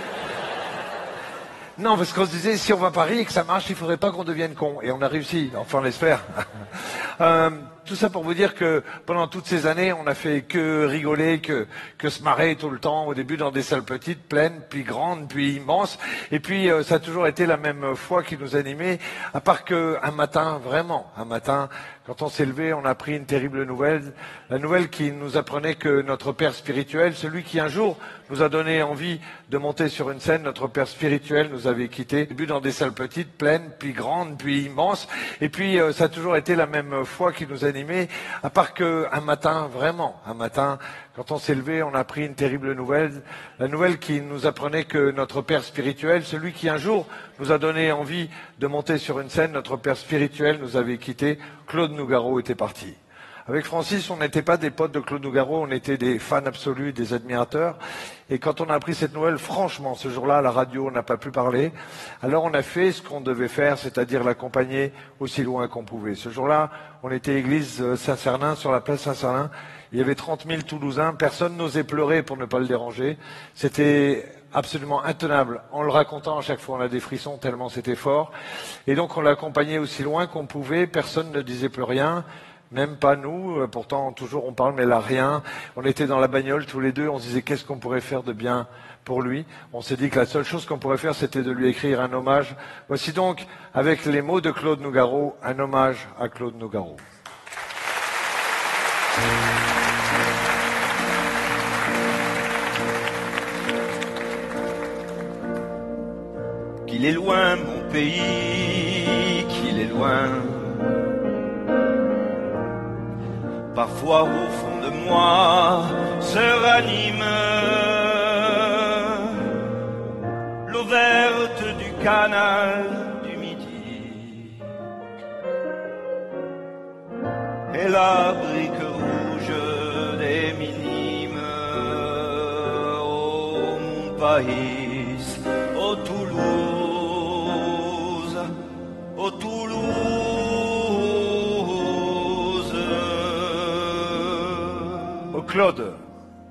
Non, parce qu'on se disait, si on va à Paris et que ça marche, il faudrait pas qu'on devienne con. Et on a réussi, enfin on l'espère. euh, tout ça pour vous dire que pendant toutes ces années, on a fait que rigoler, que, que se marrer tout le temps. Au début dans des salles petites, pleines, puis grandes, puis immenses. Et puis euh, ça a toujours été la même foi qui nous animait. À part qu'un matin, vraiment, un matin, quand on s'est levé, on a appris une terrible nouvelle. La nouvelle qui nous apprenait que notre père spirituel, celui qui un jour nous a donné envie de monter sur une scène, notre père spirituel nous avait quittés. Au début dans des salles petites, pleines, puis grandes, puis immenses. Et puis euh, ça a toujours été la même foi qui nous animait. À part qu'un matin, vraiment, un matin, quand on s'est levé, on a appris une terrible nouvelle. La nouvelle qui nous apprenait que notre père spirituel, celui qui un jour nous a donné envie de monter sur une scène, notre père spirituel nous avait quittés. Claude Nougaro était parti. Avec Francis, on n'était pas des potes de Claude Nougaro, on était des fans absolus, des admirateurs. Et quand on a appris cette nouvelle, franchement, ce jour-là, à la radio, on n'a pas pu parler. Alors on a fait ce qu'on devait faire, c'est-à-dire l'accompagner aussi loin qu'on pouvait. Ce jour-là, on était église Saint-Cernin, sur la place Saint-Cernin. Il y avait trente mille Toulousains, personne n'osait pleurer pour ne pas le déranger. C'était absolument intenable. En le racontant, à chaque fois, on a des frissons tellement c'était fort. Et donc on l'a accompagné aussi loin qu'on pouvait, personne ne disait plus rien. Même pas nous, pourtant toujours on parle mais là rien. On était dans la bagnole tous les deux, on se disait qu'est-ce qu'on pourrait faire de bien pour lui. On s'est dit que la seule chose qu'on pourrait faire c'était de lui écrire un hommage. Voici donc, avec les mots de Claude Nougaro, un hommage à Claude Nougaro. Qu'il est loin mon pays, qu'il est loin. Parfois au fond de moi se ranime l'eau verte du canal du Midi et la brique rouge des minimes. Oh mon pays, oh Toulouse, oh Toulouse. Claude.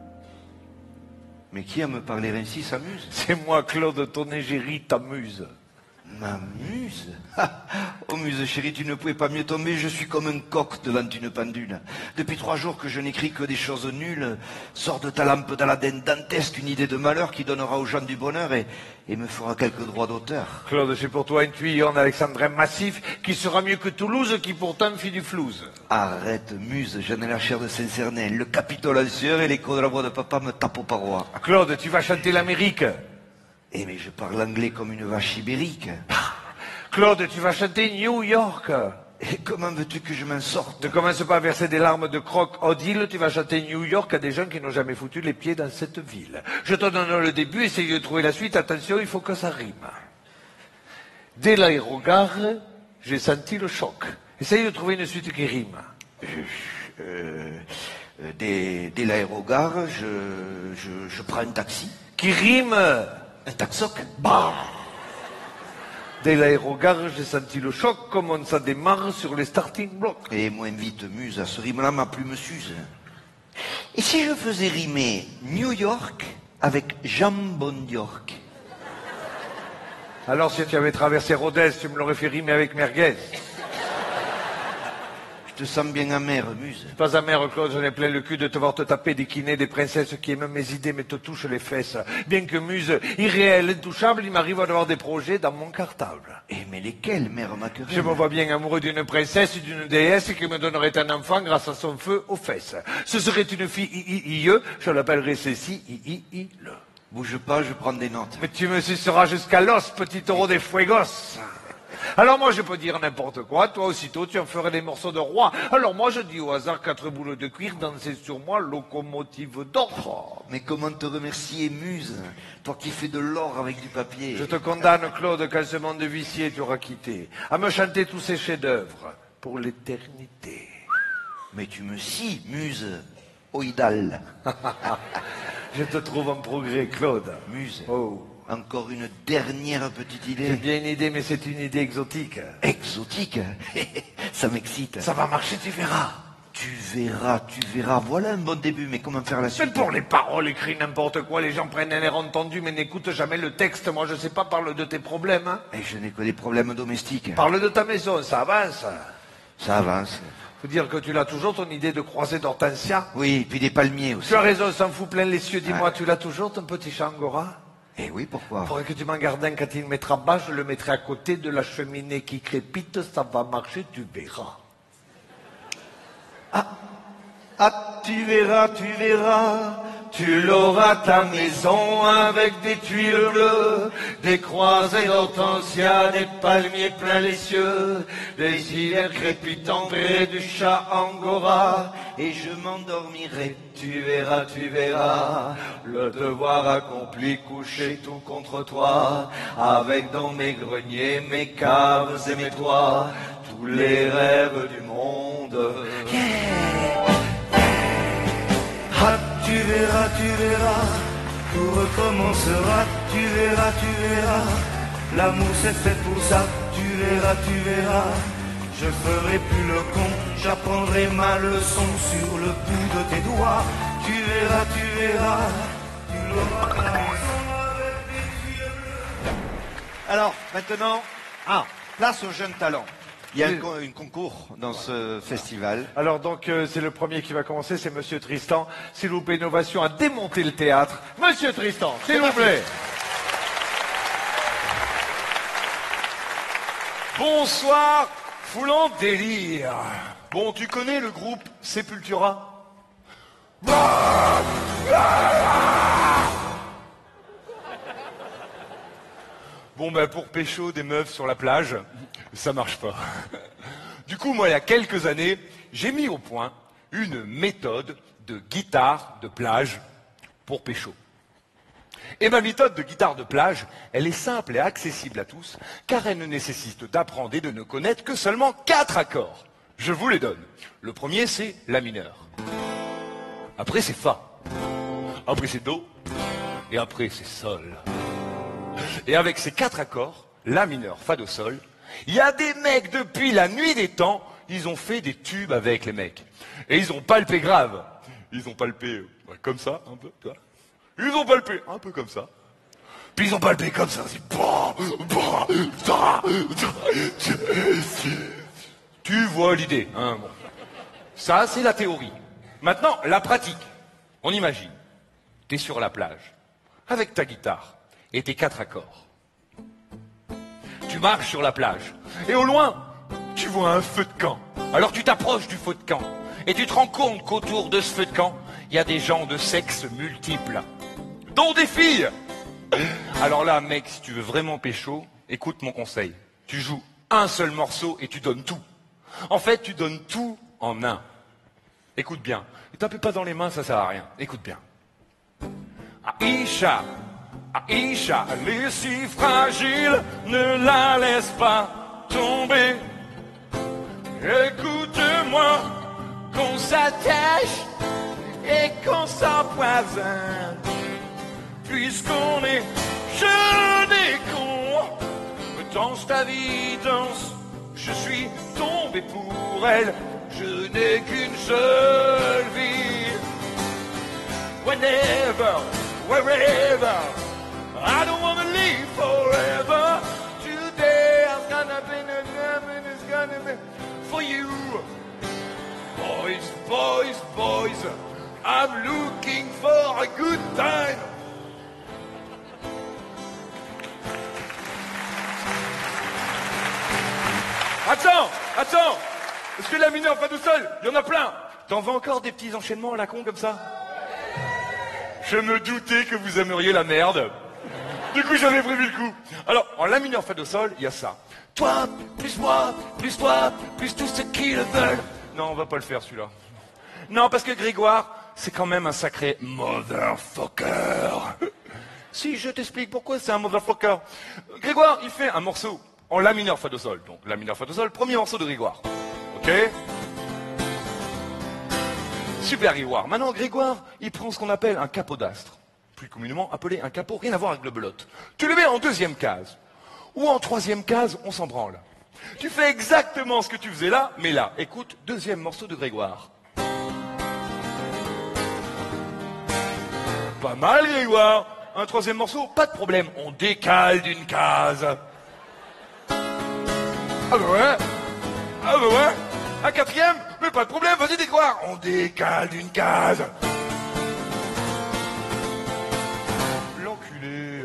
Mais qui à me parler ainsi s'amuse? C'est moi, Claude, ton égérie t'amuse. M'amuse? Oh muse chérie, tu ne pouvais pas mieux tomber, je suis comme un coq devant une pendule. Depuis trois jours que je n'écris que des choses nulles. Sors de ta lampe d'Aladin dantesque une idée de malheur qui donnera aux gens du bonheur et, et me fera quelques droits d'auteur. Claude, j'ai pour toi une tuile en alexandrin massif qui sera mieux que Toulouse qui pourtant fit du flouze. Arrête, muse, j'en ai la chair de Saint-Cernin. Le Capitole ancien et l'écho de la voix de papa me tape aux parois. Claude, tu vas chanter l'Amérique. Eh mais je parle anglais comme une vache ibérique. Claude, tu vas chanter New York. Et comment veux-tu que je m'en sorte? Ne commence pas à verser des larmes de crocodile, tu vas chanter New York à des gens qui n'ont jamais foutu les pieds dans cette ville. Je te donne le début, essaye de trouver la suite, attention, il faut que ça rime. Dès l'aérogare, j'ai senti le choc. Essaye de trouver une suite qui rime. Euh, euh, dès dès l'aérogare, je, je, je prends un taxi. Qui rime? Un taxoc. Bah. Dès l'aérogare, j'ai senti le choc, comme ça démarre sur les starting blocks. Et moins vite, muse, à ce rime-là, ma plume s'use. Et si je faisais rimer New York avec Jambon d'York? Alors si tu avais traversé Rodez, tu me l'aurais fait rimer avec merguez. Je te sens bien amère, muse. Pas amère, Claude, j'en ai plein le cul de te voir te taper des kinés, des princesses qui aiment mes idées mais te touchent les fesses. Bien que muse, irréel, intouchable, il m'arrive d'avoir des projets dans mon cartable. Eh mais lesquels, mère Maquerelle? Je me vois bien amoureux d'une princesse, d'une déesse qui me donnerait un enfant grâce à son feu aux fesses. Ce serait une fille I-I-I-E, je l'appellerais Cécile I-I-I-Le. Bouge pas, je prends des notes. Mais tu me suceras jusqu'à l'os, petit taureau des fuegos. Alors moi je peux dire n'importe quoi, toi aussitôt tu en ferais des morceaux de roi. Alors moi je dis au hasard quatre boules de cuir danser sur moi, locomotive d'or. Mais comment te remercier, muse? Toi qui fais de l'or avec du papier. Je te condamne, Claude, quand ce monde vicié tu auras quitté, à me chanter tous ces chefs-d'œuvre pour l'éternité. Mais tu me scies, muse, oïdale. Je te trouve en progrès, Claude. Muse. Oh. Encore une dernière petite idée. C'est bien une idée, mais c'est une idée exotique. Exotique? Ça m'excite. Ça va marcher, tu verras. Tu verras, tu verras. Voilà un bon début, mais comment faire la suite? Mais pour les paroles, écris n'importe quoi, les gens prennent un air entendu, mais n'écoutent jamais le texte. Moi, je sais pas, parle de tes problèmes. Hein. Et je n'ai que des problèmes domestiques. Parle de ta maison, ça avance. Ça avance. Faut dire que tu l'as toujours, ton idée de croiser d'hortensia? Oui, puis des palmiers aussi. Tu as raison, s'en fout plein les cieux. Dis-moi, ah. Tu l'as toujours, ton petit chat angora? Eh oui, pourquoi? Faudrait que tu m'en gardes un quand il mettra bas, je le mettrai à côté de la cheminée qui crépite, ça va marcher, tu verras. Ah, ah, tu verras, tu verras, tu l'auras ta maison avec des tuiles bleues, des croisées d'hortensia, des palmiers plein les cieux, des hivers crépitants près du chat angora, et je m'endormirai, tu verras, tu verras, le devoir accompli, couché tout contre toi, avec dans mes greniers, mes caves et mes toits, tous les rêves du monde. Yeah. Ah, tu verras, tu verras, tout recommencera, tu verras, tu verras, l'amour c'est fait pour ça, tu verras, tu verras, je ferai plus le con, j'apprendrai ma leçon sur le bout de tes doigts, tu verras, tu verras, tu l'auras ta maison avec des yeux bleus. Alors, maintenant, ah, place aux jeunes talents. Il y a un, un concours dans ce festival. Alors donc, euh, c'est le premier qui va commencer, c'est Monsieur Tristan. S'il vous plaît, innovation à démonter le théâtre. Monsieur Tristan, s'il vous plaît. Bonsoir, foulant délire. Bon, tu connais le groupe Sepultura? Bon, ben pour pécho des meufs sur la plage, ça marche pas. Du coup, moi, il y a quelques années, j'ai mis au point une méthode de guitare de plage pour pécho. Et ma méthode de guitare de plage, elle est simple et accessible à tous, car elle ne nécessite d'apprendre et de ne connaître que seulement quatre accords. Je vous les donne. Le premier, c'est La mineur. Après, c'est Fa. Après, c'est Do. Et après, c'est Sol. Et avec ces quatre accords, La mineur, Fa, Do, Sol, il y a des mecs depuis la nuit des temps, ils ont fait des tubes avec les mecs. Et ils ont palpé grave. Ils ont palpé ouais, comme ça, un peu, tu vois. Ils ont palpé un peu comme ça. Puis ils ont palpé comme ça. Tu vois l'idée, hein, bon. Ça, c'est la théorie. Maintenant, la pratique. On imagine. T'es sur la plage, avec ta guitare et tes quatre accords. Tu marches sur la plage, et au loin, tu vois un feu de camp. Alors tu t'approches du feu de camp, et tu te rends compte qu'autour de ce feu de camp, il y a des gens de sexe multiples, dont des filles. Alors là, mec, si tu veux vraiment pécho, écoute mon conseil. Tu joues un seul morceau et tu donnes tout. En fait, tu donnes tout en un. Écoute bien. Ne tapez pas dans les mains, ça sert à rien. Écoute bien. Aïcha, Aïcha, elle est si fragile, ne la laisse pas tomber. Écoute-moi, qu'on s'attache et qu'on s'empoisonne. Puisqu'on est jeunes et con, danse ta vie, danse. Je suis tombé pour elle, je n'ai qu'une seule vie. Whenever, wherever, I don't wanna live forever. Today I'm gonna be and it's gonna be for you. Boys, boys, boys, I'm looking for a good time. Attends, attends. Est-ce que la mineur fa do sol, il y en a plein. T'en veux encore des petits enchaînements à la con comme ça? Je me doutais que vous aimeriez la merde. Du coup, j'avais prévu le coup. Alors, en la mineur fa do sol, il y a ça. Toi, plus moi, plus toi, plus tous ceux qui le veulent. Non, on va pas le faire celui-là. Non, parce que Grégoire, c'est quand même un sacré motherfucker. Si, je t'explique pourquoi c'est un motherfucker. Grégoire, il fait un morceau en la mineur fa do sol. Donc, la mineur fa do sol, premier morceau de Grégoire. Ok? Super Grégoire. Maintenant, Grégoire, il prend ce qu'on appelle un capodastre. Plus communément appelé un capot, rien à voir avec le belote. Tu le mets en deuxième case. Ou en troisième case, on s'en branle. Tu fais exactement ce que tu faisais là, mais là, écoute, deuxième morceau de Grégoire. Pas mal, Grégoire. Un troisième morceau, pas de problème, on décale d'une case. Ah bah ouais. Ah bah ouais. Un quatrième, mais pas de problème, vas-y Grégoire. On décale d'une case. L'enculé.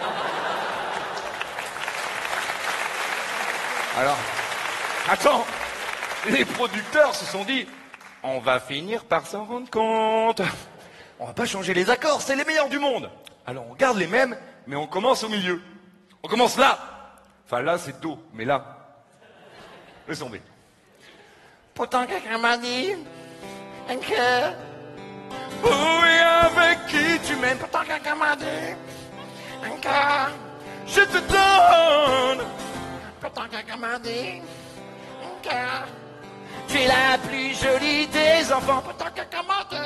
Alors, attends, les producteurs se sont dit, on va finir par s'en rendre compte. On va pas changer les accords, c'est les meilleurs du monde. Alors on garde les mêmes, mais on commence au milieu. On commence là. Enfin là c'est Do, mais là. Laisse tomber. Pourtant quelqu'un m'a dit que... Oui, avec qui tu m'aimes. Pourtant quelqu'un m'a dit que... Je te donne. Pourtant quelqu'un m'a dit que... Tu es la plus jolie des enfants. Pourtant quelqu'un m'a dit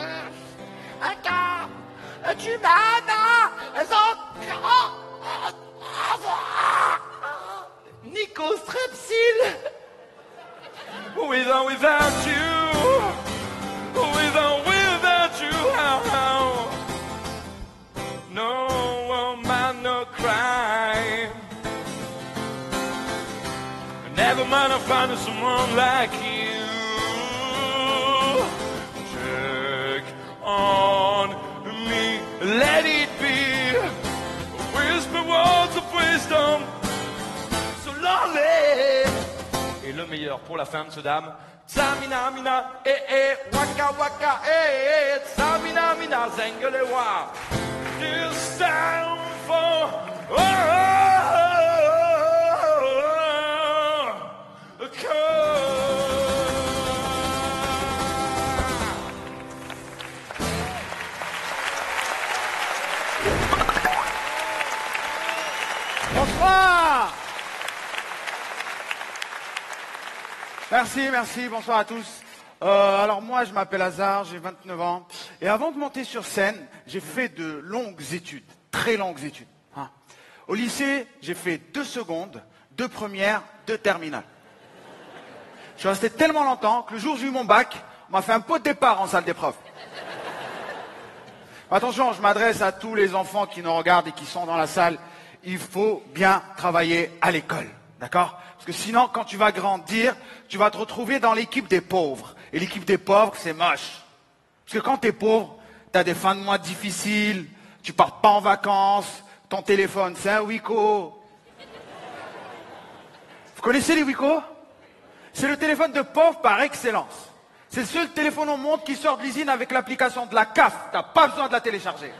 que... Tu m'as... Nico Strepsil. With or without you, with or without you, how, how. No woman, no crime. Never mind, I'll find someone like you. Check on me, let it be. Whisper words of wisdom, so lonely. Et le meilleur pour la femme, ce dame. Tsamina mina, eh eh, waka waka, eh eh, tsamina mina, zengelewa. This time for, oh, oh, oh, oh, Bonsoir. Merci, merci, bonsoir à tous. Euh, alors moi, je m'appelle Hazard, j'ai vingt-neuf ans. Et avant de monter sur scène, j'ai fait de longues études, très longues études. Hein. Au lycée, j'ai fait deux secondes, deux premières, deux terminales. Je suis resté tellement longtemps que le jour où j'ai eu mon bac, on m'a fait un pot de départ en salle d'épreuve. Attention, je m'adresse à tous les enfants qui nous regardent et qui sont dans la salle. Il faut bien travailler à l'école, d'accord ? Parce que sinon, quand tu vas grandir, tu vas te retrouver dans l'équipe des pauvres. Et l'équipe des pauvres, c'est moche. Parce que quand tu es pauvre, tu as des fins de mois difficiles, tu pars pas en vacances, ton téléphone, c'est un Wiko. Vous connaissez les Wiko? C'est le téléphone de pauvre par excellence. C'est le seul téléphone au monde qui sort de l'usine avec l'application de la C A F. Tu n'as pas besoin de la télécharger.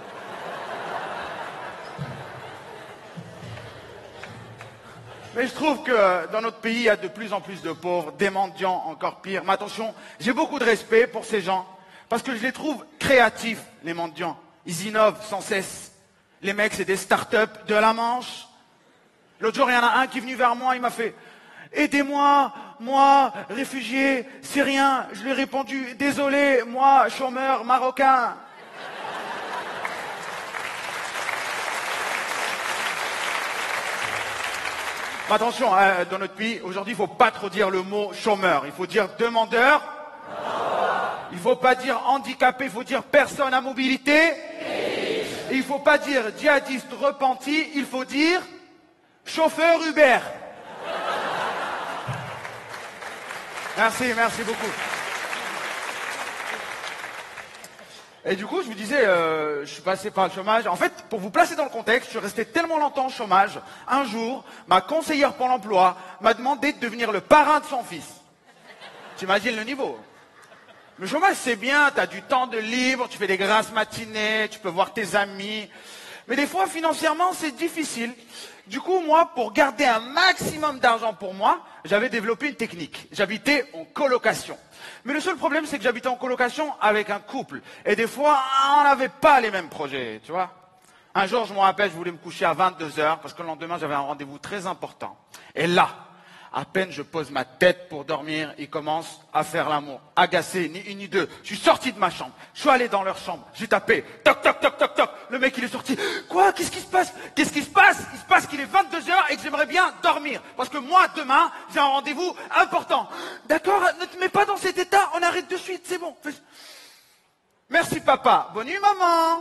Mais je trouve que dans notre pays, il y a de plus en plus de pauvres, des mendiants encore pire. Mais attention, j'ai beaucoup de respect pour ces gens, parce que je les trouve créatifs, les mendiants. Ils innovent sans cesse. Les mecs, c'est des start-up de la Manche. L'autre jour, il y en a un qui est venu vers moi, il m'a fait « Aidez-moi, moi, réfugié, syrien ». Je lui ai répondu « Désolé, moi, chômeur, marocain ». Attention, hein, dans notre pays, aujourd'hui, il ne faut pas trop dire le mot chômeur. Il faut dire demandeur. Il ne faut pas dire handicapé, il faut dire personne à mobilité. Et il ne faut pas dire djihadiste repenti, il faut dire chauffeur Uber. Merci, merci beaucoup. Et du coup, je vous disais, euh, je suis passé par le chômage. En fait, pour vous placer dans le contexte, je suis resté tellement longtemps au chômage. Un jour, ma conseillère pour l'emploi m'a demandé de devenir le parrain de son fils. T'imagines le niveau? Le chômage, c'est bien, tu as du temps de libre, tu fais des grasses matinées, tu peux voir tes amis. Mais des fois, financièrement, c'est difficile. Du coup, moi, pour garder un maximum d'argent pour moi, j'avais développé une technique. J'habitais en colocation. Mais le seul problème, c'est que j'habitais en colocation avec un couple. Et des fois, on n'avait pas les mêmes projets, tu vois. Un jour, je me rappelle, je voulais me coucher à vingt-deux heures parce que le lendemain, j'avais un rendez-vous très important. Et là, à peine je pose ma tête pour dormir, ils commencent à faire l'amour. Agacé, ni une ni deux. Je suis sorti de ma chambre. Je suis allé dans leur chambre. J'ai tapé. Toc, toc, toc, toc, toc. Le mec, il est sorti. Quoi? Qu'est-ce qui se passe? Qu'est-ce qui se passe? Il se passe qu'il est vingt-deux heures et que j'aimerais bien dormir. Parce que moi, demain, j'ai un rendez-vous important. D'accord? Ne te mets pas dans cet état. On arrête de suite. C'est bon. Merci, papa. Bonne nuit, maman.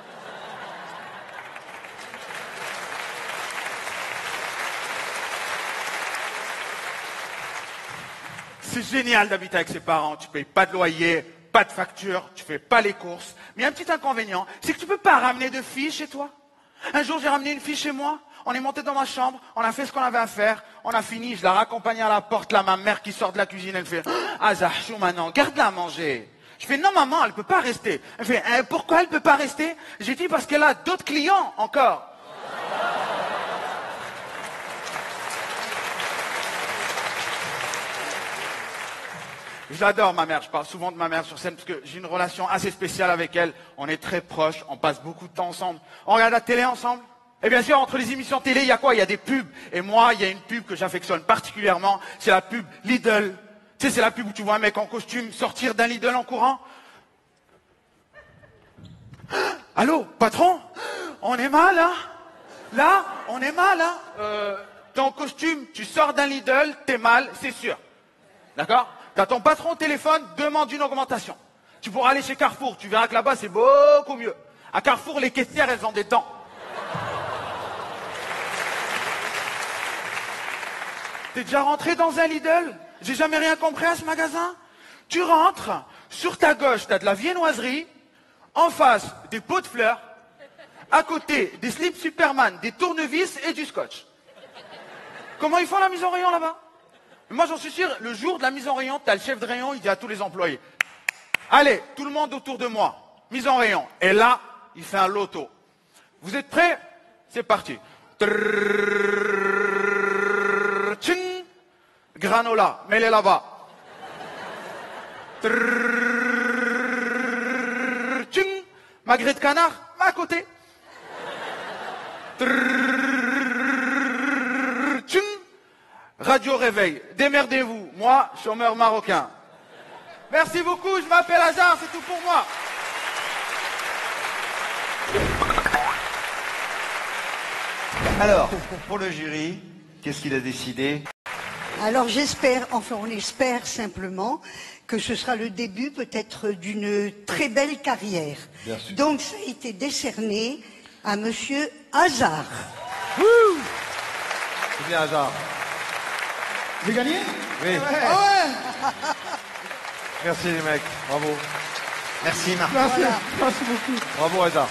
C'est génial d'habiter avec ses parents. Tu ne payes pas de loyer, pas de facture, tu ne fais pas les courses. Mais il y a un petit inconvénient, c'est que tu ne peux pas ramener de filles chez toi. Un jour, j'ai ramené une fille chez moi. On est monté dans ma chambre, on a fait ce qu'on avait à faire. On a fini, je la raccompagnais à la porte. Là, ma mère qui sort de la cuisine, elle fait « Ah, Zahchou, maintenant, garde-la à manger. » Je fais « Non, maman, elle ne peut pas rester. » Elle fait eh, « Pourquoi elle ne peut pas rester ?» J'ai dit « Parce qu'elle a d'autres clients encore. » J'adore ma mère, je parle souvent de ma mère sur scène parce que j'ai une relation assez spéciale avec elle. On est très proches, on passe beaucoup de temps ensemble. On regarde la télé ensemble. Et bien sûr, entre les émissions télé, il y a quoi? Il y a des pubs. Et moi, il y a une pub que j'affectionne particulièrement, c'est la pub Lidl. Tu sais, c'est la pub où tu vois un mec en costume sortir d'un Lidl en courant. Allô, patron? On est mal, hein? Là, on est mal, hein? Euh, t'es en costume, tu sors d'un Lidl, t'es mal, c'est sûr. D'accord? T'as ton patron au téléphone, demande une augmentation. Tu pourras aller chez Carrefour, tu verras que là-bas c'est beaucoup mieux. À Carrefour, les caissières, elles ont des dents. T'es déjà rentré dans un Lidl? J'ai jamais rien compris à ce magasin. Tu rentres, sur ta gauche, t'as de la viennoiserie, en face, des pots de fleurs, à côté, des slips Superman, des tournevis et du scotch. Comment ils font la mise en rayon là-bas? Moi, j'en suis sûr, le jour de la mise en rayon, tu as le chef de rayon, il dit à tous les employés, allez, tout le monde autour de moi, mise en rayon. Et là, il fait un loto. Vous êtes prêts? C'est parti. Trrrr, tching, granola, mets-les là-bas. Trrrr, tching, magret de canard, à côté. Trrrr, tching, radio réveil, démerdez-vous, moi, chômeur marocain. Merci beaucoup, je m'appelle Hazard, c'est tout pour moi. Alors, pour le jury, qu'est-ce qu'il a décidé? Alors j'espère, enfin on espère simplement que ce sera le début peut-être d'une très belle carrière. Bien sûr. Donc ça a été décerné à Monsieur Hazard. C'est bien Hazard. J'ai gagné? Oui. Ah ouais. Merci les mecs, bravo. Merci Marc. Merci, Voilà. merci beaucoup. Bravo Hazard.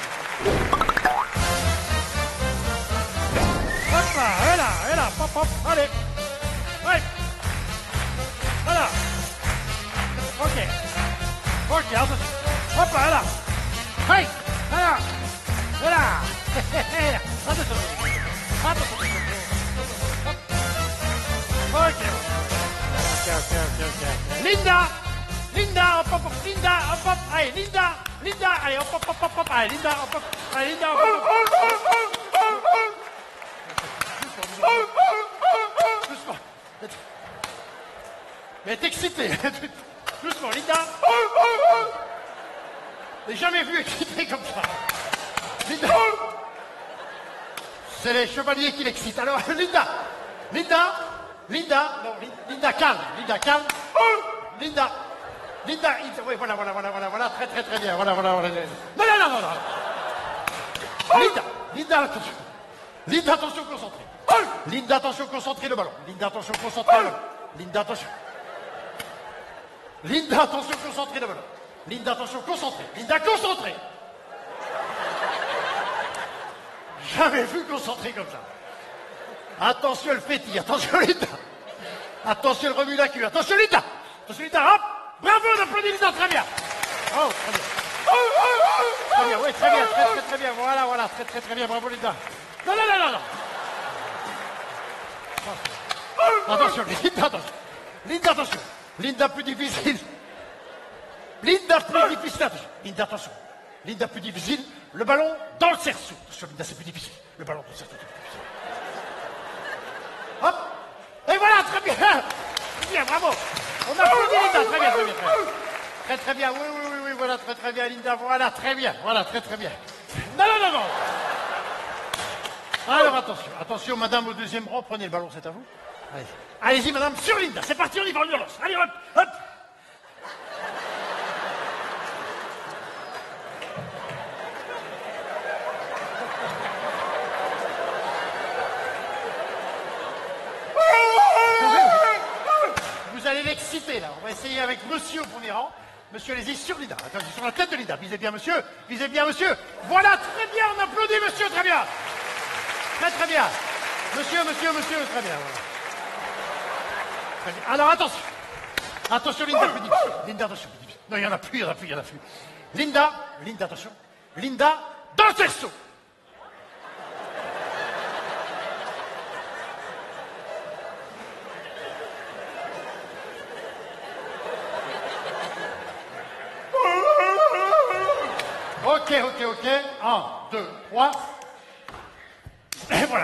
Hop là, et là, et là, hop, hop, allez. Ouais. Voilà. Ok. Ok, attention. Hop là, et là. Hey, voilà. Et là. Attention. Attention. Hop. Linda, Linda, hop, hop, hop, Linda, hop, hop, allez, Linda, Linda, allez, hop, hop, hop, hop, hop, allez, Linda, hop, hop, allez, Linda, hop, hop, hop. Doucement. Mais t'es excité. Doucement, Linda. J'ai jamais vu excité comme ça. Linda. C'est les chevaliers qui l'excitent. Alors, Linda, Linda, Linda, non, Linda, calme, Linda, calme. Linda, Linda, oui, voilà, voilà, voilà, voilà, voilà, très, très, très bien, voilà, voilà, voilà. Non, non, non, non, non. Linda, Linda, attention. Linda, attention, concentré. Linda, attention, concentré le ballon. Linda, attention, concentré le ballon. Linda, attention. Linda, attention, concentré le ballon. Linda, attention, concentré. Linda, concentré. Jamais vu concentré comme ça. Attention, le fétis. Attention, Linda. Attention, le remue la queue. Attention, Linda. Attention, Linda. Hop. Bravo, on applaudit Linda. Très bien. Oh, très bien. Très bien, oui, très bien, très, très, très bien. Voilà, voilà, très, très, très bien. Bravo, Linda. Non, non, non, non, non. Attention, Linda, attention. Linda, attention. Linda, plus difficile. Linda, plus difficile. Attention. Linda, attention. Linda, plus difficile. Le ballon dans le cerceau. Attention, Linda, c'est plus difficile. Le ballon dans le cerceau, c'est plus difficile. Hop. Et voilà, très bien. Très bien, bravo. On applaudit Linda. Très bien, très bien, très bien. Très, très bien. Oui, oui, oui, oui, voilà, très, très bien, Linda. Voilà, très bien. Voilà, très, très bien. Non, non, non, non. Alors, attention. Attention, madame, au deuxième rang. Prenez le ballon, c'est à vous. Allez. Allez-y, madame, sur Linda. C'est parti, on y va, on y relance. Allez, hop, hop. Vous allez l'exciter, là. On va essayer avec monsieur au premier rang. Monsieur, allez-y, sur Linda. Attends, sur la tête de Linda. Visez bien, monsieur. Visez bien, monsieur. Voilà, très bien. On applaudit, monsieur. Très bien. Très, très bien. Monsieur, monsieur, monsieur. Très bien. Voilà. Très bien. Alors, attention. Attention, Linda. Plus difficile. Linda, attention. Plus difficile. Non, il n'y en a plus, il n'y en a plus, il n'y en a plus. Linda. Linda, attention. Linda, dans le cerceau. Ok, ok, ok. Un, deux, trois. Et voilà.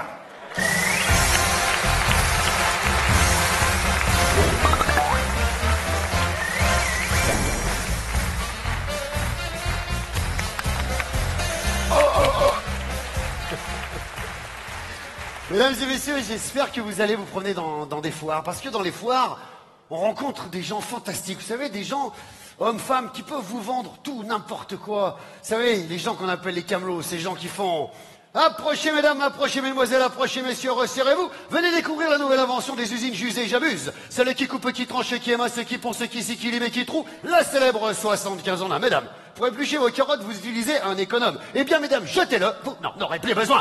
Mesdames et messieurs, j'espère que vous allez vous promener dans, dans des foires. Parce que dans les foires, on rencontre des gens fantastiques. Vous savez, des gens... hommes, femmes, qui peuvent vous vendre tout, n'importe quoi. Vous savez, les gens qu'on appelle les camelots, ces gens qui font « Approchez mesdames, approchez mesdemoiselles, approchez messieurs, resserrez-vous. Venez découvrir la nouvelle invention des usines J'use et J'abuse. Celle qui coupe, qui tranche, qui émasse, qui ponce, qui scie, qui lime et qui troue. La célèbre soixante-quinze ans là. Mesdames, pour éplucher vos carottes, vous utilisez un économe. Eh bien, mesdames, jetez-le. Vous n'en aurez plus besoin.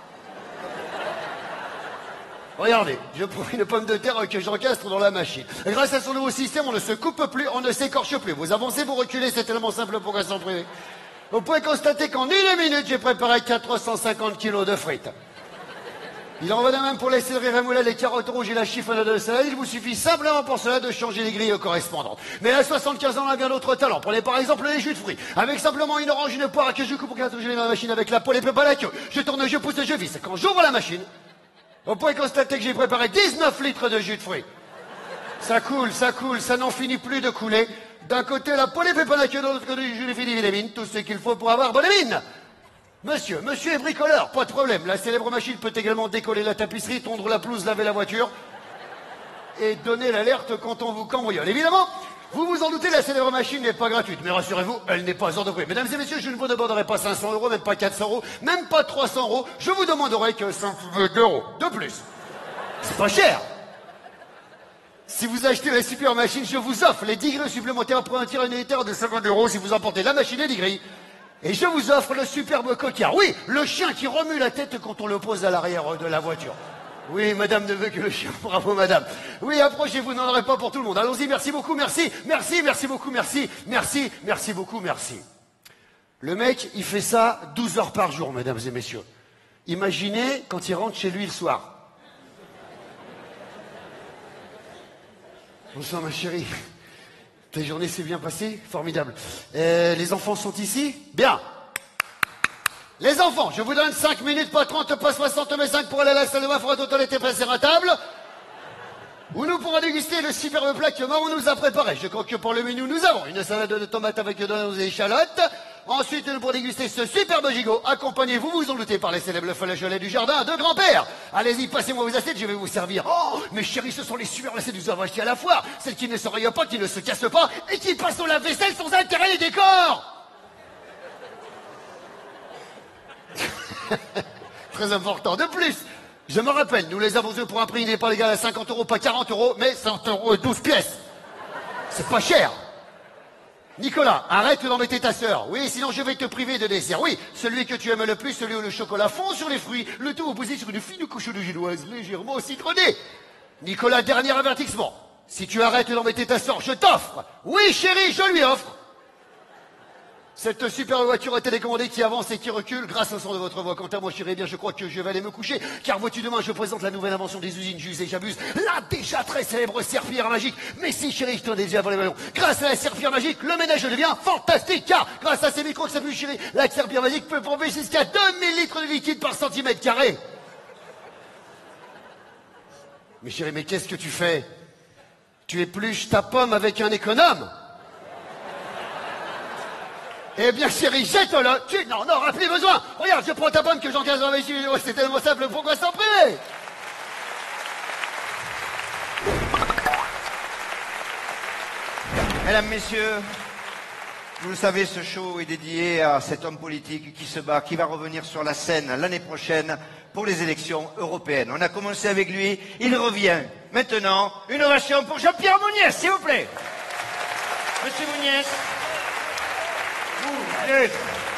Regardez, je prends une pomme de terre que j'encastre dans la machine. Grâce à son nouveau système, on ne se coupe plus, on ne s'écorche plus. Vous avancez, vous reculez, c'est tellement simple pour qu'à s'en priver. Vous pouvez constater qu'en une minute, j'ai préparé quatre cent cinquante kilos de frites. Il en va de même pour les céleris rémoulés, les carottes rouges et la chiffonade de salade. Il vous suffit simplement pour cela de changer les grilles correspondantes. Mais à soixante-quinze ans, on a bien d'autres talents. Prenez par exemple les jus de fruits. Avec simplement une orange, une poire que je coupe pour qu'elle dans la machine avec la peau, les pas la queue. Je tourne, je pousse, je visse. Quand j'ouvre la machine, vous pouvez constater que j'ai préparé dix-neuf litres de jus de fruits. Ça coule, ça coule, ça n'en finit plus de couler. D'un côté, la polypépanaque, de l'autre côté, du jus de vitamine, tout ce qu'il faut pour avoir bonne mine. Monsieur, monsieur est bricoleur, pas de problème. La célèbre machine peut également décoller la tapisserie, tondre la pelouse, laver la voiture et donner l'alerte quand on vous cambriole. Évidemment, vous vous en doutez, la célèbre machine n'est pas gratuite, mais rassurez-vous, elle n'est pas hors de prix. Mesdames et messieurs, je ne vous demanderai pas cinq cents euros, même pas quatre cents euros, même pas trois cents euros, je vous demanderai que cinq euros de plus. C'est pas cher. Si vous achetez la super machine, je vous offre les dix grilles supplémentaires pour un tir unitaire de cinquante euros si vous emportez la machine et dix grilles. Et je vous offre le superbe coquillard. Oui, le chien qui remue la tête quand on le pose à l'arrière de la voiture. Oui, madame ne veut que le chien. Bravo, madame. Oui, approchez-vous, n'en aurez pas pour tout le monde. Allons-y, merci beaucoup, merci. Merci, merci beaucoup, merci. Merci, merci beaucoup, merci. Le mec, il fait ça douze heures par jour, mesdames et messieurs. Imaginez quand il rentre chez lui le soir. Bonsoir, ma chérie. Ta journée s'est bien passée? Formidable. Euh, les enfants sont ici? Bien. Les enfants, je vous donne cinq minutes, pas trente, pas soixante, mais cinq pour aller à la salle de bain, il faudra total été placé à table. Où nous pourrons déguster le superbe plat que maman nous a préparé. Je crois que pour le menu, nous avons une salade de tomates avec de et échalotes. Ensuite, nous pourrons déguster ce superbe gigot, accompagné, vous vous en doutez, par les célèbres flageolets du jardin de grand-père. Allez-y, passez-moi vos assiettes, je vais vous servir. Oh, mes chéris, ce sont les superbes assiettes que nous avons achetées à la foire. Celles qui ne se rayonnent pas, qui ne se cassent pas, et qui passent au lave-vaisselle sans altérer les décors. Très important. De plus, je me rappelle, nous les avons eu pour un prix, il n'est pas légal à cinquante euros, pas quarante euros, mais cent euros et douze pièces. C'est pas cher. Nicolas, arrête d'embêter ta sœur. Oui, sinon je vais te priver de dessert. Oui, celui que tu aimes le plus, celui où le chocolat fond sur les fruits, le tout opposé sur une fine couche de génoise légèrement citronnée. Nicolas, dernier avertissement. Si tu arrêtes d'embêter ta sœur, je t'offre. Oui, chérie, je lui offre. Cette superbe voiture télécommandée qui avance et qui recule grâce au son de votre voix. Quant à moi, chérie, eh bien, je crois que je vais aller me coucher. Car vois-tu, demain, je présente la nouvelle invention des usines J'use et J'abuse. La déjà très célèbre serpillière magique. Mais si, chérie, je t'en ai déjà volé le ballon. Grâce à la serpillière magique, le ménage devient fantastique. Car, grâce à ces micros que ça pue, chérie, la serpillière magique peut pomper jusqu'à deux mille litres de liquide par centimètre carré. Mais chérie, mais qu'est-ce que tu fais? Tu épluches ta pomme avec un économe? Eh bien, chérie, jette-le. Tu... Non, non, rappelez besoin. Regarde, je prends ta pomme que j'encaisse dans la machine. C'est tellement simple, pourquoi s'en priver? Mesdames, Messieurs, vous le savez, ce show est dédié à cet homme politique qui se bat, qui va revenir sur la scène l'année prochaine pour les élections européennes. On a commencé avec lui, il revient. Maintenant, une ovation pour Jean-Pierre Mouniès, s'il vous plaît. Monsieur Mouniès. Mouniès.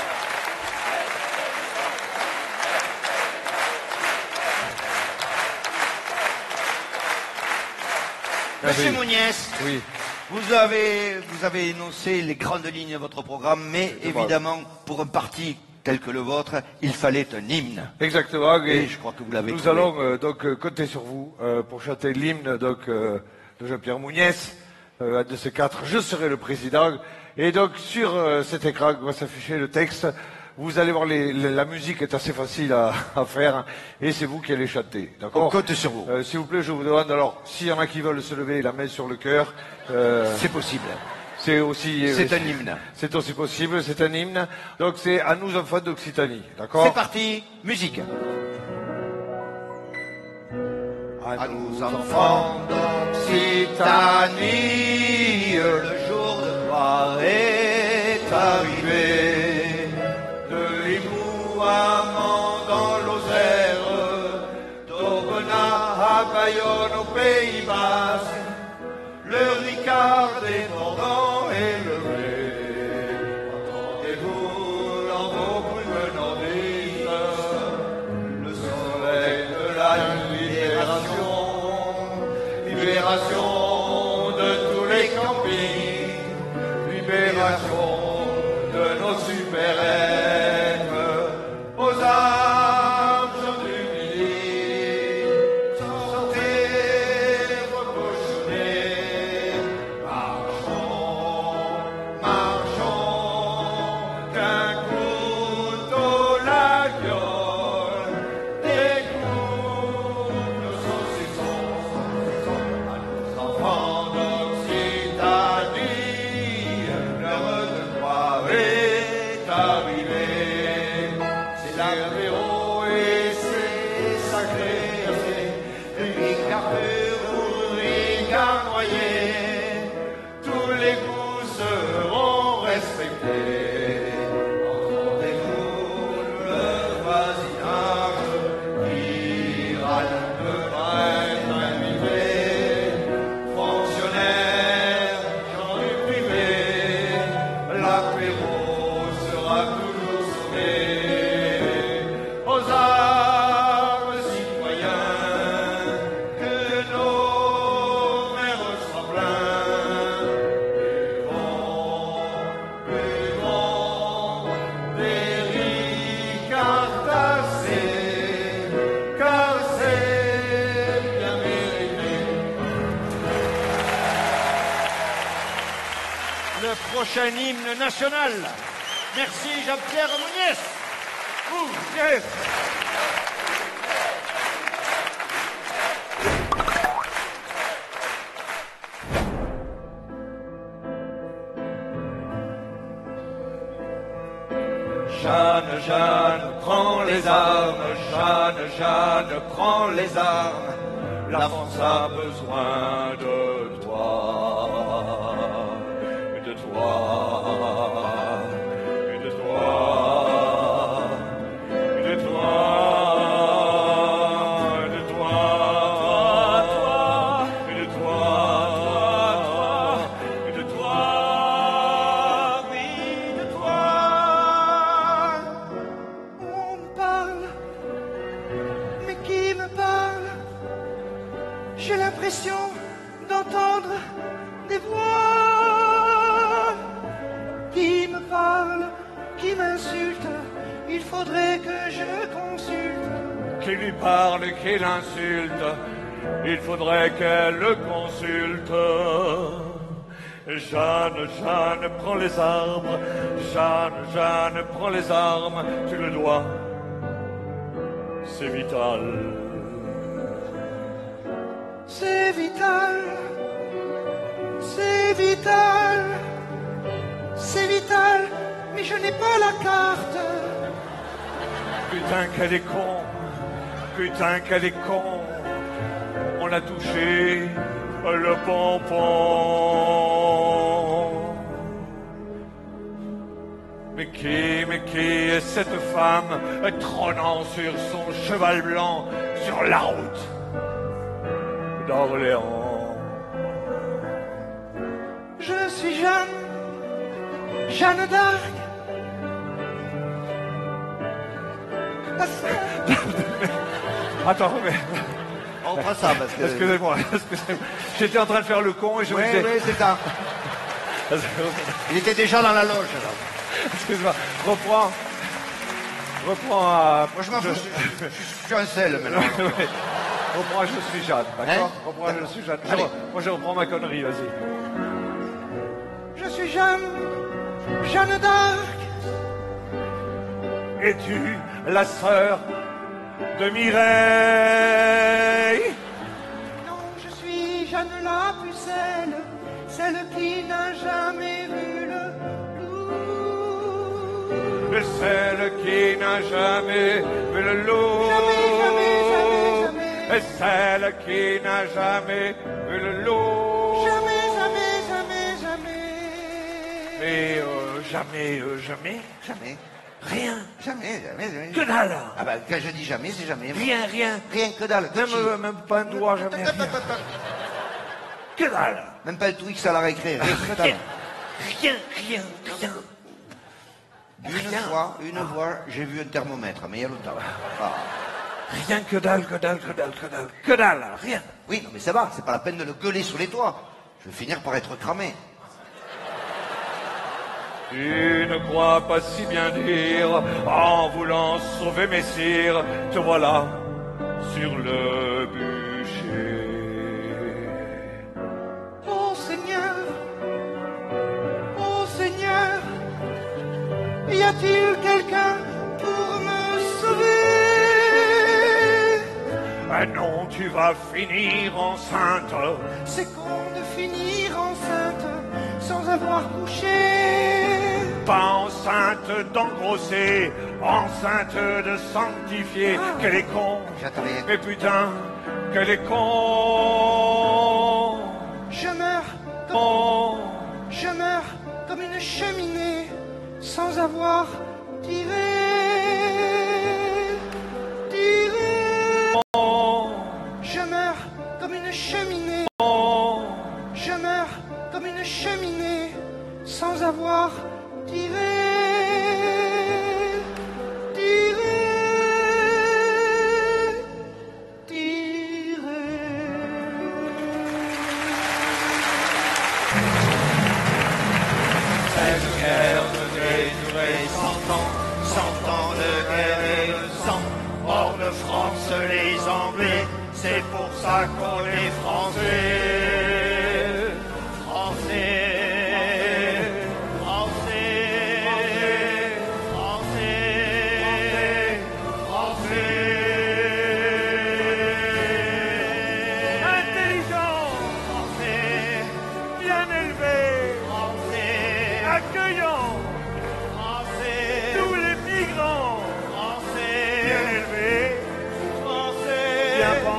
Monsieur Mouniès, oui. vous, avez, vous avez énoncé les grandes lignes de votre programme, mais évidemment, pour un parti tel que le vôtre, il fallait un hymne. Exactement. Et, et je crois que vous l'avez Nous trouvé. allons euh, donc euh, compter sur vous euh, pour chanter l'hymne donc, euh, de Jean-Pierre Mouniès. Euh, un de ces quatre, je serai le président. Et donc, sur euh, cet écran va s'afficher le texte. Vous allez voir, les, les, la musique est assez facile à, à faire, et c'est vous qui allez chanter. D'accord? On compte sur vous. Euh, S'il vous plaît, je vous demande, alors, s'il y en a qui veulent se lever, la main sur le cœur. Euh, c'est possible. C'est aussi... Euh, c'est un hymne. C'est aussi possible, c'est un hymne. Donc, c'est à nous, enfants d'Occitanie. D'accord? C'est parti, musique. À nous, enfants d'Occitanie, le jour de gloire est arrivé. De l'égout à Mans dans l'Ozère, d'Aubenas à Bayonne au Pays Basque, le Ricard débordant est levé. Entendez-vous dans vos brumes nordiques le soleil de la libération, libération de tous les campings, libération de nos super-êtres, aux armes du midi, sortez recochonnés, marchons, marchons, qu'un couteau la gueule, des coups de saucisson, à nos enfants d'Occitanie, l'heure de gloire est arrivée. C'est l'apéro et c'est sacré, c'est Ricard pur ou Ricard noyé, tous les goûts seront respectés. Entendez-vous le voisinage qui râle de être invité, fonctionnaires, gens du privé, l'apéro sera toujours sauvé. Aux armes, citoyens, que nos mers soient pleins. Buvons, buvons, prochain hymne national. Merci Jean-Pierre Mouniès. Mouniès. Jeanne, Jeanne, prends les armes, Jeanne, Jeanne, prends les armes. La France a besoin de toi, de toi, de toi, de toi, de toi, de toi, de toi, oui, de toi. On me parle, mais qui me parle? J'ai l'impression d'entendre des voix qui me parlent, qui m'insultent. Il faudrait que je consulte. Qui lui parle, qui l'insulte, il faudrait qu'elle le consulte. Jeanne, Jeanne, prends les armes, Jeanne, Jeanne, prends les armes, tu le dois, c'est vital. C'est vital, c'est vital, c'est vital, mais je n'ai pas la carte. Putain qu'elle est con, putain qu'elle est con, on a touché le pompon. Mais qui, mais qui est cette femme trônant sur son cheval blanc sur la route d'Orléans? Je suis Jeanne, Jeanne d'Arc. Attends, mais... On fera ça parce que... Excusez-moi, excusez-moi. J'étais en train de faire le con et je Oui, me disais... oui, c'est ça. Il était déjà dans la loge, alors. Excuse-moi, reprends... Reprends à... Moi, je m'en fous, je, je, je suis un sel, maintenant. Oui. Reprends, je suis Jeanne, d'accord? Hein? Reprends, je suis Jeanne. Allez. Moi, je reprends ma connerie, vas-y. Je suis Jeanne, Jeanne d'Arc. Es-tu la sœur de Mireille? Non, je suis Jeanne la pucelle, celle qui n'a jamais vu le loup. Celle qui n'a jamais vu le loup. Jamais, jamais, jamais, jamais. Celle qui n'a jamais vu le loup. Jamais, jamais, jamais, jamais. Mais euh, jamais, euh, jamais, jamais. Rien. Jamais, jamais, jamais. Que dalle. Ah bah, quand je dis jamais, c'est jamais. Rien, rien. Rien que dalle. Même, euh, même pas un doigt, jamais rien. Que dalle. Même pas le Twix à la récré. Rien que dalle. Rien, rien, rien. Une Rien. fois, une fois, j'ai vu un thermomètre, mais il y a longtemps. Ah. Rien que dalle, que dalle, que dalle, que dalle. Que dalle, rien. Oui, non, mais ça va, c'est pas la peine de le gueuler sous les toits. Je vais finir par être cramé. Tu ne crois pas si bien dire, en voulant sauver mes cires, te voilà sur le bûcher. Oh Seigneur, oh Seigneur, y a-t-il quelqu'un pour me sauver? Ah non, tu vas finir enceinte. C'est con de finir enceinte sans avoir couché. Pas enceinte d'engrosser, enceinte de sanctifier. Ah. Qu'elle est con. J'attendais. Mais putain, qu'elle est con. Je meurs comme... Con. Je meurs comme une cheminée sans avoir tiré. Tiré. Je meurs comme une cheminée. Je meurs comme une cheminée sans avoir tiré. Tiré. Tiré. Cette guerre devait durer cent ans, Cent ans de guerre et de sang, hors de France les Anglais, c'est pour ça qu'on est Français. Français, bien.